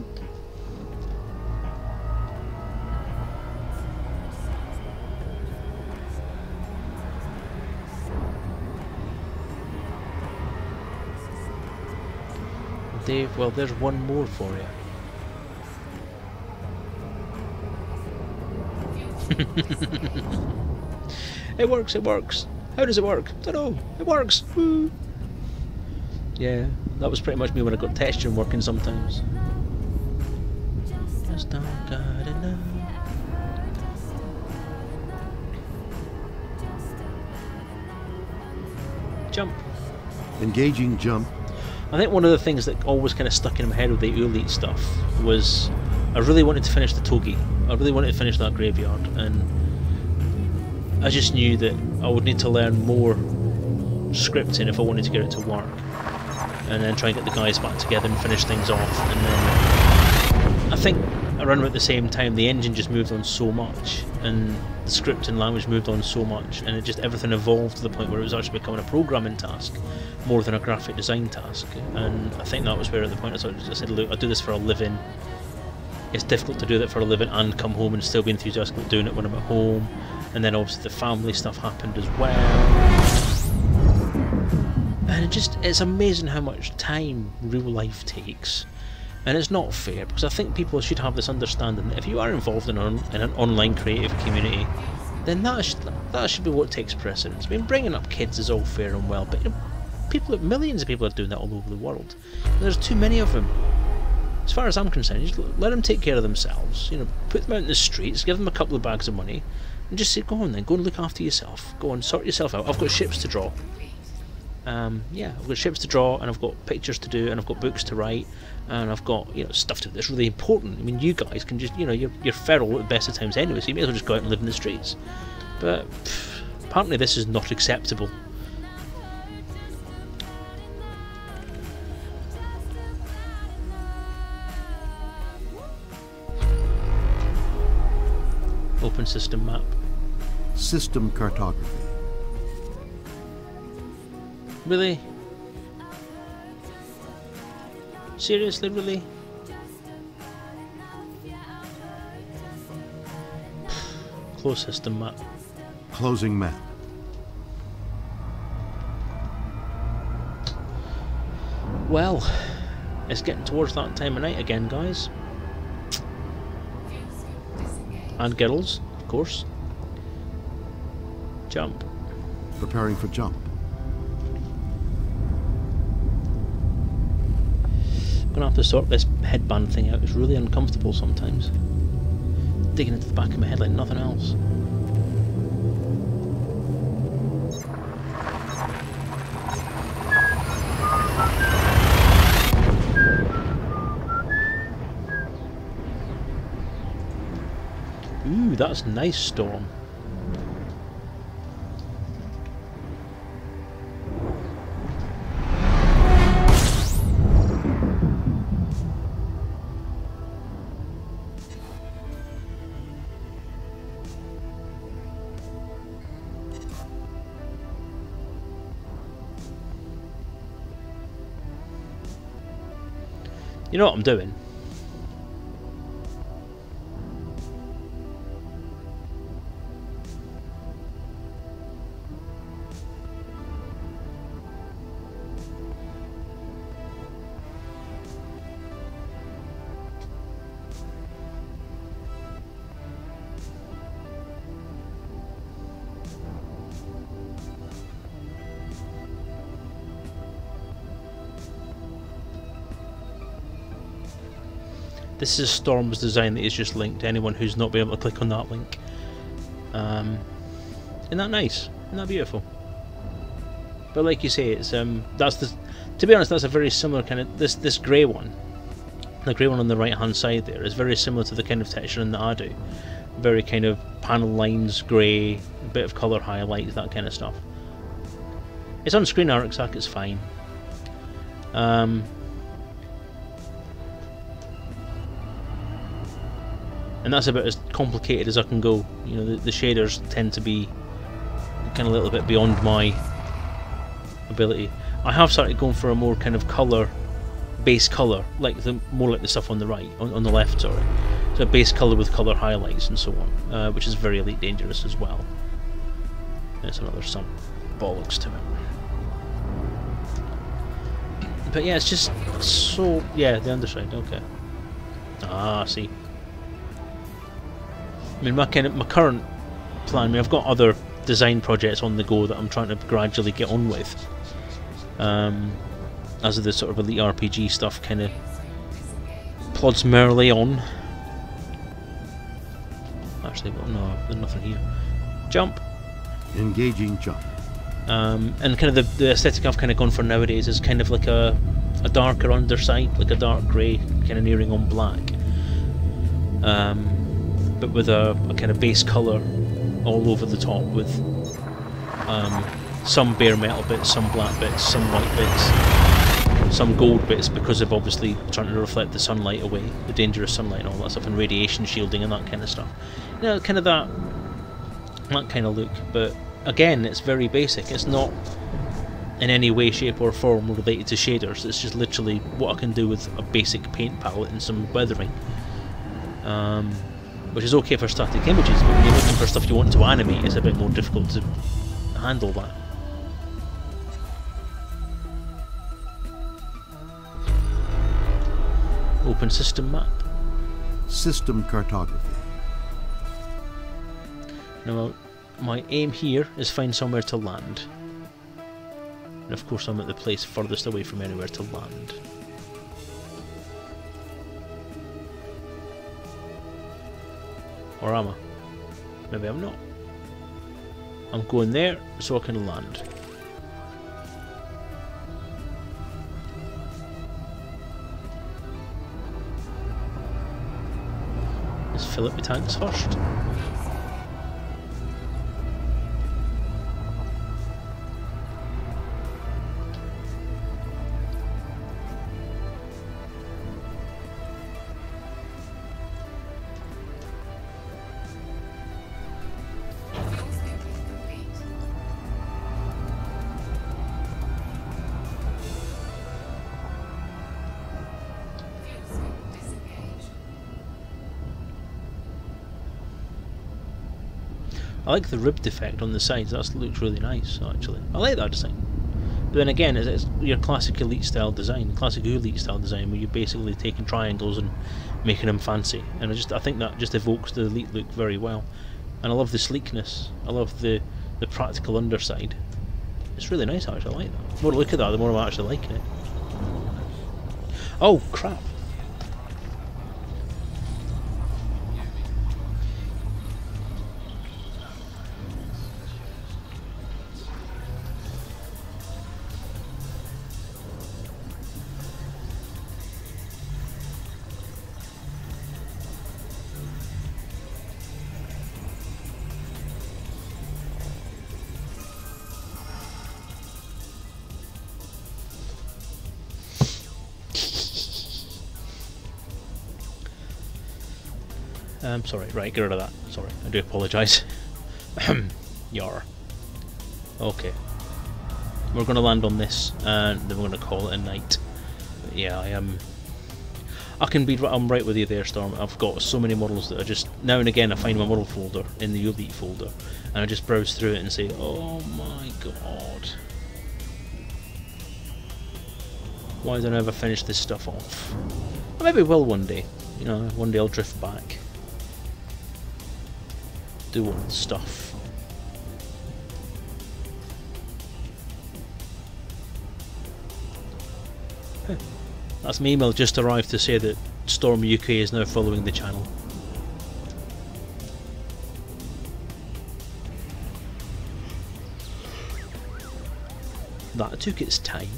Dave, well, there's one more for you. It works, it works. How does it work? Don't know. It works. Woo. Yeah, that was pretty much me when I got texture working sometimes. Just don't got enough. Jump. Engaging jump. I think one of the things that always kind of stuck in my head with the Oolite stuff was I really wanted to finish the Togi. I really wanted to finish that graveyard, and I just knew that I would need to learn more scripting if I wanted to get it to work, and then try and get the guys back together and finish things off. And then I think around about the same time the engine just moved on so much, and the scripting language moved on so much, and it just everything evolved to the point where it was actually becoming a programming task more than a graphic design task. And I think that was where at the point I said, look, I do this for a living. It's difficult to do that for a living and come home and still be enthusiastic about doing it when I'm at home. And then obviously the family stuff happened as well. And it's amazing how much time real life takes. And it's not fair, because I think people should have this understanding that if you are involved in an online creative community, then that should be what takes precedence. I mean, bringing up kids is all fair and well, but millions of people are doing that all over the world. And there's too many of them. As far as I'm concerned, just let them take care of themselves. You know, put them out in the streets, give them a couple of bags of money, and just say, go on then, go and look after yourself. Go and sort yourself out. I've got ships to draw. Yeah, I've got ships to draw, and I've got pictures to do, and I've got books to write, and I've got, you know, stuff to do that's really important. I mean, you guys can just, you know, you're feral at the best of times anyway, so you may as well just go out and live in the streets. But apparently this is not acceptable. Open system map. System cartography. Really? Seriously, really? Close system map. Closing map. Well, it's getting towards that time of night again, guys. And girls, of course. Jump. Preparing for jump. I'm gonna have to sort this headband thing out. It's really uncomfortable sometimes. Digging into the back of my head like nothing else. Ooh, that's nice storm. You know what I'm doing? This is Storm's design that is just linked to anyone who's not been able to click on that link. Isn't that nice? Isn't that beautiful? But like you say, it's to be honest, that's a very similar kind of this grey one. The grey one on the right hand side there is very similar to the kind of texturing that I do. Very kind of panel lines, grey, a bit of colour highlights, that kind of stuff. It's on screen art, exactly, it's fine. And that's about as complicated as I can go. You know, the shaders tend to be kind of a little bit beyond my ability. I have started going for a more kind of colour, base colour, like more like the stuff on the right, on the left, sorry. So a base colour with colour highlights and so on, which is very Elite Dangerous as well. There's another some bollocks to it. But yeah, it's just so, yeah, the underside, okay. Ah, see. I mean, my current plan, I mean, I've got other design projects on the go that I'm trying to gradually get on with. As the sort of Elite RPG stuff kind of plods merrily on. Actually, well, no, there's nothing here. Jump. Engaging jump. And kind of the aesthetic I've kind of gone for nowadays is kind of like a a darker underside, like a dark grey, kind of nearing on black, but with a kind of base colour all over the top, with some bare metal bits, some black bits, some white bits, some gold bits, because of obviously trying to reflect the sunlight away, the dangerous sunlight and all that stuff, and radiation shielding and that kind of stuff. You know, kind of that kind of look. But again, it's very basic. It's not in any way, shape or form related to shaders. It's just literally what I can do with a basic paint palette and some weathering. Which is okay for static images, but when you're looking for stuff you want to animate, it's a bit more difficult to handle that. Open system map. System cartography. Now, my aim here is find somewhere to land. And of course I'm at the place furthest away from anywhere to land. Or am I? Maybe I'm not. I'm going there so I can land. Let's fill up my tanks first. I like the ribbed effect on the sides. That looks really nice, actually. I like that design. But then again, it's your classic Elite style design, classic Oolite style design, where you're basically taking triangles and making them fancy. And I think that just evokes the Elite look very well. And I love the sleekness. I love the practical underside. It's really nice, actually. I like that. The more I look at that, the more I'm actually liking it. Oh crap! Sorry, right, get rid of that. Sorry, I do apologise. Yar. Okay. We're going to land on this, and then we're going to call it a night. But yeah, I'm right with you there, Storm. I've got so many models that I just, now and again I find my model folder in the Elite folder, and I just browse through it and say, oh my god. Why don't I ever finish this stuff off? Or maybe I will one day. You know, one day I'll drift back. Do all the stuff. That's my email just arrived to say that Storm UK is now following the channel. That took its time.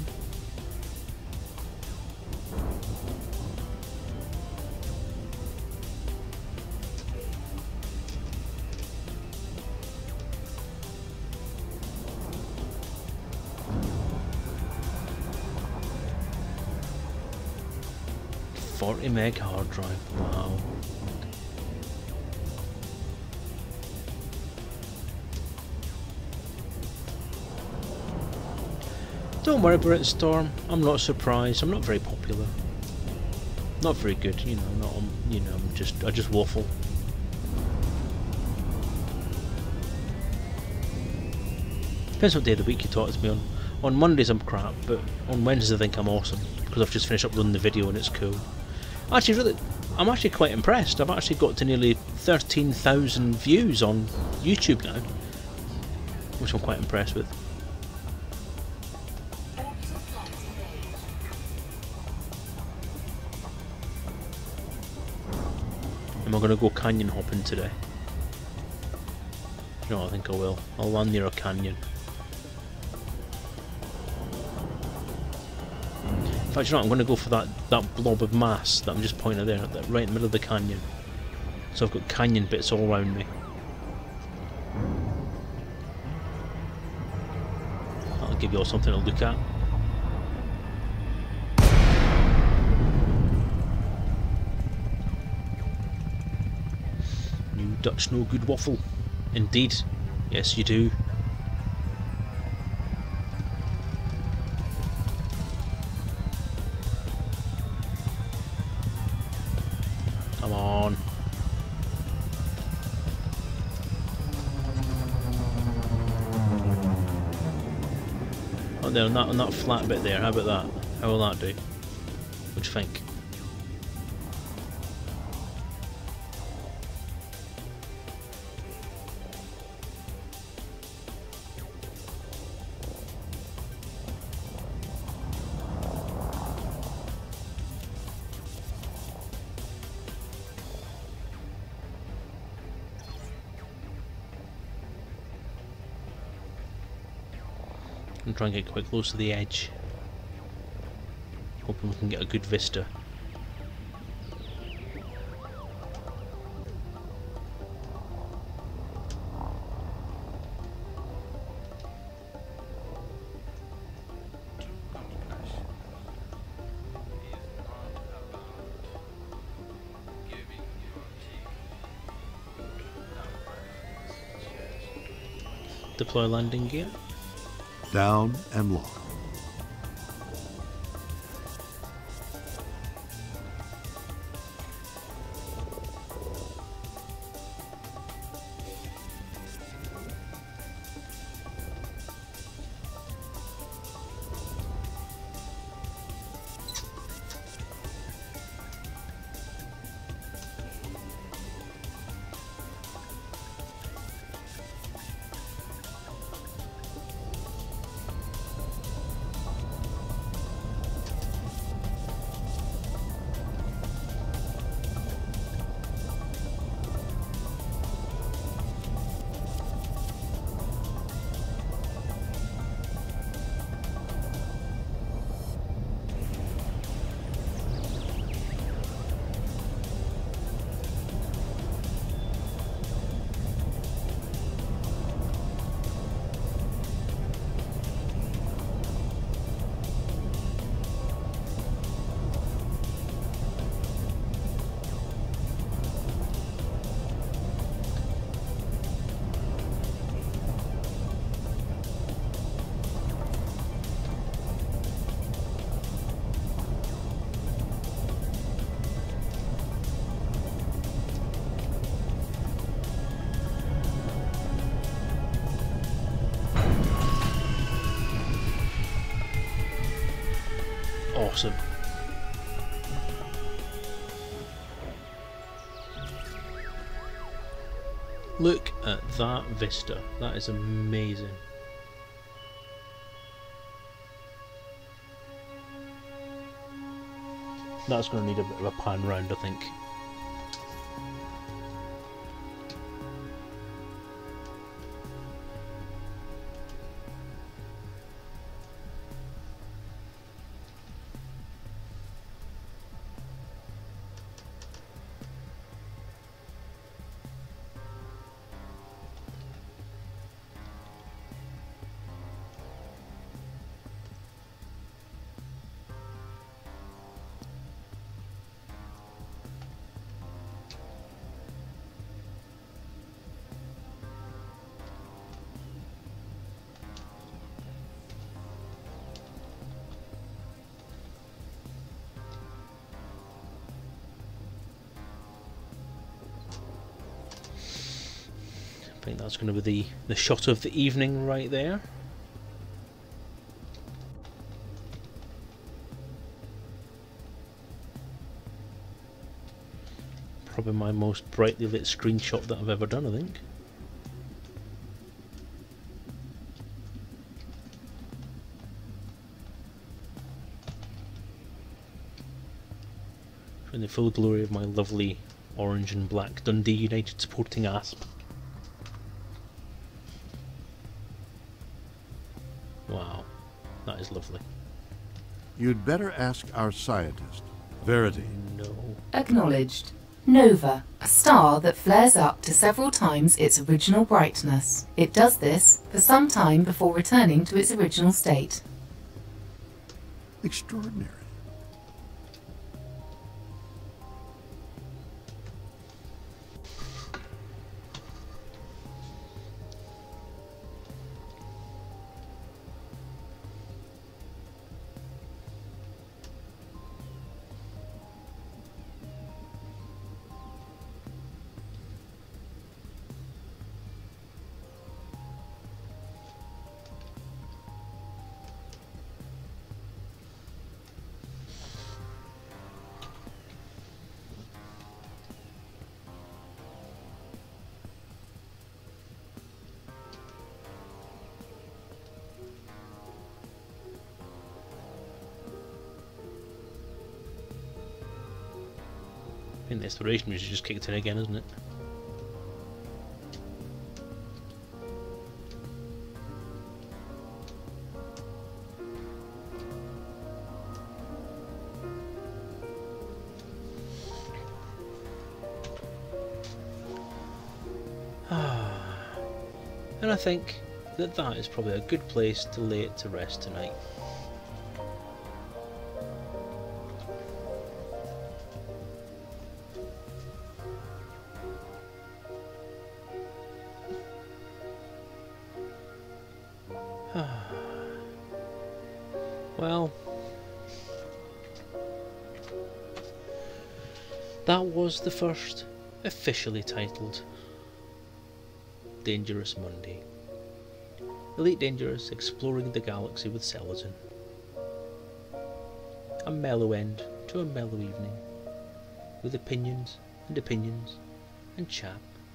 Meg hard drive, wow. Don't worry about it, Storm. I'm not surprised. I'm not very popular. Not very good, you know. Not, you know. I just waffle. Depends what day of the week you talk to me on. On Mondays I'm crap, but on Wednesdays I think I'm awesome because I've just finished uploading the video and it's cool. Actually, I'm actually quite impressed. I've actually got to nearly 13,000 views on YouTube now, which I'm quite impressed with. Am I going to go canyon hopping today? No, I think I will. I'll land near a canyon. In fact, you know what, I'm going to go for that blob of mass that I'm just pointing there, right in the middle of the canyon. So I've got canyon bits all around me. That'll give you all something to look at. New Dutch no good waffle. Indeed. Yes, you do. Come on. Oh, there, on that flat bit there, how about that? How will that do? What do you think? And try and get quite close to the edge. Hoping we can get a good vista. Deploy landing gear. Down and lock. Awesome. Look at that vista. That is amazing. That's going to need a bit of a pan round, I think. I think that's going to be the shot of the evening right there. Probably my most brightly lit screenshot that I've ever done, I think. In the full glory of my lovely orange and black Dundee United supporting asp. Wow, that is lovely. You'd better ask our scientist, Verity. No. Acknowledged. Nova, a star that flares up to several times its original brightness. It does this for some time before returning to its original state. Extraordinary. I think the exploration music just kicked in again, isn't it? And I think that that is probably a good place to lay it to rest tonight. Well, that was the first officially titled Dangerous Monday. Elite Dangerous exploring the galaxy with Selezen. A mellow end to a mellow evening, with opinions and chat.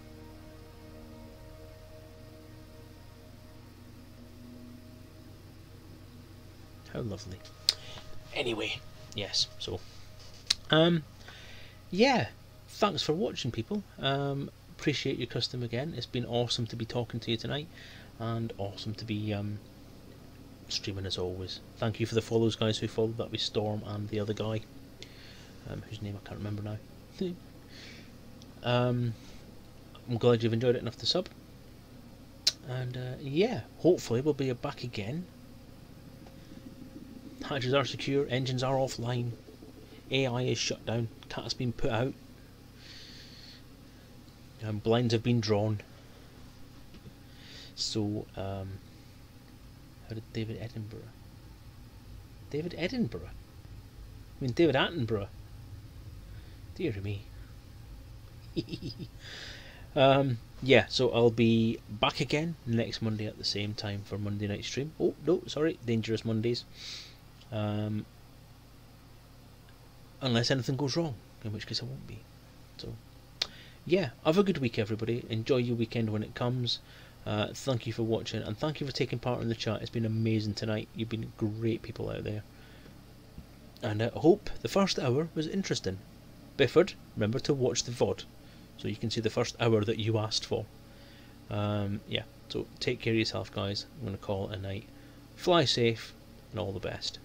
How lovely. Anyway, yes, so yeah, thanks for watching, people. Appreciate your custom again. It's been awesome to be talking to you tonight, and awesome to be streaming as always. Thank you for the follows, guys who followed. That was Storm and the other guy, whose name I can't remember now. I'm glad you've enjoyed it enough to sub, and yeah, hopefully we'll be back again. Hatches are secure, engines are offline, AI is shut down, cat's been put out, and blinds have been drawn. So, how did David Attenborough? David Attenborough. Dear me. Yeah, so I'll be back again next Monday at the same time for Monday night stream. Oh, no, sorry, Dangerous Mondays. Unless anything goes wrong, in which case I won't be. So, yeah, have a good week, everybody. Enjoy your weekend when it comes. Thank you for watching, and thank you for taking part in the chat. It's been amazing tonight. You've been great people out there. And I hope the first hour was interesting. Bifford, remember to watch the VOD, so you can see the first hour that you asked for. Yeah, so take care of yourself, guys. I'm going to call it a night. Fly safe, and all the best.